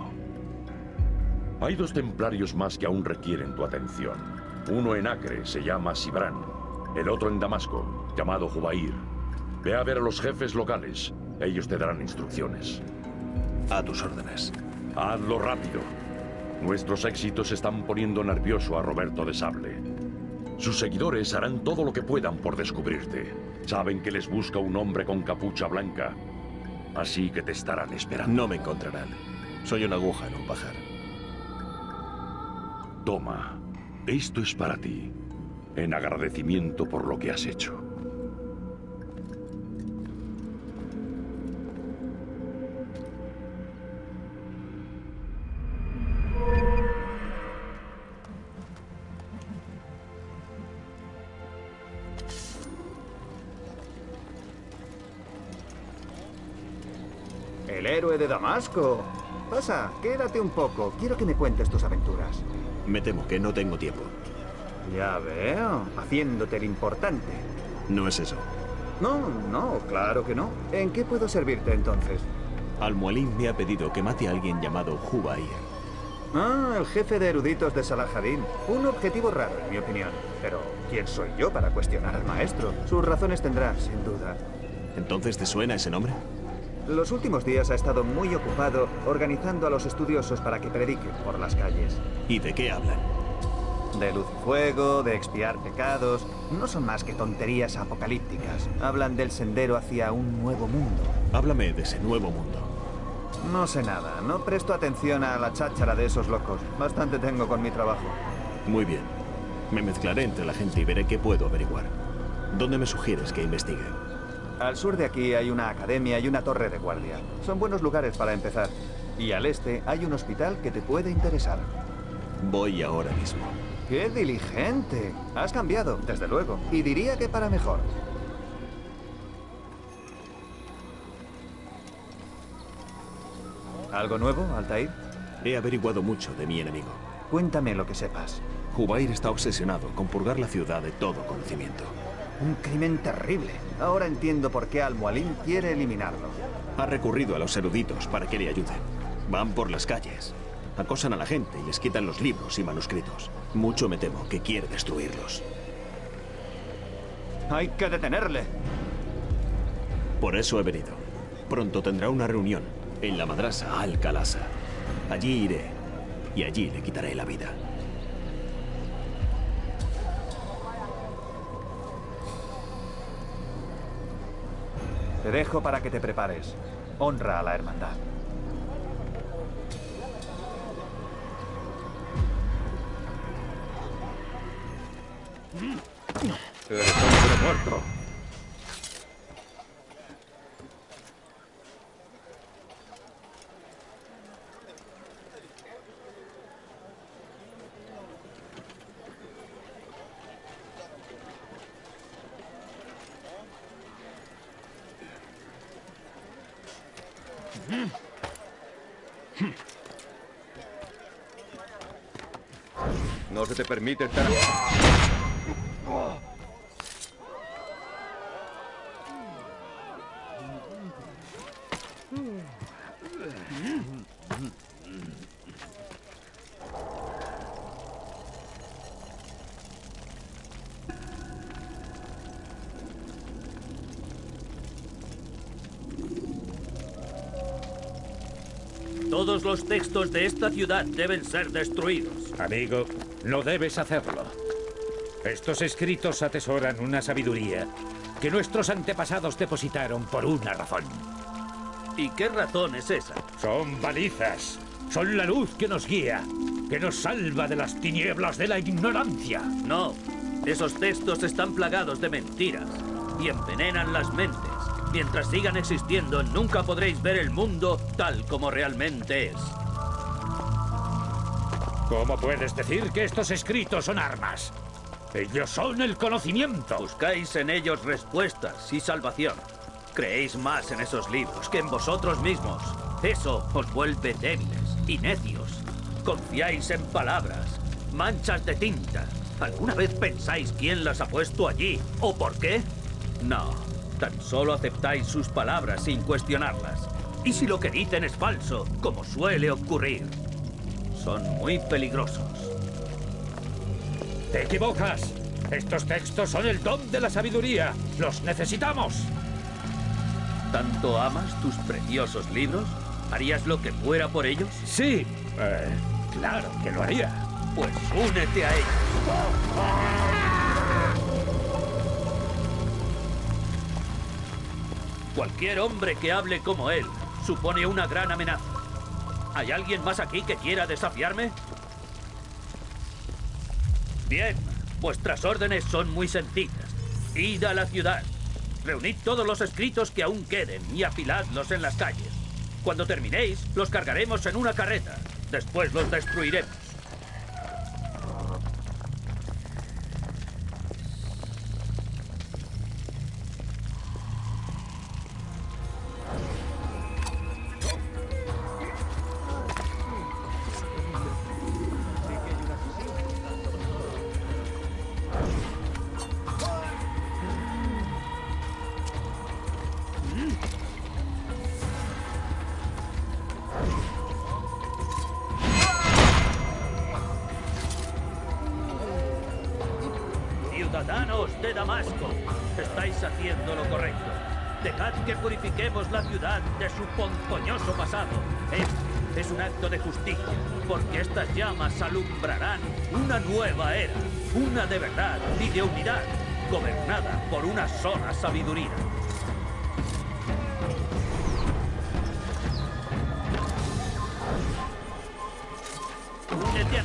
Hay dos templarios más que aún requieren tu atención. Uno en Acre, se llama Sibran. El otro en Damasco, llamado Jubair. Ve a ver a los jefes locales Ellos te darán instrucciones. A tus órdenes. Hazlo rápido. Nuestros éxitos están poniendo nervioso a Roberto de Sable. Sus seguidores harán todo lo que puedan por descubrirte. Saben que les busca un hombre con capucha blanca. Así que te estarán esperando. No me encontrarán. Soy una aguja en un pajar. Toma. Esto es para ti. En agradecimiento por lo que has hecho. El héroe de Damasco. Pasa, quédate un poco. Quiero que me cuentes tus aventuras. Me temo que no tengo tiempo. Ya veo, haciéndote el importante. No es eso. No, no, claro que no. ¿En qué puedo servirte entonces? Al-Mualim me ha pedido que mate a alguien llamado Jubair. Ah, el jefe de eruditos de Salahadin. Un objetivo raro, en mi opinión. Pero, ¿quién soy yo para cuestionar al maestro? Sus razones tendrá, sin duda. ¿Entonces te suena ese nombre? Los últimos días ha estado muy ocupado organizando a los estudiosos para que prediquen por las calles. ¿Y de qué hablan? De luz y fuego, de expiar pecados. No son más que tonterías apocalípticas. Hablan del sendero hacia un nuevo mundo. Háblame de ese nuevo mundo. No sé nada. No presto atención a la cháchara de esos locos. Bastante tengo con mi trabajo. Muy bien. Me mezclaré entre la gente y veré qué puedo averiguar. ¿Dónde me sugieres que investigue? Al sur de aquí hay una academia y una torre de guardia. Son buenos lugares para empezar. Y al este hay un hospital que te puede interesar. Voy ahora mismo. ¡Qué diligente! Has cambiado, desde luego. Y diría que para mejor. ¿Algo nuevo, Altair? He averiguado mucho de mi enemigo. Cuéntame lo que sepas. Jubair está obsesionado con purgar la ciudad de todo conocimiento. Un crimen terrible. Ahora entiendo por qué Al-Mualim quiere eliminarlo. Ha recurrido a los eruditos para que le ayuden. Van por las calles, acosan a la gente y les quitan los libros y manuscritos. Mucho me temo que quiere destruirlos. Hay que detenerle. Por eso he venido. Pronto tendrá una reunión en la madrasa Al-Khalasa. Allí iré y allí le quitaré la vida. Te dejo para que te prepares. Honra a la hermandad. ¡Eres hombre muerto! No se te permite estar... Todos los textos de esta ciudad deben ser destruidos. Amigo, no debes hacerlo. Estos escritos atesoran una sabiduría que nuestros antepasados depositaron por una razón. ¿Y qué razón es esa? Son balizas. Son la luz que nos guía, que nos salva de las tinieblas de la ignorancia. No, esos textos están plagados de mentiras y envenenan las mentes. Mientras sigan existiendo, nunca podréis ver el mundo tal como realmente es. ¿Cómo puedes decir que estos escritos son armas? Ellos son el conocimiento. Buscáis en ellos respuestas y salvación. Creéis más en esos libros que en vosotros mismos. Eso os vuelve débiles y necios. Confiáis en palabras, manchas de tinta. ¿Alguna vez pensáis quién las ha puesto allí o por qué? No. Tan solo aceptáis sus palabras sin cuestionarlas. Y si lo que dicen es falso, como suele ocurrir, son muy peligrosos. ¡Te equivocas! Estos textos son el don de la sabiduría. ¡Los necesitamos! ¿Tanto amas tus preciosos libros? ¿Harías lo que fuera por ellos? Sí, eh, claro que lo haría. Pues únete a ellos. Cualquier hombre que hable como él supone una gran amenaza. ¿Hay alguien más aquí que quiera desafiarme? Bien, vuestras órdenes son muy sencillas. Id a la ciudad. Reunid todos los escritos que aún queden y afiladlos en las calles. Cuando terminéis, los cargaremos en una carreta. Después los destruiremos. Ciudadanos de Damasco, estáis haciendo lo correcto. Dejad que purifiquemos la ciudad de su ponzoñoso pasado. Este es un acto de justicia, porque estas llamas alumbrarán una nueva era, una de verdad y de unidad, gobernada por una sola sabiduría. Únete a...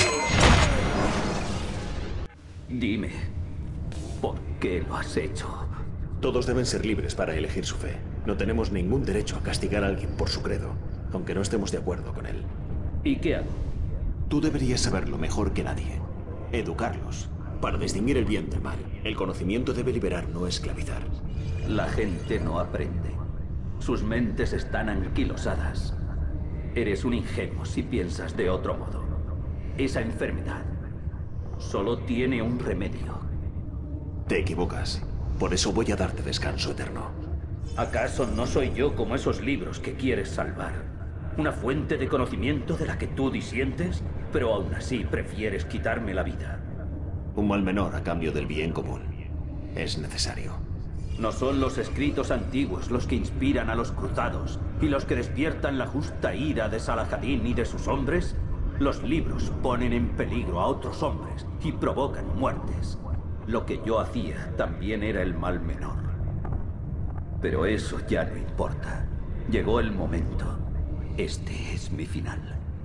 Dime, ¿por qué lo has hecho? Todos deben ser libres para elegir su fe. No tenemos ningún derecho a castigar a alguien por su credo, aunque no estemos de acuerdo con él. ¿Y qué hago? Tú deberías saberlo mejor que nadie. Educarlos, para distinguir el bien del mal. El conocimiento debe liberar, no esclavizar. La gente no aprende. Sus mentes están anquilosadas. Eres un ingenuo si piensas de otro modo. Esa enfermedad solo tiene un remedio. Te equivocas. Por eso voy a darte descanso eterno. ¿Acaso no soy yo como esos libros que quieres salvar? ¿Una fuente de conocimiento de la que tú disientes? Pero aún así prefieres quitarme la vida. Un mal menor a cambio del bien común. Es necesario. ¿No son los escritos antiguos los que inspiran a los cruzados y los que despiertan la justa ira de Salahadin y de sus hombres? Los libros ponen en peligro a otros hombres y provocan muertes. Lo que yo hacía también era el mal menor. Pero eso ya no importa. Llegó el momento. Este es mi final.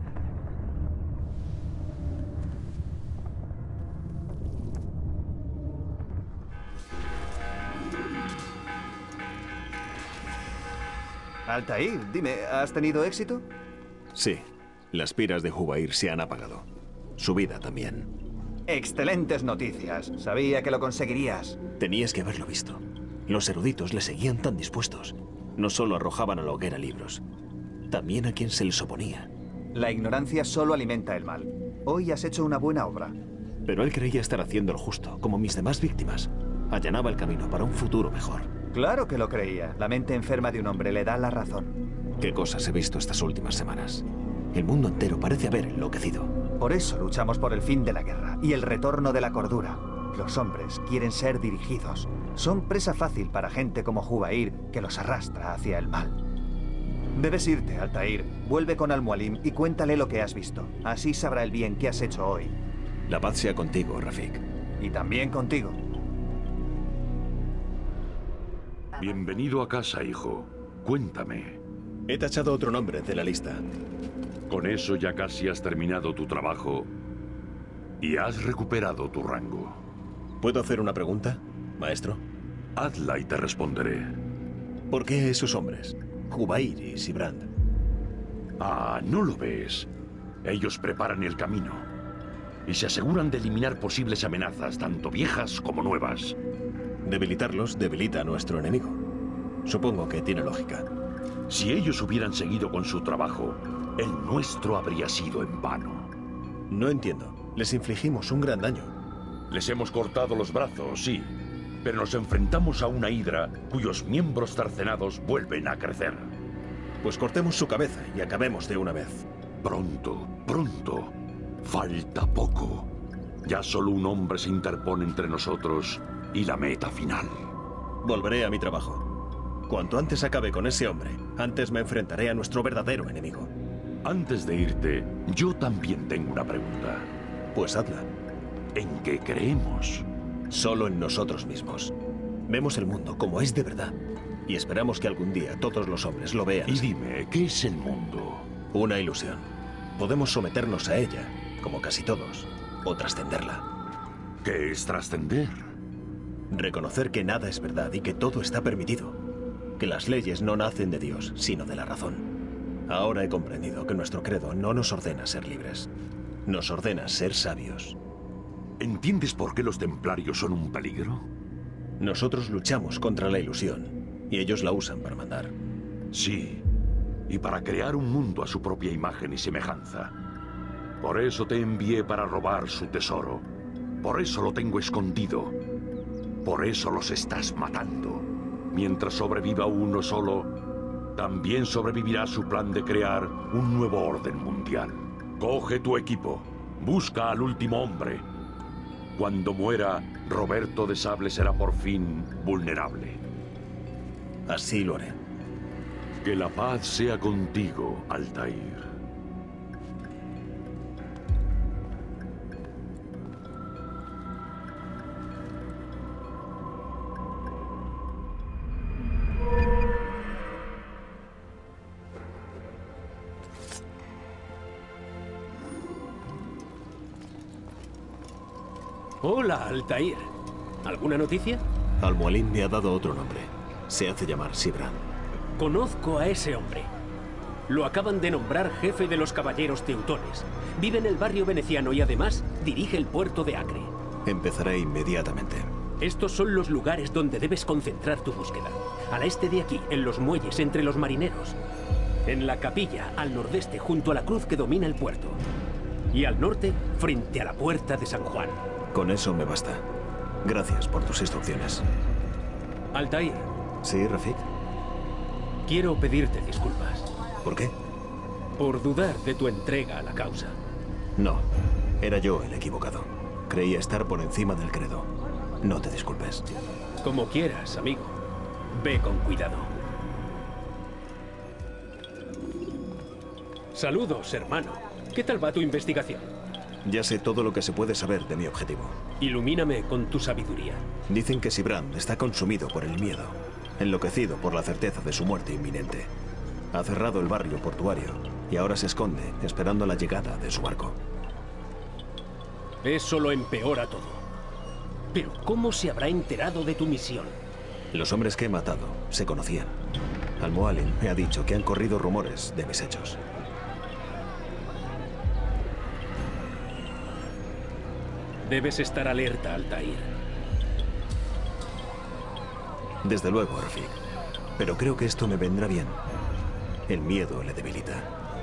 Altair, dime, ¿has tenido éxito? Sí. Las piras de Jubair se han apagado. Su vida también. Excelentes noticias. Sabía que lo conseguirías. Tenías que haberlo visto. Los eruditos le seguían tan dispuestos. No solo arrojaban a la hoguera libros, también a quien se les oponía. La ignorancia solo alimenta el mal. Hoy has hecho una buena obra. Pero él creía estar haciendo lo justo, como mis demás víctimas. Allanaba el camino para un futuro mejor. Claro que lo creía. La mente enferma de un hombre le da la razón. ¿Qué cosas he visto estas últimas semanas? El mundo entero parece haber enloquecido. Por eso luchamos por el fin de la guerra y el retorno de la cordura. Los hombres quieren ser dirigidos. Son presa fácil para gente como Jubair, que los arrastra hacia el mal. Debes irte, Altair. Vuelve con Al-Mualim y cuéntale lo que has visto. Así sabrá el bien que has hecho hoy. La paz sea contigo, Rafik. Y también contigo. Bienvenido a casa, hijo. Cuéntame. He tachado otro nombre de la lista. Con eso ya casi has terminado tu trabajo y has recuperado tu rango. ¿Puedo hacer una pregunta, maestro? Hazla y te responderé. ¿Por qué esos hombres? Jubair y Sibrand. Ah, ¿no lo ves? Ellos preparan el camino y se aseguran de eliminar posibles amenazas, tanto viejas como nuevas. Debilitarlos debilita a nuestro enemigo. Supongo que tiene lógica. Si ellos hubieran seguido con su trabajo, el nuestro habría sido en vano. No entiendo. Les infligimos un gran daño. Les hemos cortado los brazos, sí. Pero nos enfrentamos a una hidra cuyos miembros cercenados vuelven a crecer. Pues cortemos su cabeza y acabemos de una vez. Pronto, pronto. Falta poco. Ya solo un hombre se interpone entre nosotros y la meta final. Volveré a mi trabajo. Cuanto antes acabe con ese hombre, antes me enfrentaré a nuestro verdadero enemigo. Antes de irte, yo también tengo una pregunta. Pues hazla. ¿En qué creemos? Solo en nosotros mismos. Vemos el mundo como es de verdad. Y esperamos que algún día todos los hombres lo vean. Y dime, ¿qué es el mundo? Una ilusión. Podemos someternos a ella, como casi todos, o trascenderla. ¿Qué es trascender? Reconocer que nada es verdad y que todo está permitido. Que las leyes no nacen de Dios, sino de la razón. Ahora he comprendido que nuestro credo no nos ordena ser libres. Nos ordena ser sabios. ¿Entiendes por qué los templarios son un peligro? Nosotros luchamos contra la ilusión. Y ellos la usan para mandar. Sí, y para crear un mundo a su propia imagen y semejanza. Por eso te envié para robar su tesoro. Por eso lo tengo escondido. Por eso los estás matando. Mientras sobreviva uno solo, también sobrevivirá su plan de crear un nuevo orden mundial. Coge tu equipo, busca al último hombre. Cuando muera, Roberto de Sable será por fin vulnerable. Así lo haré. Que la paz sea contigo, Altair. Hola, Altair. ¿Alguna noticia? Al-Mualim me ha dado otro nombre. Se hace llamar Sibran. Conozco a ese hombre. Lo acaban de nombrar jefe de los caballeros teutones. Vive en el barrio veneciano y además dirige el puerto de Acre. Empezaré inmediatamente. Estos son los lugares donde debes concentrar tu búsqueda. Al este de aquí, en los muelles entre los marineros. En la capilla, al nordeste, junto a la cruz que domina el puerto. Y al norte, frente a la puerta de San Juan. Con eso me basta. Gracias por tus instrucciones. Altair. Sí, Rafik. Quiero pedirte disculpas. ¿Por qué? Por dudar de tu entrega a la causa. No, era yo el equivocado. Creía estar por encima del credo. No te disculpes. Como quieras, amigo. Ve con cuidado. Saludos, hermano. ¿Qué tal va tu investigación? Ya sé todo lo que se puede saber de mi objetivo. Ilumíname con tu sabiduría. Dicen que Sibran está consumido por el miedo, enloquecido por la certeza de su muerte inminente. Ha cerrado el barrio portuario y ahora se esconde, esperando la llegada de su barco. Eso lo empeora todo. Pero ¿cómo se habrá enterado de tu misión? Los hombres que he matado se conocían. Al-Mualim me ha dicho que han corrido rumores de mis hechos. Debes estar alerta, Altair. Desde luego, Rafik. Pero creo que esto me vendrá bien. El miedo le debilita.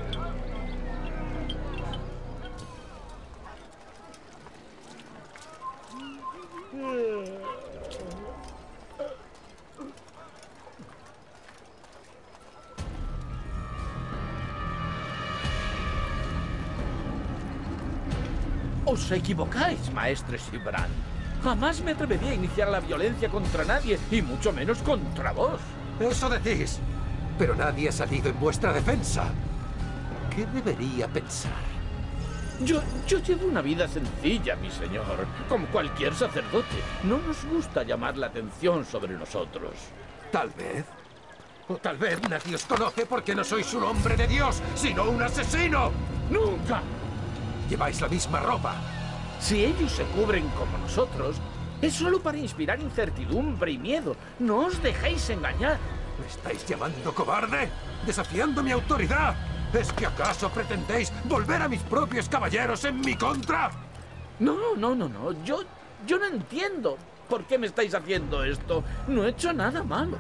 Os equivocáis, maestre Sibran. Jamás me atrevería a iniciar la violencia contra nadie, y mucho menos contra vos. Eso decís. Pero nadie ha salido en vuestra defensa. ¿Qué debería pensar? Yo, yo llevo una vida sencilla, mi señor, como cualquier sacerdote. No nos gusta llamar la atención sobre nosotros. Tal vez. O tal vez nadie os conoce porque no sois un hombre de Dios, sino un asesino. ¡Nunca! Lleváis la misma ropa. Si ellos se cubren como nosotros, es solo para inspirar incertidumbre y miedo. No os dejéis engañar. ¿Me estáis llamando cobarde? ¿Desafiando mi autoridad? ¿Es que acaso pretendéis volver a mis propios caballeros en mi contra? No, no, no, no. Yo, yo no entiendo por qué me estáis haciendo esto. No he hecho nada malo.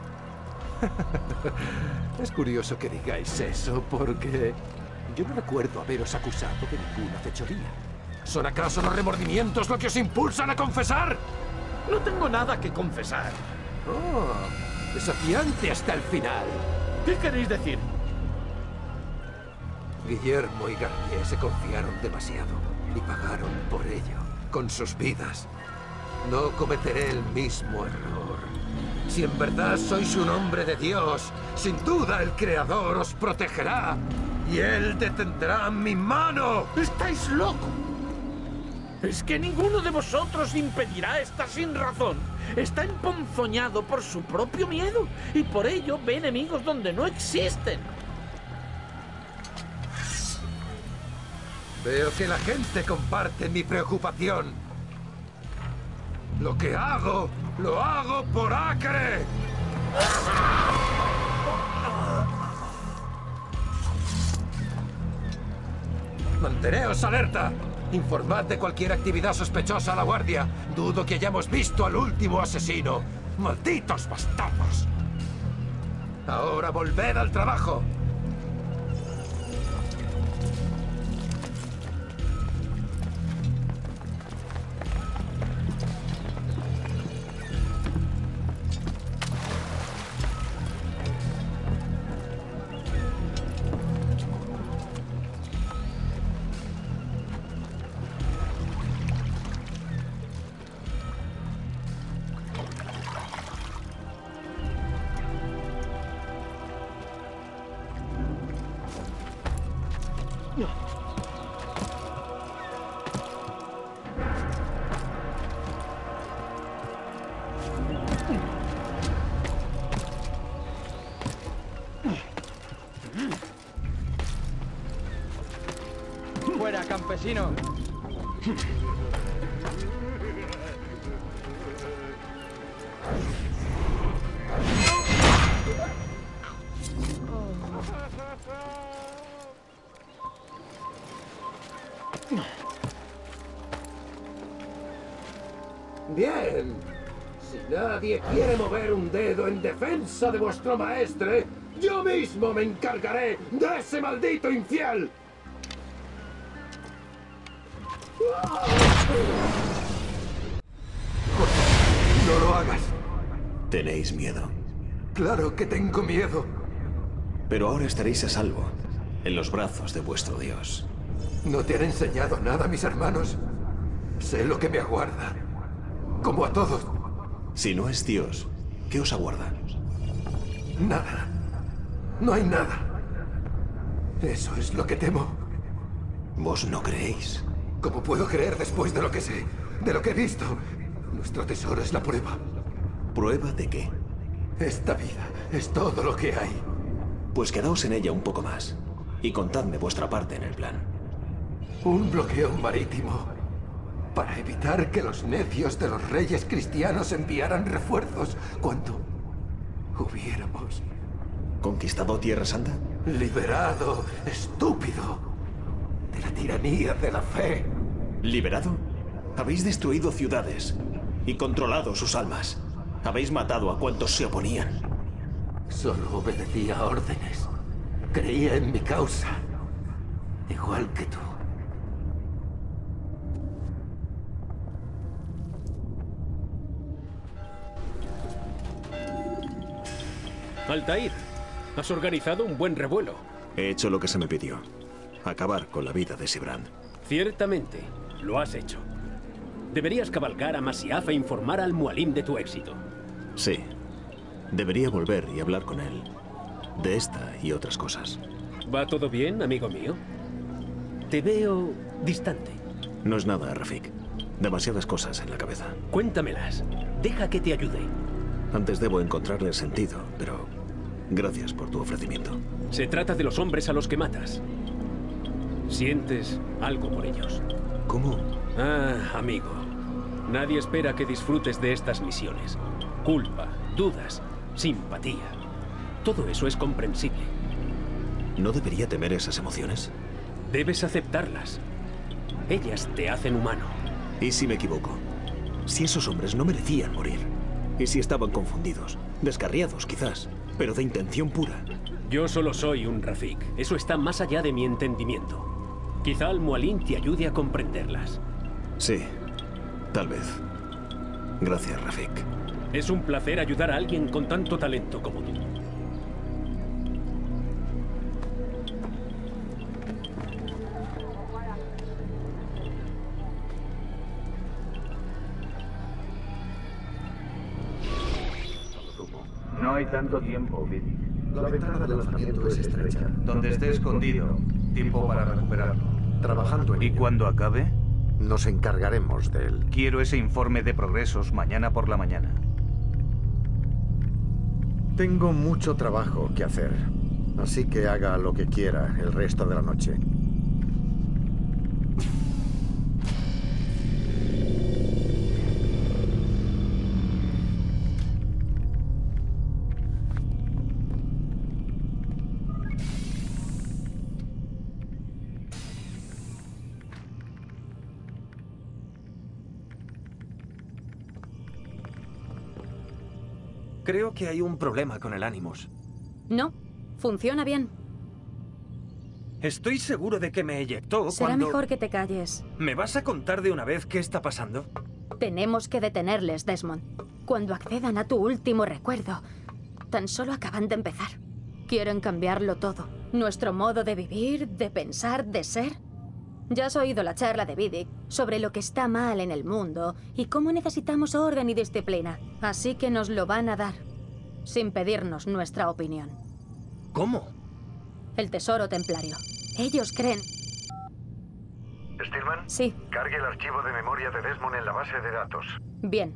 Es curioso que digáis eso, porque yo no recuerdo haberos acusado de ninguna fechoría. ¿Son acaso los remordimientos lo que os impulsan a confesar? No tengo nada que confesar. Oh, desafiante hasta el final. ¿Qué queréis decir? Guillermo y Garnier se confiaron demasiado y pagaron por ello con sus vidas. No cometeré el mismo error. Si en verdad sois un hombre de Dios, sin duda el Creador os protegerá y Él detendrá mi mano. ¡Estáis locos! Es que ninguno de vosotros impedirá esta sin razón. Está emponzoñado por su propio miedo y por ello ve enemigos donde no existen. Veo que la gente comparte mi preocupación. Lo que hago, lo hago por Acre. Manteneos alerta. Informad de cualquier actividad sospechosa a la guardia. Dudo que hayamos visto al último asesino. ¡Malditos bastardos! Ahora volved al trabajo. ¡Fuera, campesino! Bien. Si nadie quiere mover un dedo en defensa de vuestro maestre, yo mismo me encargaré de ese maldito infiel. No lo hagas. ¿Tenéis miedo? Claro que tengo miedo. Pero ahora estaréis a salvo, en los brazos de vuestro Dios. No te han enseñado nada, mis hermanos. Sé lo que me aguarda. Como a todos. Si no es Dios, ¿qué os aguarda? Nada. No hay nada. Eso es lo que temo. ¿Vos no creéis? ¿Cómo puedo creer después de lo que sé? De lo que he visto. Nuestro tesoro es la prueba. ¿Prueba de qué? Esta vida es todo lo que hay. Pues quedaos en ella un poco más. Y contadme vuestra parte en el plan. Un bloqueo marítimo. Para evitar que los necios de los reyes cristianos enviaran refuerzos cuando hubiéramos... ¿Conquistado Tierra Santa? Liberado, estúpido, de la tiranía de la fe. ¿Liberado? Habéis destruido ciudades y controlado sus almas. Habéis matado a cuantos se oponían. Solo obedecía órdenes. Creía en mi causa. Igual que tú. Altair, has organizado un buen revuelo. He hecho lo que se me pidió. Acabar con la vida de Sibrand. Ciertamente, lo has hecho. Deberías cabalgar a Masyaf e informar al Mualim de tu éxito. Sí. Debería volver y hablar con él. De esta y otras cosas. ¿Va todo bien, amigo mío? Te veo distante. No es nada, Rafik. Demasiadas cosas en la cabeza. Cuéntamelas. Deja que te ayude. Antes debo encontrarle el sentido, pero... gracias por tu ofrecimiento. Se trata de los hombres a los que matas. Sientes algo por ellos. ¿Cómo? Ah, amigo. Nadie espera que disfrutes de estas misiones. Culpa, dudas, simpatía. Todo eso es comprensible. ¿No debería temer esas emociones? Debes aceptarlas. Ellas te hacen humano. ¿Y si me equivoco? Si esos hombres no merecían morir. ¿Y si estaban confundidos? Descarriados, quizás. Pero de intención pura. Yo solo soy un Rafik. Eso está más allá de mi entendimiento. Quizá el Mualim te ayude a comprenderlas. Sí, tal vez. Gracias, Rafik. Es un placer ayudar a alguien con tanto talento como tú. No hay tanto tiempo, Vidic. La ventana de lanzamiento es estrecha. Donde esté escondido, tiempo para recuperarlo. Trabajando en ¿Y ello. cuando acabe? Nos encargaremos de él. Quiero ese informe de progresos mañana por la mañana. Tengo mucho trabajo que hacer, así que haga lo que quiera el resto de la noche. Creo que hay un problema con el Animus. No, funciona bien. Estoy seguro de que me eyectó Será cuando... mejor que te calles. ¿Me vas a contar de una vez qué está pasando? Tenemos que detenerles, Desmond. Cuando accedan a tu último recuerdo, tan solo acaban de empezar. Quieren cambiarlo todo. Nuestro modo de vivir, de pensar, de ser. Ya has oído la charla de Vidic sobre lo que está mal en el mundo y cómo necesitamos orden y disciplina. Así que nos lo van a dar, sin pedirnos nuestra opinión. ¿Cómo? El tesoro templario. Ellos creen... ¿Stillman? Sí. Cargue el archivo de memoria de Desmond en la base de datos. Bien.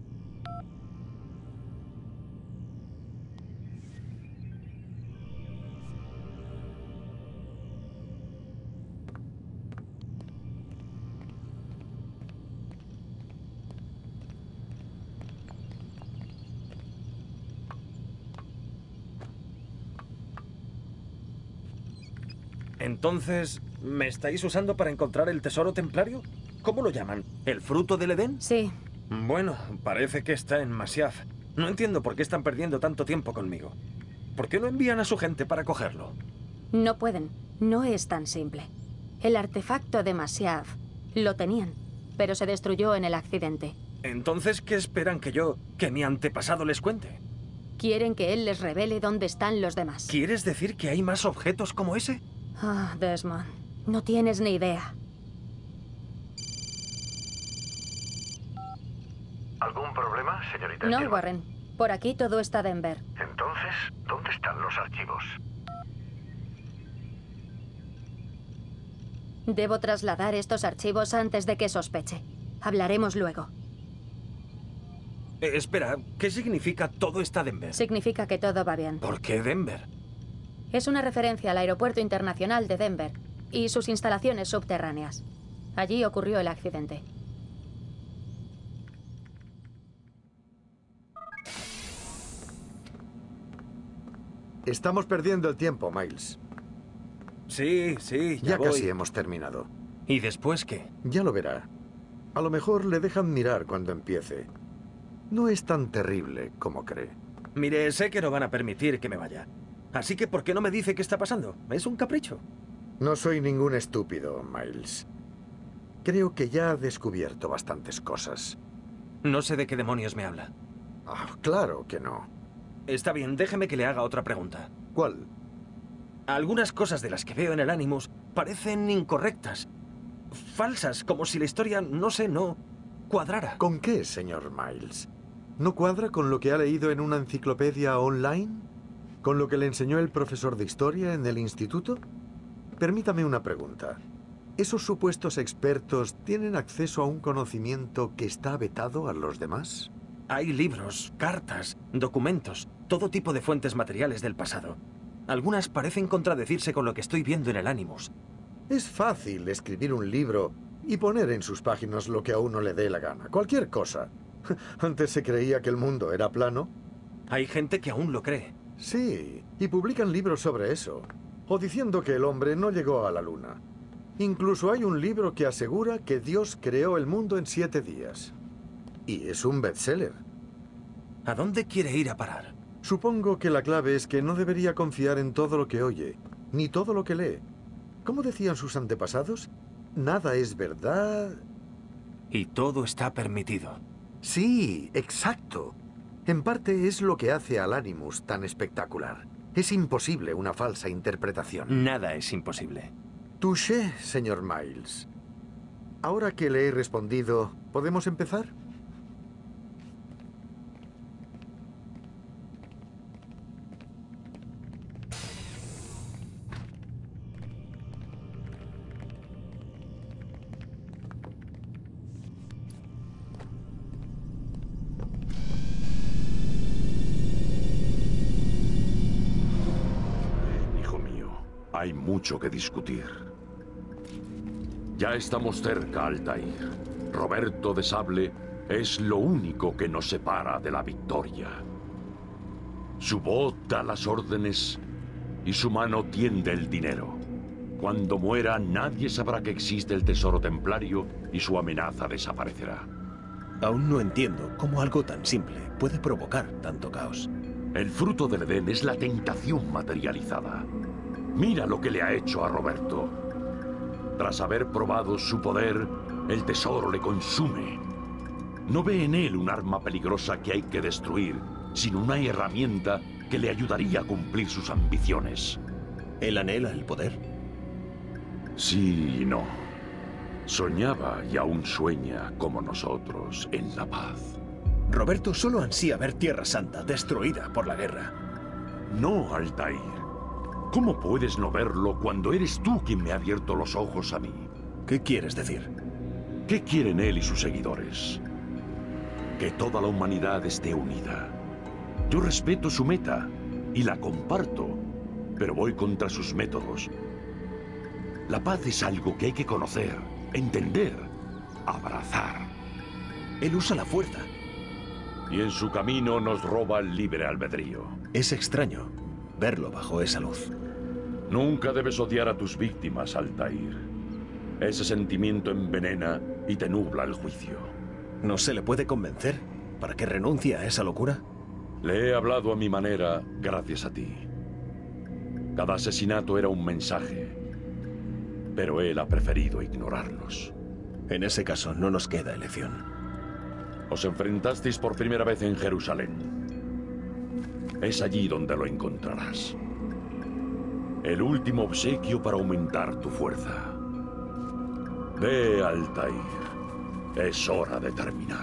Entonces, ¿me estáis usando para encontrar el tesoro templario? ¿Cómo lo llaman? ¿El fruto del Edén? Sí. Bueno, parece que está en Masyaf. No entiendo por qué están perdiendo tanto tiempo conmigo. ¿Por qué no envían a su gente para cogerlo? No pueden. No es tan simple. El artefacto de Masyaf lo tenían, pero se destruyó en el accidente. Entonces, ¿qué esperan que yo, que mi antepasado les cuente? Quieren que él les revele dónde están los demás. ¿Quieres decir que hay más objetos como ese? Ah, Desmond, no tienes ni idea. ¿Algún problema, señorita No, Stillman? Warren. Por aquí todo está Denver. Entonces, ¿dónde están los archivos? Debo trasladar estos archivos antes de que sospeche. Hablaremos luego. Eh, espera, ¿qué significa todo está Denver? Significa que todo va bien. ¿Por qué Denver? Es una referencia al Aeropuerto Internacional de Denver y sus instalaciones subterráneas. Allí ocurrió el accidente. Estamos perdiendo el tiempo, Miles. Sí, sí, ya, Ya voy. casi hemos terminado. ¿Y después qué? Ya lo verá. A lo mejor le dejan mirar cuando empiece. No es tan terrible como cree. Mire, sé que no van a permitir que me vaya. Así que, ¿por qué no me dice qué está pasando? ¿Es un capricho? No soy ningún estúpido, Miles. Creo que ya ha descubierto bastantes cosas. No sé de qué demonios me habla. Ah, claro que no. Está bien, déjeme que le haga otra pregunta. ¿Cuál? Algunas cosas de las que veo en el Animus parecen incorrectas. Falsas, como si la historia, no sé, no cuadrara. ¿Con qué, señor Miles? ¿No cuadra con lo que ha leído en una enciclopedia online? ¿Con lo que le enseñó el profesor de historia en el instituto? Permítame una pregunta. ¿Esos supuestos expertos tienen acceso a un conocimiento que está vetado a los demás? Hay libros, cartas, documentos, todo tipo de fuentes materiales del pasado. Algunas parecen contradecirse con lo que estoy viendo en el Animus. Es fácil escribir un libro y poner en sus páginas lo que a uno le dé la gana. Cualquier cosa. Antes se creía que el mundo era plano. Hay gente que aún lo cree. Sí, y publican libros sobre eso. O diciendo que el hombre no llegó a la luna. Incluso hay un libro que asegura que Dios creó el mundo en siete días. Y es un bestseller. ¿A dónde quiere ir a parar? Supongo que la clave es que no debería confiar en todo lo que oye, ni todo lo que lee. ¿Cómo decían sus antepasados? Nada es verdad. Y todo está permitido. Sí, exacto. En parte es lo que hace al Animus tan espectacular. Es imposible una falsa interpretación. Nada es imposible. Touché, señor Miles. Ahora que le he respondido, ¿podemos empezar? Hay mucho que discutir. Ya estamos cerca, Altair. Roberto de Sable es lo único que nos separa de la victoria. Su voz da las órdenes y su mano tiende el dinero. Cuando muera, nadie sabrá que existe el tesoro templario y su amenaza desaparecerá. Aún no entiendo cómo algo tan simple puede provocar tanto caos. El fruto del Edén es la tentación materializada. Mira lo que le ha hecho a Roberto. Tras haber probado su poder, el tesoro le consume. No ve en él un arma peligrosa que hay que destruir, sino una herramienta que le ayudaría a cumplir sus ambiciones. ¿Él anhela el poder? Sí y no. Soñaba y aún sueña, como nosotros, en la paz. Roberto solo ansía ver Tierra Santa destruida por la guerra. No, Altair. ¿Cómo puedes no verlo cuando eres tú quien me ha abierto los ojos a mí? ¿Qué quieres decir? ¿Qué quieren él y sus seguidores? Que toda la humanidad esté unida. Yo respeto su meta y la comparto, pero voy contra sus métodos. La paz es algo que hay que conocer, entender, abrazar. Él usa la fuerza. Y en su camino nos roba el libre albedrío. Es extraño verlo bajo esa luz. Nunca debes odiar a tus víctimas, Altair. Ese sentimiento envenena y te nubla el juicio. ¿No se le puede convencer para que renuncie a esa locura? Le he hablado a mi manera gracias a ti. Cada asesinato era un mensaje, pero él ha preferido ignorarlos. En ese caso no nos queda elección. Os enfrentasteis por primera vez en Jerusalén. Es allí donde lo encontrarás. El último obsequio para aumentar tu fuerza. Ve, Altair. Es hora de terminar.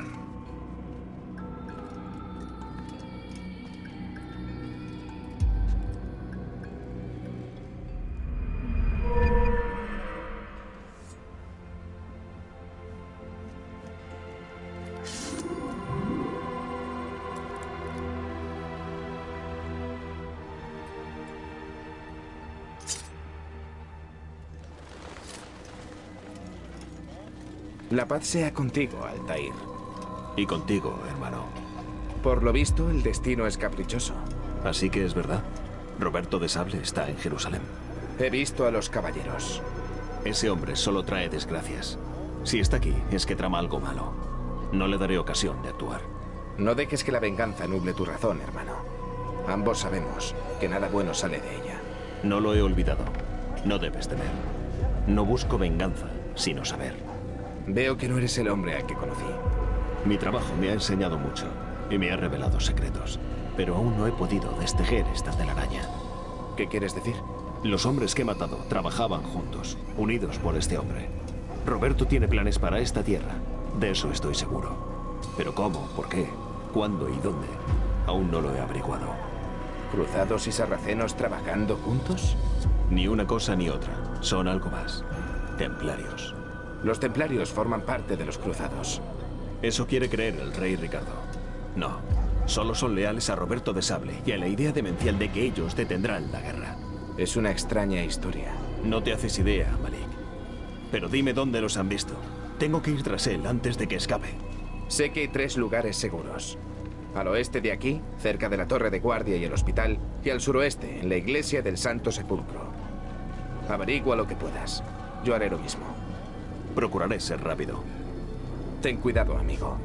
La paz sea contigo, Altair. Y contigo, hermano. Por lo visto, el destino es caprichoso. Así que es verdad. Roberto de Sable está en Jerusalén. He visto a los caballeros. Ese hombre solo trae desgracias. Si está aquí, es que trama algo malo. No le daré ocasión de actuar. No dejes que la venganza nuble tu razón, hermano. Ambos sabemos que nada bueno sale de ella. No lo he olvidado. No debes temer. No busco venganza, sino saber. Veo que no eres el hombre al que conocí. Mi trabajo me ha enseñado mucho y me ha revelado secretos, pero aún no he podido destejer esta telaraña. ¿Qué quieres decir? Los hombres que he matado trabajaban juntos, unidos por este hombre. Roberto tiene planes para esta tierra, de eso estoy seguro. Pero cómo, por qué, cuándo y dónde, aún no lo he averiguado. ¿Cruzados y sarracenos trabajando juntos? Ni una cosa ni otra, son algo más. Templarios. Los templarios forman parte de los cruzados. Eso quiere creer el rey Ricardo. No, solo son leales a Roberto de Sable y a la idea demencial de que ellos detendrán la guerra. Es una extraña historia. No te haces idea, Malik. Pero dime dónde los han visto. Tengo que ir tras él antes de que escape. Sé que hay tres lugares seguros. Al oeste de aquí, cerca de la torre de guardia y el hospital, y al suroeste, en la iglesia del Santo Sepulcro. Averigua lo que puedas. Yo haré lo mismo. Procuraré ser rápido. Ten cuidado, amigo.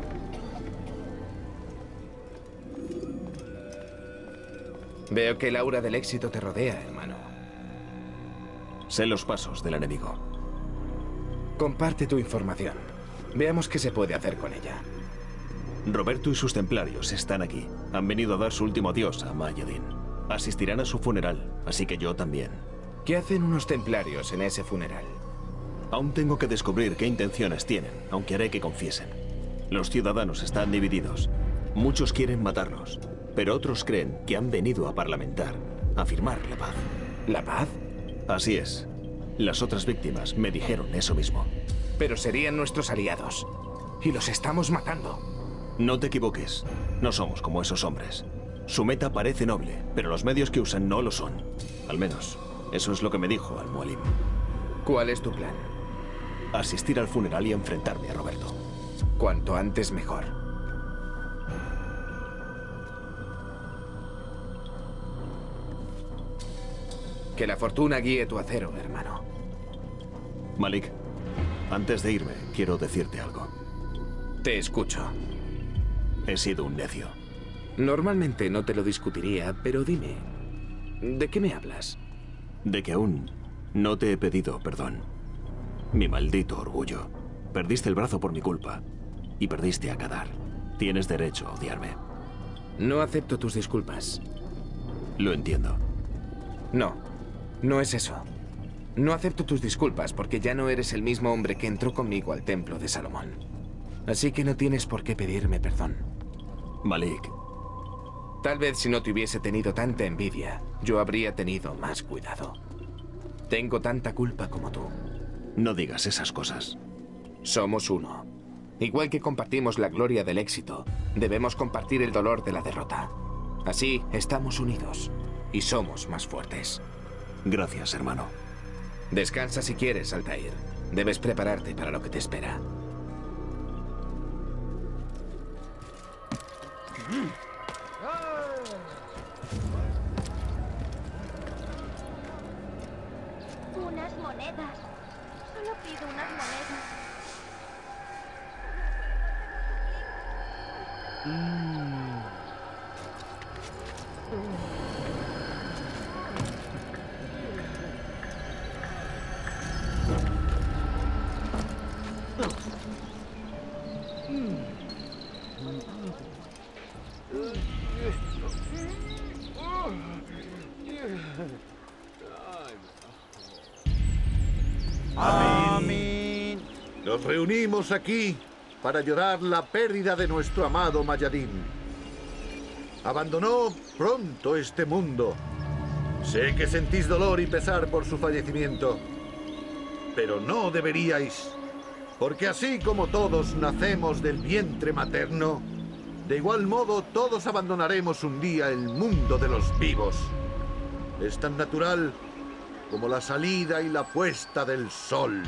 Veo que el aura del éxito te rodea, hermano. Sé los pasos del enemigo. Comparte tu información. Veamos qué se puede hacer con ella. Roberto y sus templarios están aquí. Han venido a dar su último adiós a Mayedin. Asistirán a su funeral, así que yo también. ¿Qué hacen unos templarios en ese funeral? Aún tengo que descubrir qué intenciones tienen, aunque haré que confiesen. Los ciudadanos están divididos. Muchos quieren matarlos, pero otros creen que han venido a parlamentar, a firmar la paz. ¿La paz? Así es. Las otras víctimas me dijeron eso mismo. Pero serían nuestros aliados. Y los estamos matando. No te equivoques. No somos como esos hombres. Su meta parece noble, pero los medios que usan no lo son. Al menos, Eso es lo que me dijo Al-Mualim. ¿Cuál es tu plan? Asistir al funeral y enfrentarme a Roberto. Cuanto antes mejor. Que la fortuna guíe tu acero, hermano. Malik, antes de irme, quiero decirte algo. Te escucho. He sido un necio. Normalmente no te lo discutiría, pero dime, ¿de qué me hablas? De que aún no te he pedido perdón. Mi maldito orgullo. Perdiste el brazo por mi culpa. Y perdiste a Kadar. Tienes derecho a odiarme. No acepto tus disculpas. Lo entiendo. No, no es eso. No acepto tus disculpas porque ya no eres el mismo hombre que entró conmigo al templo de Salomón. Así que no tienes por qué pedirme perdón. Malik. Tal vez si no te hubiese tenido tanta envidia, yo habría tenido más cuidado. Tengo tanta culpa como tú. No digas esas cosas. Somos uno. Igual que compartimos la gloria del éxito, debemos compartir el dolor de la derrota. Así estamos unidos y somos más fuertes. Gracias, hermano. Descansa si quieres, Altair. Debes prepararte para lo que te espera. Unas monedas. Solo pido unas monedas. Amén. Nos reunimos aquí para llorar la pérdida de nuestro amado Mayadin. Abandonó pronto este mundo. Sé que sentís dolor y pesar por su fallecimiento, pero no deberíais, porque así como todos nacemos del vientre materno, de igual modo todos abandonaremos un día el mundo de los vivos. Es tan natural como la salida y la puesta del sol.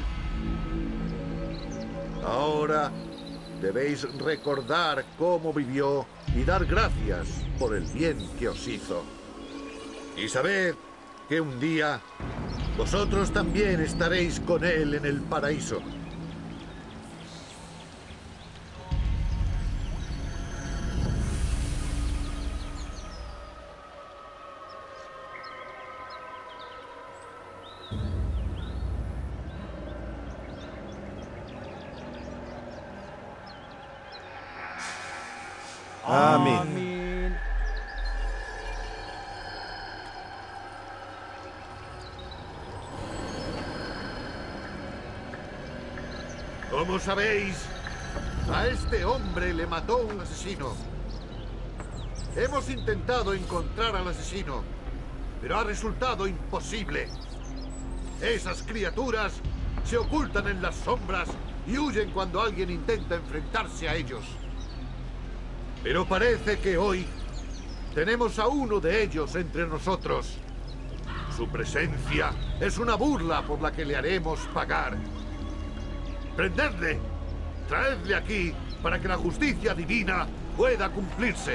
Ahora debéis recordar cómo vivió y dar gracias por el bien que os hizo. Y sabed que un día vosotros también estaréis con él en el paraíso. Amén. Como sabéis, a este hombre le mató un asesino. Hemos intentado encontrar al asesino, pero ha resultado imposible. Esas criaturas se ocultan en las sombras y huyen cuando alguien intenta enfrentarse a ellos. Pero parece que hoy tenemos a uno de ellos entre nosotros. Su presencia es una burla por la que le haremos pagar. ¡Prendedle! ¡Traedle aquí para que la justicia divina pueda cumplirse!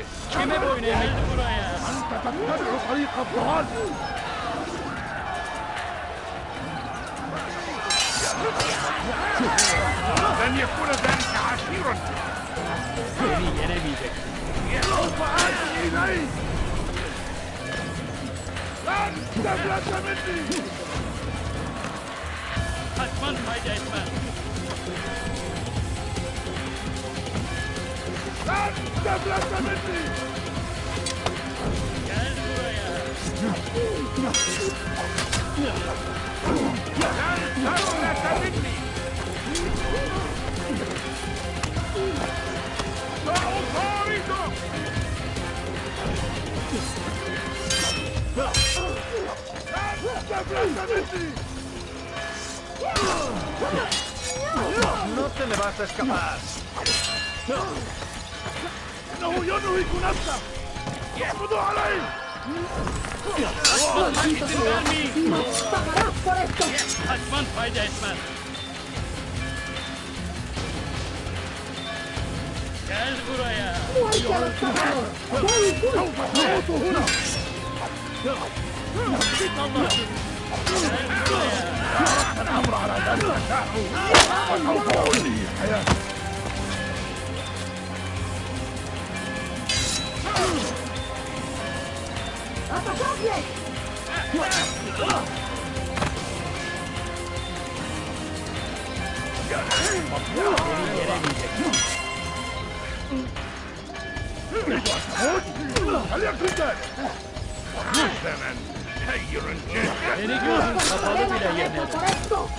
No te me vas a escapar. ¡No, yo no vi con hasta! ¡Vamos a ¡Pagarás por esto! ¡Muerte a los paganos! ¡Atacadle! ¡Por esto!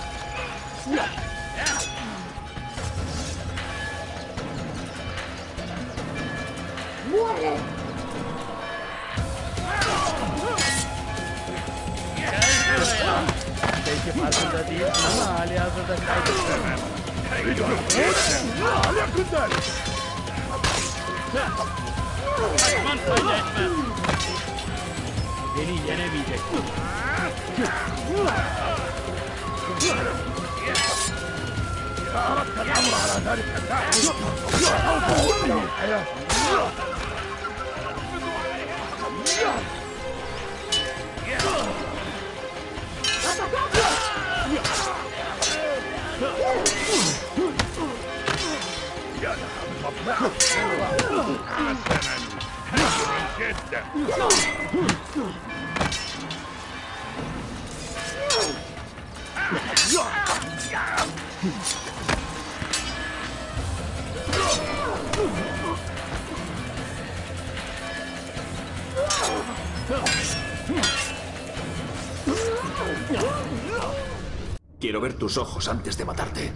¡Muere! Quiero ver tus ojos antes de matarte.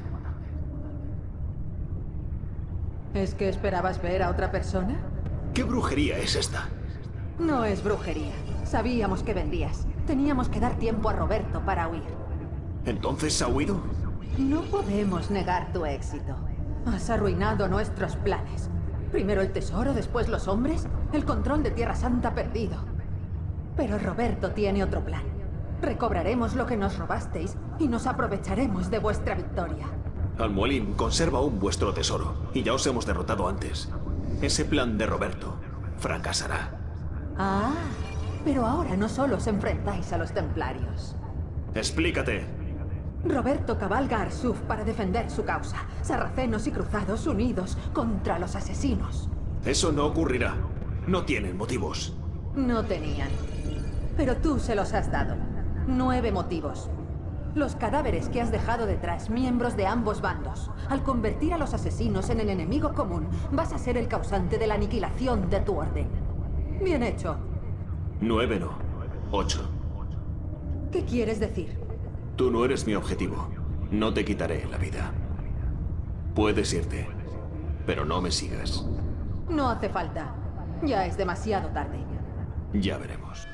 ¿Es que esperabas ver a otra persona? ¿Qué brujería es esta? No es brujería. Sabíamos que vendrías. Teníamos que dar tiempo a Roberto para huir. ¿Entonces ha huido? No podemos negar tu éxito. Has arruinado nuestros planes. Primero el tesoro, después los hombres, el control de Tierra Santa perdido. Pero Roberto tiene otro plan. Recobraremos lo que nos robasteis y nos aprovecharemos de vuestra victoria. Al-Mualim conserva aún vuestro tesoro, y ya os hemos derrotado antes. Ese plan de Roberto fracasará. Ah, pero ahora no solo os enfrentáis a los templarios. Explícate. Roberto cabalga a Arsuf para defender su causa. Sarracenos y cruzados unidos contra los asesinos. Eso no ocurrirá. No tienen motivos. No tenían. Pero tú se los has dado. Nueve motivos. Los cadáveres que has dejado detrás, miembros de ambos bandos. Al convertir a los asesinos en el enemigo común, vas a ser el causante de la aniquilación de tu orden. Bien hecho. Nueve no. Ocho. ¿Qué quieres decir? Tú no eres mi objetivo. No te quitaré la vida. Puedes irte, pero no me sigas. No hace falta. Ya es demasiado tarde. Ya veremos.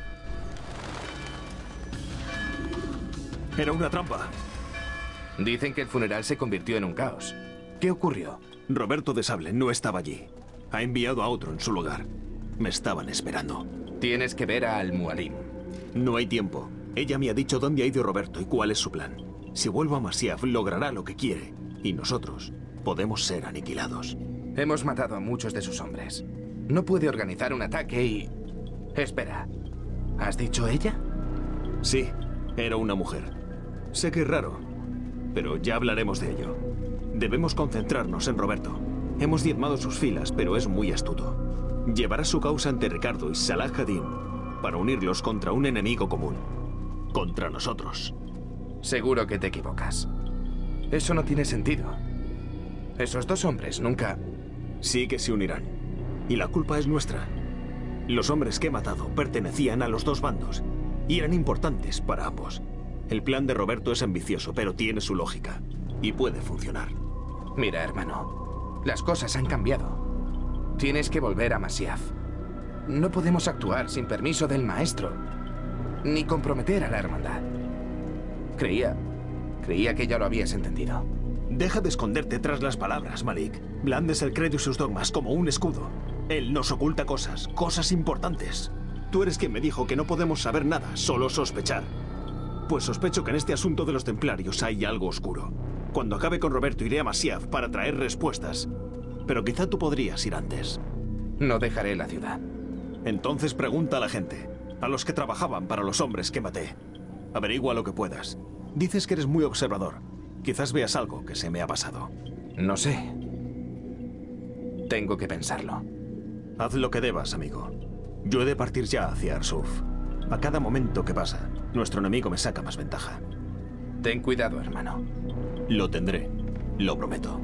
Era una trampa. Dicen que el funeral se convirtió en un caos. ¿Qué ocurrió? Roberto de Sable no estaba allí. Ha enviado a otro en su lugar. Me estaban esperando. Tienes que ver a Al-Mualim. No hay tiempo. Ella me ha dicho dónde ha ido Roberto y cuál es su plan. Si vuelvo a Masyaf, logrará lo que quiere. Y nosotros podemos ser aniquilados. Hemos matado a muchos de sus hombres. No puede organizar un ataque y... Espera. ¿Has dicho ella? Sí, era una mujer. Sé que es raro, pero ya hablaremos de ello. Debemos concentrarnos en Roberto. Hemos diezmado sus filas, pero es muy astuto. Llevará su causa ante Ricardo y Salah ad-Din para unirlos contra un enemigo común. Contra nosotros. Seguro que te equivocas. Eso no tiene sentido. Esos dos hombres nunca... Sí que se unirán. Y la culpa es nuestra. Los hombres que he matado pertenecían a los dos bandos y eran importantes para ambos. El plan de Roberto es ambicioso, pero tiene su lógica. Y puede funcionar. Mira, hermano. Las cosas han cambiado. Tienes que volver a Masyaf. No podemos actuar sin permiso del maestro. Ni comprometer a la hermandad. Creía... Creía que ya lo habías entendido. Deja de esconderte tras las palabras, Malik. Blandes el credo y sus dogmas como un escudo. Él nos oculta cosas, cosas importantes. Tú eres quien me dijo que no podemos saber nada, solo sospechar. Pues sospecho que en este asunto de los templarios hay algo oscuro. Cuando acabe con Roberto iré a Masyaf para traer respuestas. Pero quizá tú podrías ir antes. No dejaré la ciudad. Entonces pregunta a la gente, a los que trabajaban para los hombres que maté. Averigua lo que puedas. Dices que eres muy observador. Quizás veas algo que se me ha pasado. No sé. Tengo que pensarlo. Haz lo que debas, amigo. Yo he de partir ya hacia Arsuf. A cada momento que pasa, nuestro enemigo me saca más ventaja. Ten cuidado, hermano. Lo tendré. Lo prometo.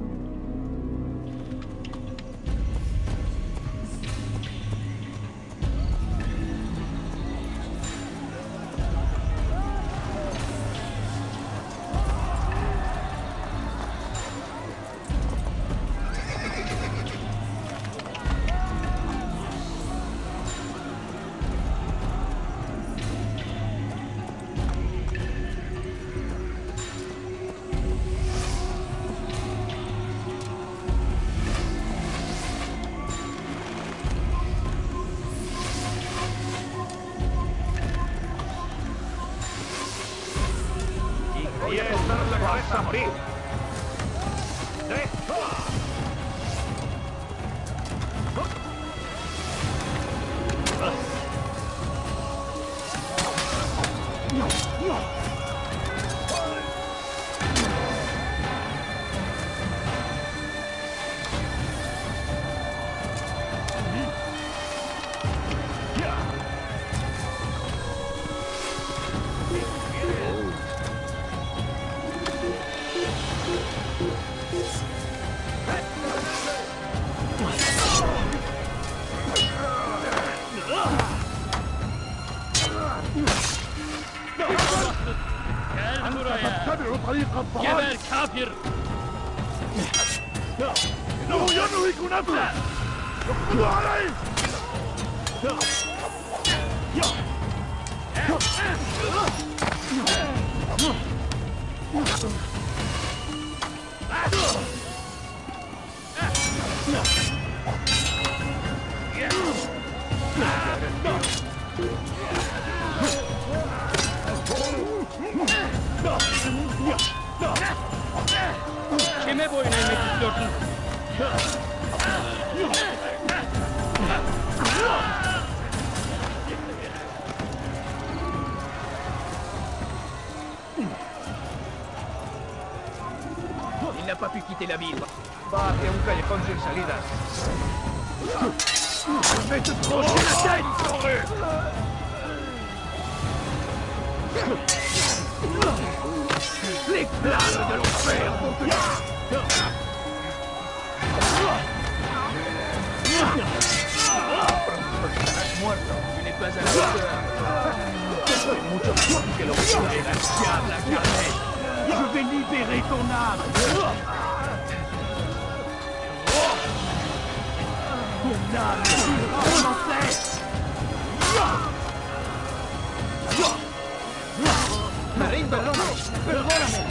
Voy a cortar la cabeza a morir. ¿Eh? يا الكافر إنه ينهك نفسه اقبضوا عليه Kime boyun eğmek istiyorsun? Il n'a pas pu quitter la ville. Va hacia un callejón sin salida. Mais te trancher la tête, forêt. Les flammes de l'enfer vont te... Pronto estarás muerto. Tu n'es pas à la hauteur. Soy mucho mejor que lo que puedas. Diable incarné. Je vais libérer ton âme. Ton âme est enlancée. Marín, perdóname. Perdóname.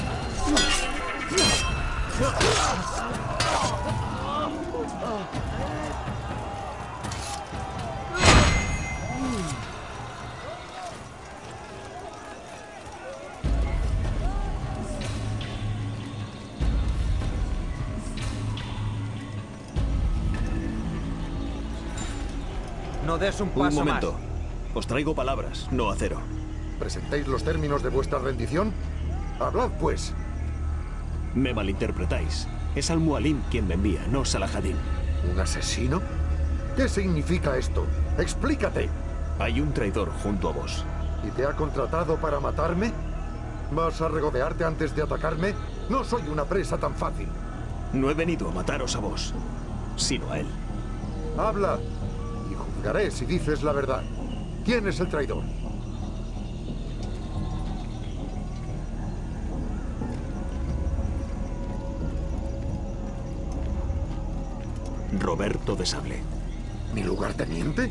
No des un paso Un momento. más. Os traigo palabras, no acero. ¿Presentáis los términos de vuestra rendición? Hablad, pues. Me malinterpretáis. Es Al-Mualim quien me envía, no Salahadin. ¿Un asesino? ¿Qué significa esto? ¡Explícate! Hay un traidor junto a vos. ¿Y te ha contratado para matarme? ¿Vas a regodearte antes de atacarme? No soy una presa tan fácil. No he venido a mataros a vos, sino a él. Habla, y juzgaré si dices la verdad. ¿Quién es el traidor? Roberto de Sable. ¿Mi lugarteniente?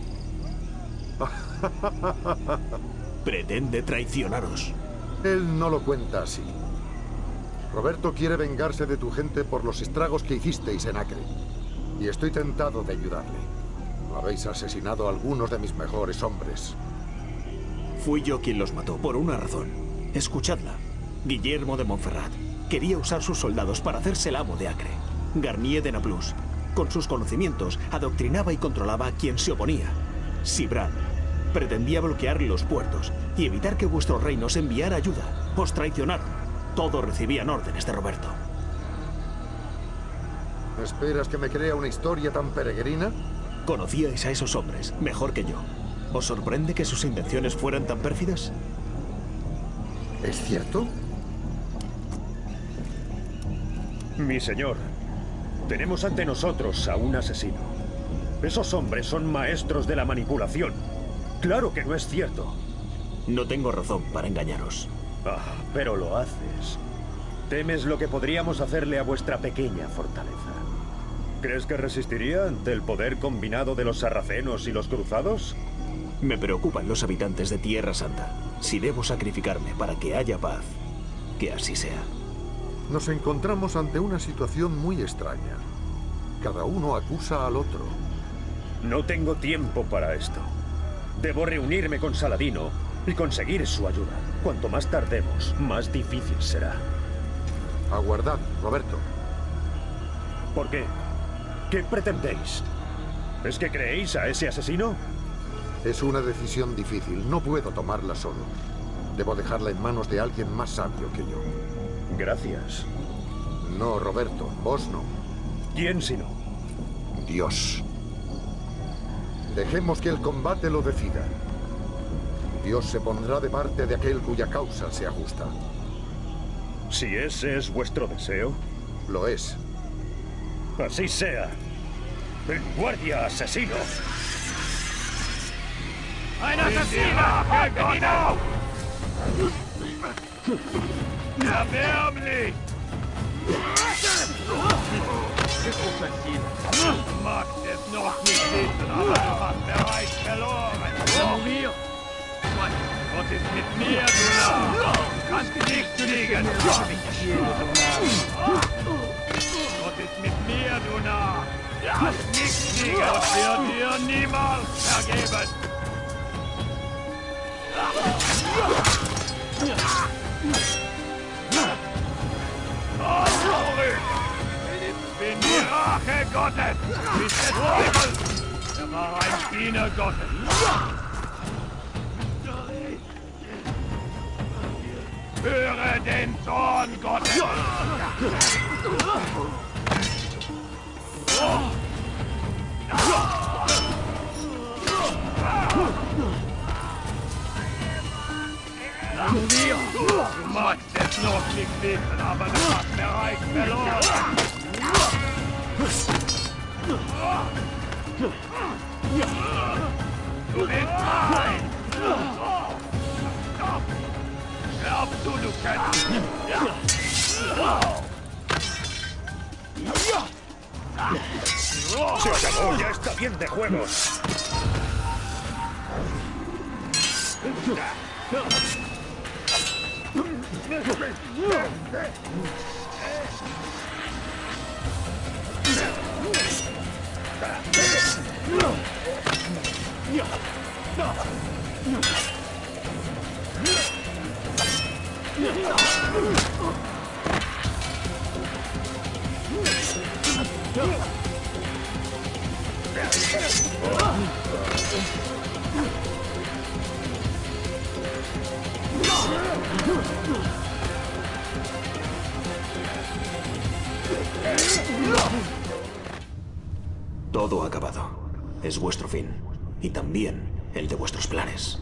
Pretende traicionaros. Él no lo cuenta así. Roberto quiere vengarse de tu gente por los estragos que hicisteis en Acre. Y estoy tentado de ayudarle. Habéis asesinado a algunos de mis mejores hombres. Fui yo quien los mató, por una razón. Escuchadla. Guillermo de Montferrat quería usar sus soldados para hacerse el amo de Acre. Garnier de Naplus, con sus conocimientos, adoctrinaba y controlaba a quien se oponía. Sibran pretendía bloquear los puertos y evitar que vuestro reino se enviara ayuda. Os traicionaron. Todos recibían órdenes de Roberto. ¿Esperas que me crea una historia tan peregrina? Conocíais a esos hombres mejor que yo. ¿Os sorprende que sus intenciones fueran tan pérfidas? ¿Es cierto? Mi señor, tenemos ante nosotros a un asesino. Esos hombres son maestros de la manipulación. Claro que no es cierto. No tengo razón para engañaros. Ah, pero lo haces. ¿Temes lo que podríamos hacerle a vuestra pequeña fortaleza? ¿Crees que resistiría ante el poder combinado de los sarracenos y los cruzados? Me preocupan los habitantes de Tierra Santa. Si debo sacrificarme para que haya paz, que así sea. Nos encontramos ante una situación muy extraña. Cada uno acusa al otro. No tengo tiempo para esto. Debo reunirme con Saladino y conseguir su ayuda. Cuanto más tardemos, más difícil será. Aguardad, Roberto. ¿Por qué? ¿Qué pretendéis? ¿Es que creéis a ese asesino? Es una decisión difícil. No puedo tomarla solo. Debo dejarla en manos de alguien más sabio que yo. Gracias. No, Roberto. Vos no. ¿Quién sino? Dios. Dejemos que el combate lo decida. Dios se pondrá de parte de aquel cuya causa sea justa. Si ese es vuestro deseo. Lo es. Así sea. ¡En guardia, asesino! ¡Ein asesino! ¡Venido! Erbärmlich! Mag es noch nicht wissen, aber du hast bereits verloren. Gott ist mit mir, du Narr! Du kannst nicht fliegen! Gott ist mit mir, du Narr! Du kannst nicht fliegen! Gott wird dir niemals vergeben! Ich bin die Rache Gottes! Bis des Teufels! Er war ein Diener Gottes! Höre den Zorn Gottes! Du magst es noch nicht wissen, aber du hast bereits verloren! Du bist mein! Glaubst du, du kannst? ¡Se acabó! ¡Ya está bien de juegos! Todo ha acabado. Es vuestro fin. Y también el de vuestros planes.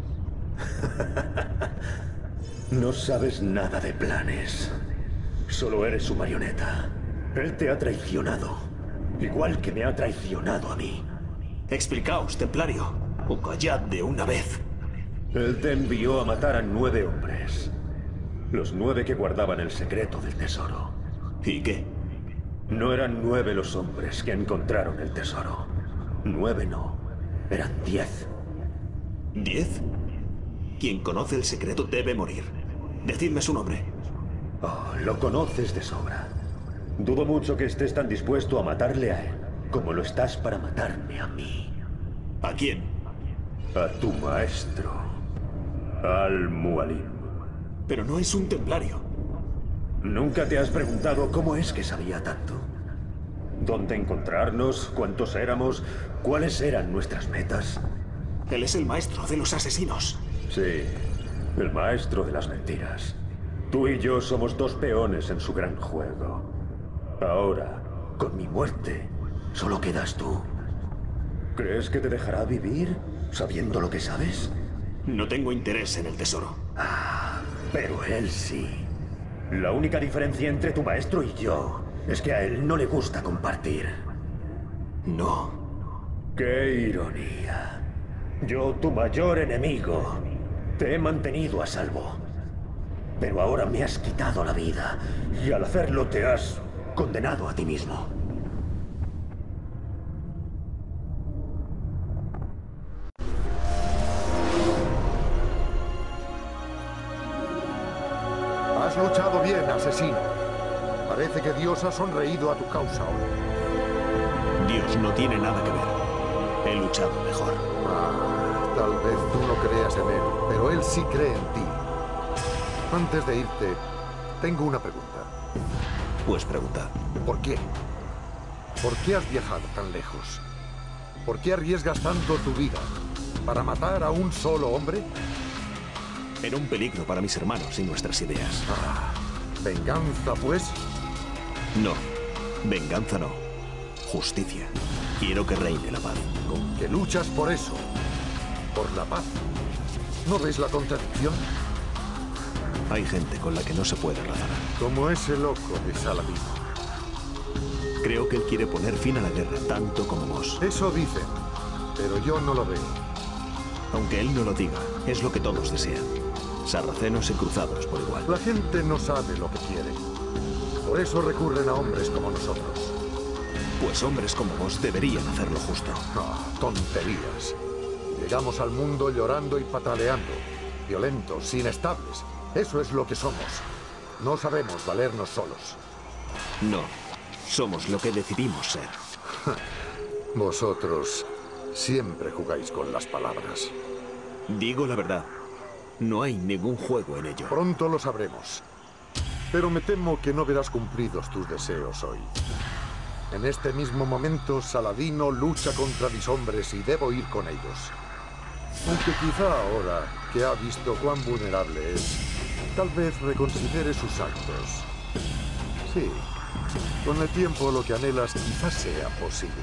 No sabes nada de planes. Solo eres su marioneta. Él te ha traicionado. Igual que me ha traicionado a mí. Explicaos, templario. O callad de una vez. Él te envió a matar a nueve hombres. Los nueve que guardaban el secreto del tesoro. ¿Y qué? No eran nueve los hombres que encontraron el tesoro. Nueve no. Eran diez. ¿Diez? Quien conoce el secreto debe morir. Decidme su nombre. Oh, lo conoces de sobra. Dudo mucho que estés tan dispuesto a matarle a él como lo estás para matarme a mí. ¿A quién? A tu maestro, Al-Mualim. Pero no es un templario. ¿Nunca te has preguntado cómo es que sabía tanto? ¿Dónde encontrarnos? ¿Cuántos éramos? ¿Cuáles eran nuestras metas? Él es el maestro de los asesinos. Sí, el maestro de las mentiras. Tú y yo somos dos peones en su gran juego. Ahora, con mi muerte, solo quedas tú. ¿Crees que te dejará vivir sabiendo lo que sabes? No tengo interés en el tesoro. Ah, pero él sí. La única diferencia entre tu maestro y yo es que a él no le gusta compartir. No. ¡Qué ironía! Yo, tu mayor enemigo, te he mantenido a salvo. Pero ahora me has quitado la vida y al hacerlo te has condenado a ti mismo. Has luchado bien, asesino. Parece que Dios ha sonreído a tu causa hoy. Dios no tiene nada que ver. He luchado mejor. Ah, tal vez tú no creas en él, pero él sí cree en ti. Antes de irte, tengo una pregunta. Pues pregunta. ¿Por qué? ¿Por qué has viajado tan lejos? ¿Por qué arriesgas tanto tu vida? ¿Para matar a un solo hombre? Era un peligro para mis hermanos y nuestras ideas. Ah, ¿venganza, pues? No. Venganza no. Justicia. Quiero que reine la paz. ¿Con que luchas por eso? ¿Por la paz? ¿No ves la contradicción? Hay gente con la que no se puede razonar. Como ese loco de Saladin. Creo que él quiere poner fin a la guerra, tanto como vos. Eso dicen, pero yo no lo veo. Aunque él no lo diga, es lo que todos desean. Sarracenos y cruzados por igual. La gente no sabe lo que quiere. Por eso recurren a hombres como nosotros. Pues hombres como vos deberían hacer lo justo. Ah, tonterías. Llegamos al mundo llorando y pataleando. Violentos, inestables. Eso es lo que somos. No sabemos valernos solos. No. Somos lo que decidimos ser. Vosotros siempre jugáis con las palabras. Digo la verdad. No hay ningún juego en ello. Pronto lo sabremos. Pero me temo que no verás cumplidos tus deseos hoy. En este mismo momento, Saladino lucha contra mis hombres y debo ir con ellos. Aunque quizá ahora que ha visto cuán vulnerable es, tal vez reconsidere sus actos. Sí, con el tiempo lo que anhelas quizás sea posible.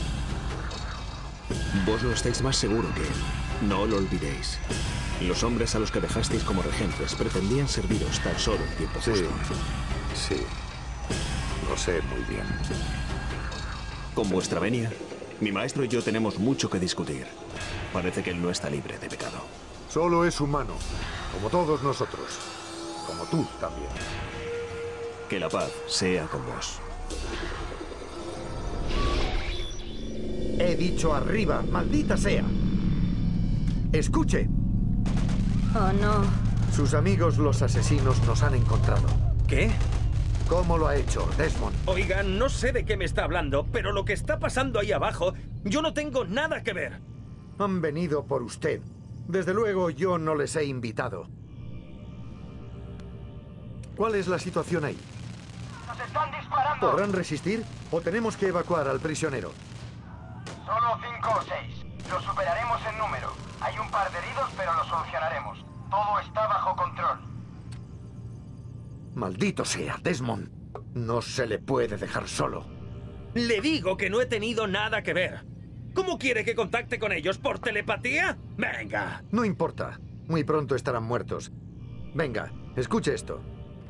Vos no estáis más seguro que él. No lo olvidéis. Los hombres a los que dejasteis como regentes pretendían serviros tan solo el tiempo sí, justo. Sí, lo sé muy bien. Con vuestra venia, mi maestro y yo tenemos mucho que discutir. Parece que él no está libre de pecado. Solo es humano, como todos nosotros. Como tú también. Que la paz sea con vos. He dicho arriba, maldita sea. Escuche. Oh, no. Sus amigos, los asesinos, nos han encontrado. ¿Qué? ¿Cómo lo ha hecho, Desmond? Oiga, no sé de qué me está hablando, pero lo que está pasando ahí abajo, yo no tengo nada que ver. Han venido por usted. Desde luego, yo no les he invitado. ¿Cuál es la situación ahí? ¡Nos están disparando! ¿Podrán resistir o tenemos que evacuar al prisionero? Solo cinco o seis. Lo superaremos en número. Hay un par de heridos, pero lo solucionaremos. Todo está bajo control. Maldito sea, Desmond. No se le puede dejar solo. Le digo que no he tenido nada que ver. ¿Cómo quiere que contacte con ellos? ¿Por telepatía? Venga. No importa. Muy pronto estarán muertos. Venga, escuche esto.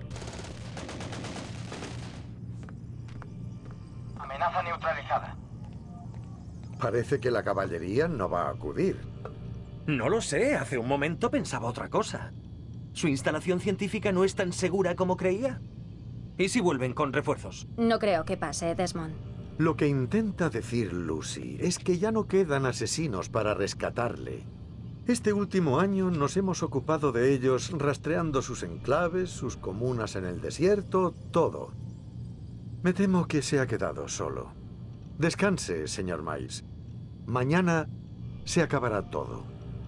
Amenaza neutralizada. Parece que la caballería no va a acudir. No lo sé. Hace un momento pensaba otra cosa. ¿Su instalación científica no es tan segura como creía? ¿Y si vuelven con refuerzos? No creo que pase, Desmond. Lo que intenta decir Lucy es que ya no quedan asesinos para rescatarle. Este último año nos hemos ocupado de ellos rastreando sus enclaves, sus comunas en el desierto, todo. Me temo que se ha quedado solo. Descanse, señor Miles. Mañana se acabará todo.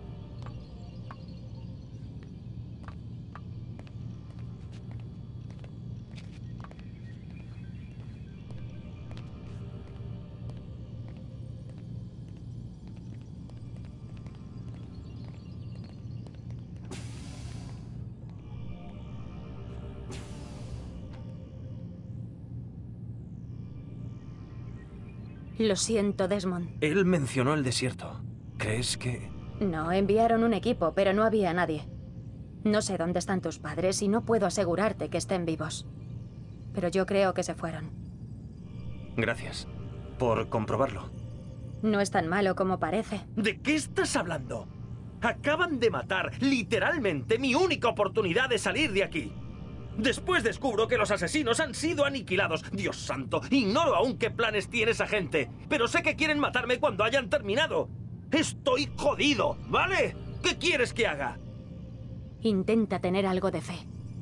Lo siento, Desmond. Él mencionó el desierto. ¿Crees que...? No, enviaron un equipo, pero no había nadie. No sé dónde están tus padres y no puedo asegurarte que estén vivos. Pero yo creo que se fueron. Gracias por comprobarlo. No es tan malo como parece. ¿De qué estás hablando? Acaban de matar, literalmente, mi única oportunidad de salir de aquí. Después descubro que los asesinos han sido aniquilados. Dios santo, ignoro aún qué planes tiene esa gente, pero sé que quieren matarme cuando hayan terminado. Estoy jodido, ¿vale? ¿Qué quieres que haga? Intenta tener algo de fe.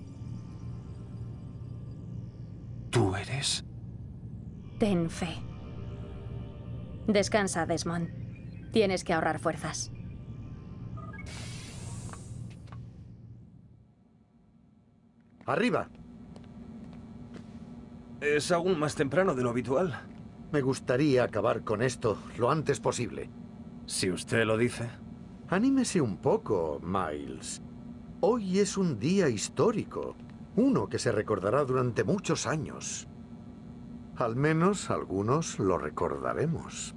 ¿Tú eres? Ten fe. Descansa, Desmond. Tienes que ahorrar fuerzas. ¡Arriba! Es aún más temprano de lo habitual. Me gustaría acabar con esto lo antes posible. Si usted lo dice. Anímese un poco, Miles. Hoy es un día histórico. Uno que se recordará durante muchos años. Al menos algunos lo recordaremos.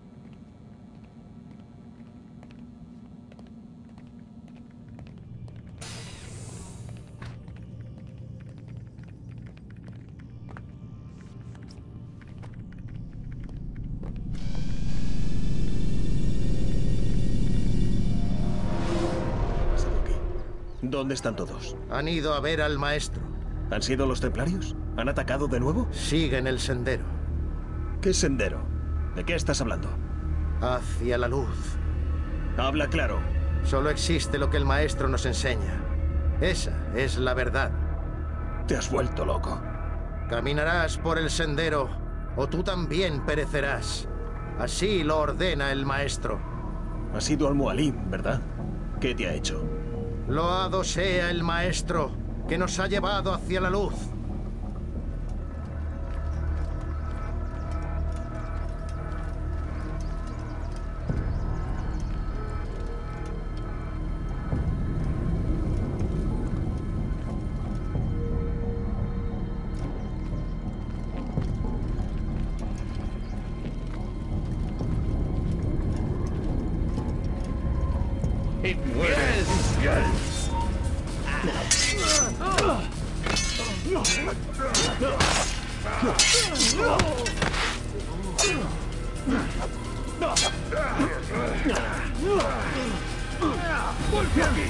¿Dónde están todos? Han ido a ver al maestro. ¿Han sido los templarios? ¿Han atacado de nuevo? Siguen el sendero. ¿Qué sendero? ¿De qué estás hablando? Hacia la luz. Habla claro. Solo existe lo que el maestro nos enseña. Esa es la verdad. Te has vuelto loco. Caminarás por el sendero o tú también perecerás. Así lo ordena el maestro. Has ido al Mualim, ¿verdad? ¿Qué te ha hecho? Loado sea el maestro que nos ha llevado hacia la luz. ¡Infiel! ¡Infiel! ¡Golpe aquí!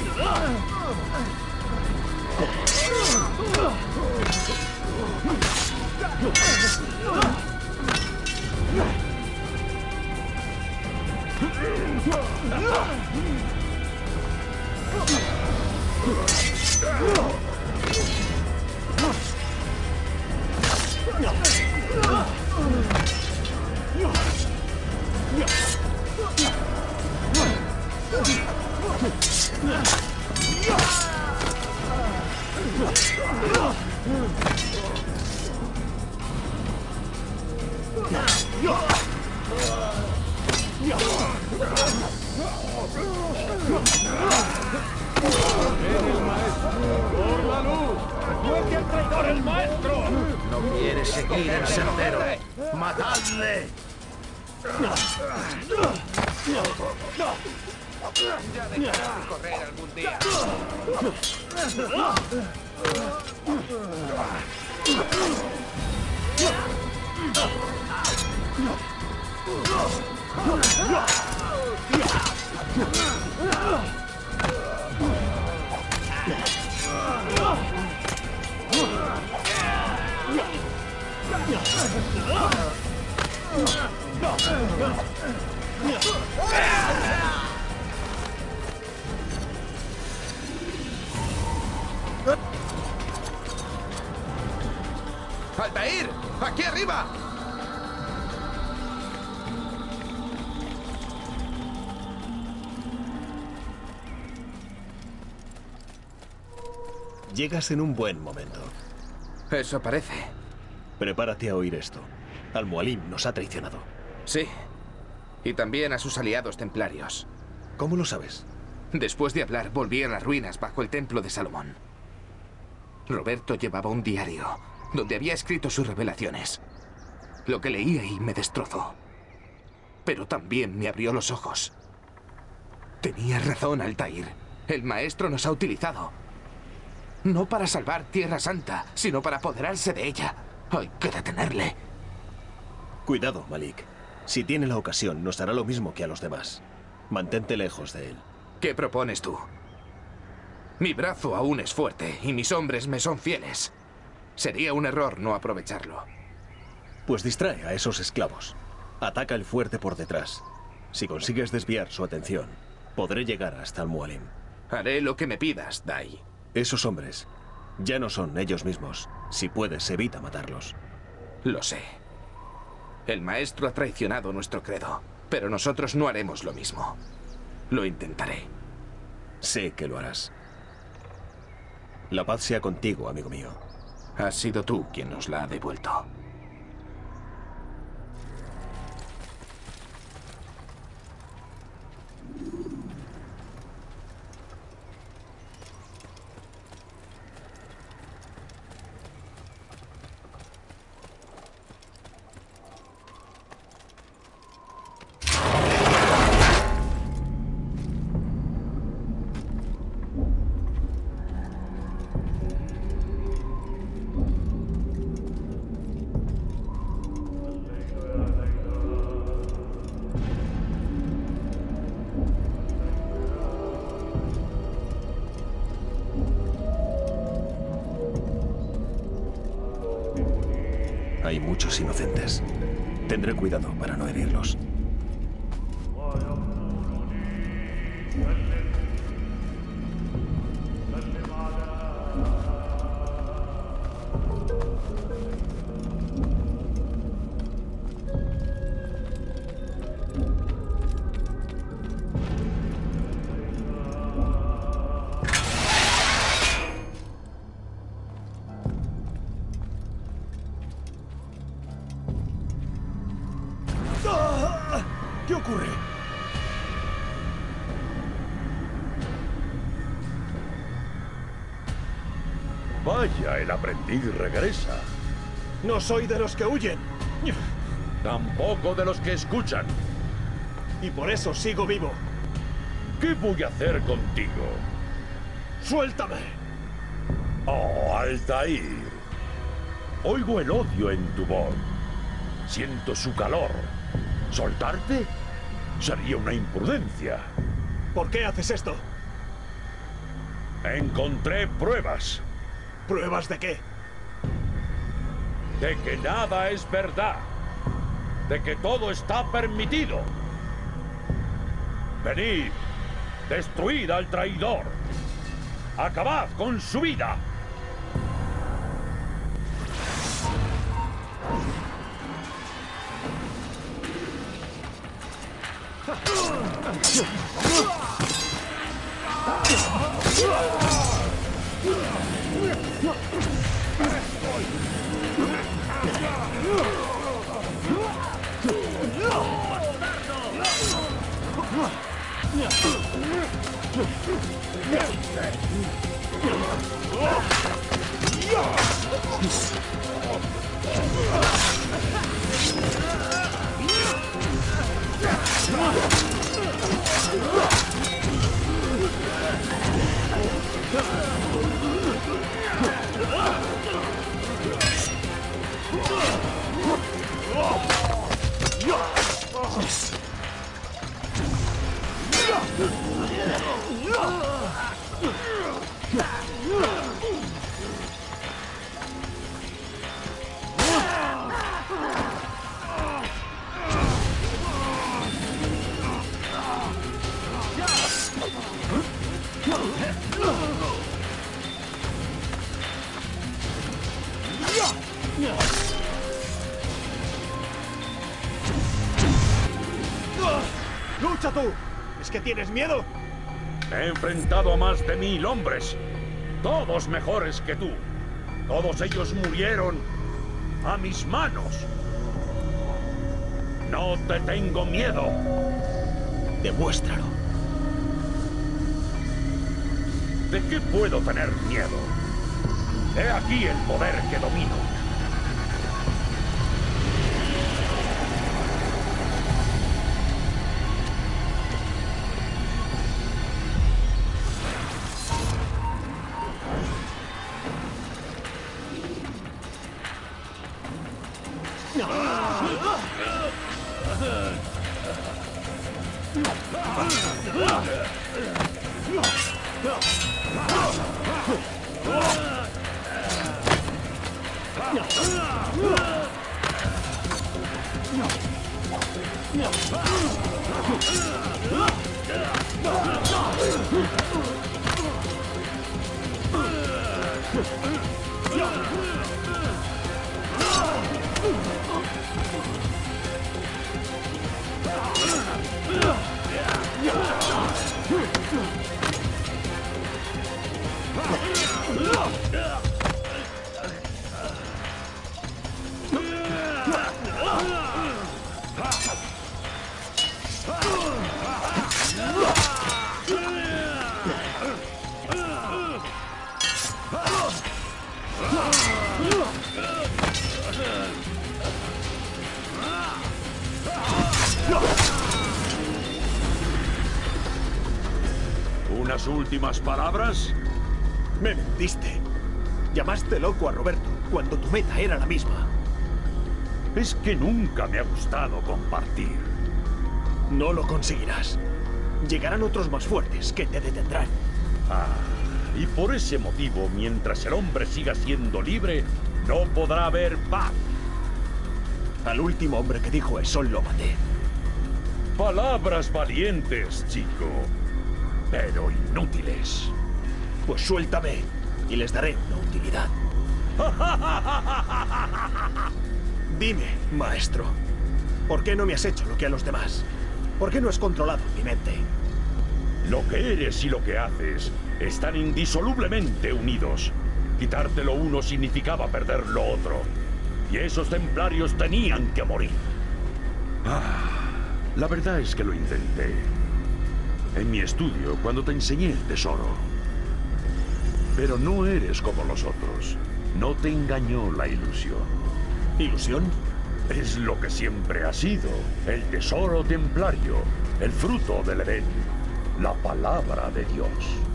¡Por la luz! ¡Muerte al traidor, el maestro! No quiere seguir el sendero. ¡Matadle! Ya dejarás de correr algún día. ¡Altair! ¡Aquí arriba! Llegas en un buen momento. Eso parece. Prepárate a oír esto. Al-Mualim nos ha traicionado. Sí. Y también a sus aliados templarios. ¿Cómo lo sabes? Después de hablar, volví a las ruinas bajo el templo de Salomón. Roberto llevaba un diario donde había escrito sus revelaciones. Lo que leí ahí me destrozó. Pero también me abrió los ojos. Tenía razón, Altair. El maestro nos ha utilizado. No para salvar Tierra Santa, sino para apoderarse de ella. Hay que detenerle. Cuidado, Malik. Si tiene la ocasión, nos hará lo mismo que a los demás. Mantente lejos de él. ¿Qué propones tú? Mi brazo aún es fuerte y mis hombres me son fieles. Sería un error no aprovecharlo. Pues distrae a esos esclavos. Ataca el fuerte por detrás. Si consigues desviar su atención, podré llegar hasta Al-Mualim. Haré lo que me pidas, Dai. Esos hombres ya no son ellos mismos. Si puedes, evita matarlos. Lo sé. El maestro ha traicionado nuestro credo, pero nosotros no haremos lo mismo. Lo intentaré. Sé que lo harás. La paz sea contigo, amigo mío. Has sido tú quien nos la ha devuelto. Hay muchos inocentes. Tendré cuidado para no herirlos. ¿Qué ocurre? Vaya, el aprendiz regresa. No soy de los que huyen. Tampoco de los que escuchan. Y por eso sigo vivo. ¿Qué voy a hacer contigo? ¡Suéltame! Oh, Altair. Oigo el odio en tu voz. Siento su calor. ¿Soltarte? Sería una imprudencia. ¿Por qué haces esto? Encontré pruebas. ¿Pruebas de qué? De que nada es verdad. De que todo está permitido. Venid, destruid al traidor. Acabad con su vida. ¡Lucha tú! ¿Es que tienes miedo? He enfrentado a más de mil hombres. Todos mejores que tú. Todos ellos murieron a mis manos. No te tengo miedo. Demuéstralo. ¿De qué puedo tener miedo? He aquí el poder que domino. ¿Unas últimas palabras? Me mentiste. Llamaste loco a Roberto cuando tu meta era la misma. Es que nunca me ha gustado compartir. No lo conseguirás. Llegarán otros más fuertes que te detendrán. Ah, y por ese motivo, mientras el hombre siga siendo libre, no podrá haber paz. Al último hombre que dijo eso lo maté. Palabras valientes, chico, pero inútiles. Pues suéltame y les daré una utilidad. Dime, maestro, ¿por qué no me has hecho lo que a los demás? ¿Por qué no has controlado mi mente? Lo que eres y lo que haces están indisolublemente unidos. Quitarte lo uno significaba perder lo otro. Y esos templarios tenían que morir. Ah, la verdad es que lo intenté. En mi estudio, cuando te enseñé el tesoro. Pero no eres como los otros. No te engañó la ilusión. ¿Ilusión? Es lo que siempre ha sido. El tesoro templario. El fruto del Edén. La palabra de Dios.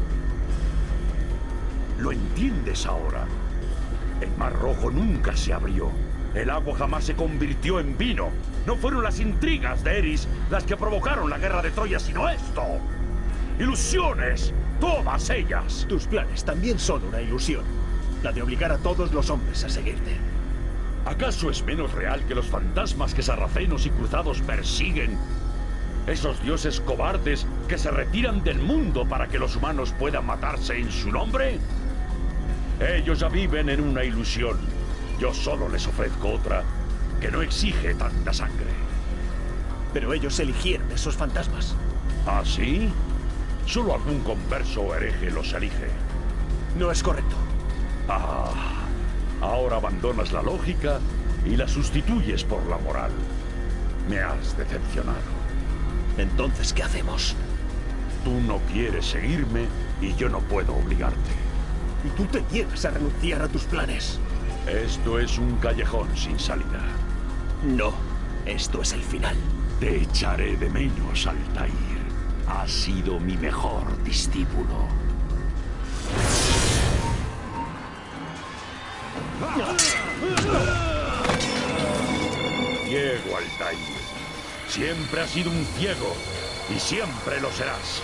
¿Lo entiendes ahora? El Mar Rojo nunca se abrió. El agua jamás se convirtió en vino. No fueron las intrigas de Eris las que provocaron la guerra de Troya, sino esto. ¡Ilusiones! ¡Todas ellas! Tus planes también son una ilusión. La de obligar a todos los hombres a seguirte. ¿Acaso es menos real que los fantasmas que sarracenos y cruzados persiguen? Esos dioses cobardes que se retiran del mundo para que los humanos puedan matarse en su nombre. Ellos ya viven en una ilusión. Yo solo les ofrezco otra que no exige tanta sangre. Pero ellos eligieron esos fantasmas. ¿Ah, sí? Solo algún converso o hereje los elige. No es correcto. Ah, ahora abandonas la lógica y la sustituyes por la moral. Me has decepcionado. Entonces, ¿qué hacemos? Tú no quieres seguirme y yo no puedo obligarte. Y tú te niegas a renunciar a tus planes. Esto es un callejón sin salida. No, esto es el final. Te echaré de menos, Altair. Has sido mi mejor discípulo. Ciego, Altair. Siempre has sido un ciego y siempre lo serás.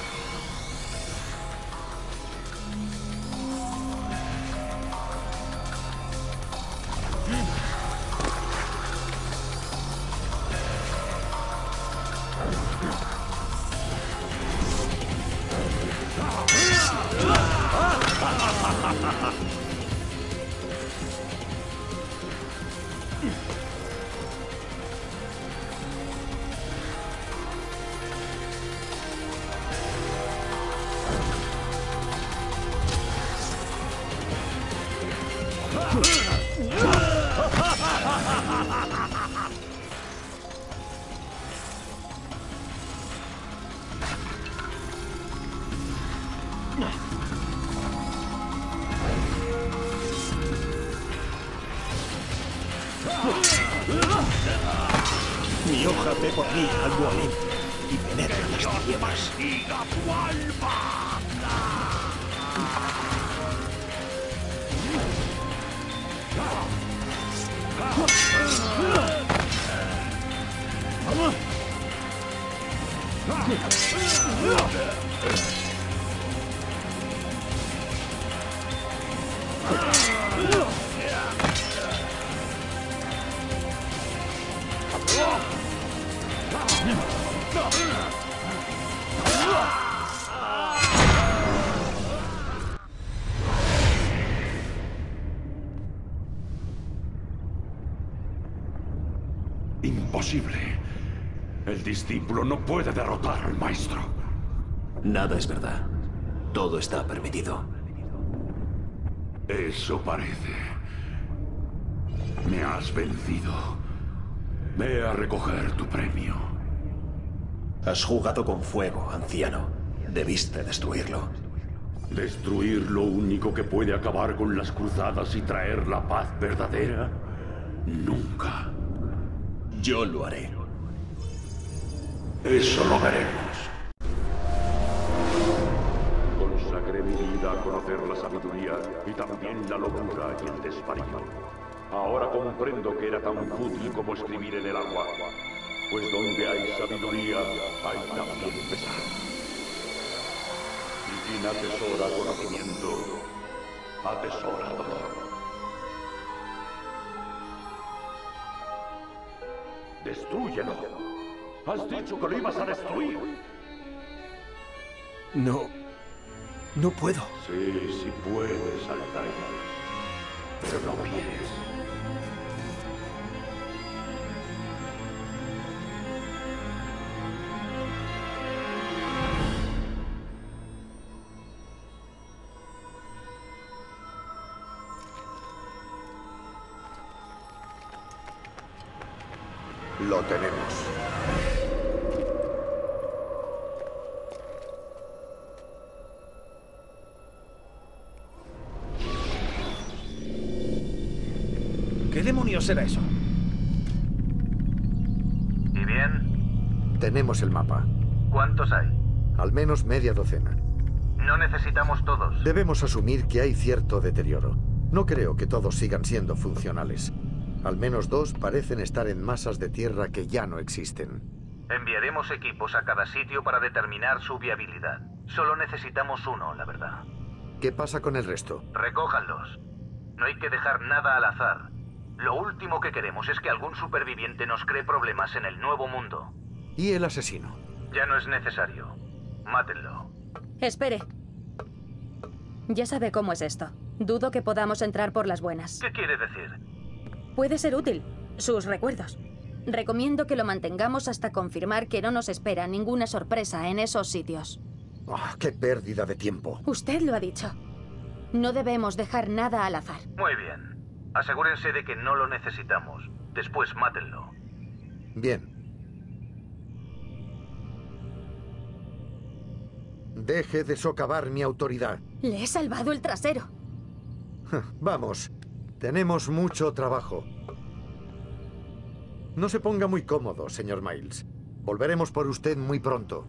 Mi hoja ve por mí al Mualim y penetra las tinieblas. Imposible. El discípulo no puede derrotar al maestro. Nada es verdad. Todo está permitido. Eso parece. Me has vencido. Ve a recoger tu premio. Has jugado con fuego, anciano. Debiste destruirlo. ¿Destruir lo único que puede acabar con las cruzadas y traer la paz verdadera? Nunca. Yo lo haré. Eso lo veremos. Consagré mi vida a conocer la sabiduría y también la locura y el desvarío. Ahora comprendo que era tan fútil como escribir en el agua. Pues donde hay sabiduría, hay también pesar. Y quien atesora conocimiento, atesora dolor. ¡Destrúyelo! ¡Has dicho que lo ibas a destruir! No... no puedo. Sí, sí puedes, Altair. Pero no quieres. Lo tenemos. ¿Qué demonios será eso? ¿Y bien? Tenemos el mapa. ¿Cuántos hay? Al menos media docena. No necesitamos todos. Debemos asumir que hay cierto deterioro. No creo que todos sigan siendo funcionales. Al menos dos parecen estar en masas de tierra que ya no existen. Enviaremos equipos a cada sitio para determinar su viabilidad. Solo necesitamos uno, la verdad. ¿Qué pasa con el resto? Recójanlos. No hay que dejar nada al azar. Lo último que queremos es que algún superviviente nos cree problemas en el nuevo mundo. ¿Y el asesino? Ya no es necesario. Mátenlo. Espere. Ya sabe cómo es esto. Dudo que podamos entrar por las buenas. ¿Qué quiere decir? Puede ser útil. Sus recuerdos. Recomiendo que lo mantengamos hasta confirmar que no nos espera ninguna sorpresa en esos sitios. Oh, ¡qué pérdida de tiempo! Usted lo ha dicho. No debemos dejar nada al azar. Muy bien. Asegúrense de que no lo necesitamos. Después mátenlo. Bien. Deje de socavar mi autoridad. Le he salvado el trasero. Vamos. Tenemos mucho trabajo. No se ponga muy cómodo, señor Miles. Volveremos por usted muy pronto.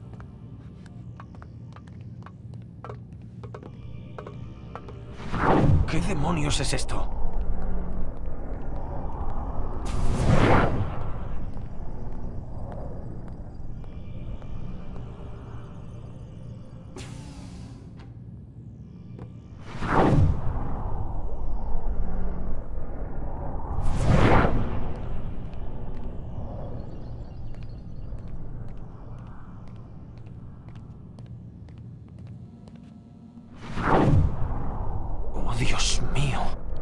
¿Qué demonios es esto? Dios mío.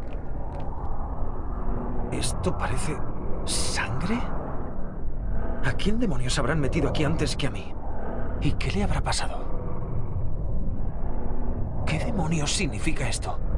¿Esto parece... sangre? ¿A quién demonios habrán metido aquí antes que a mí? ¿Y qué le habrá pasado? ¿Qué demonios significa esto?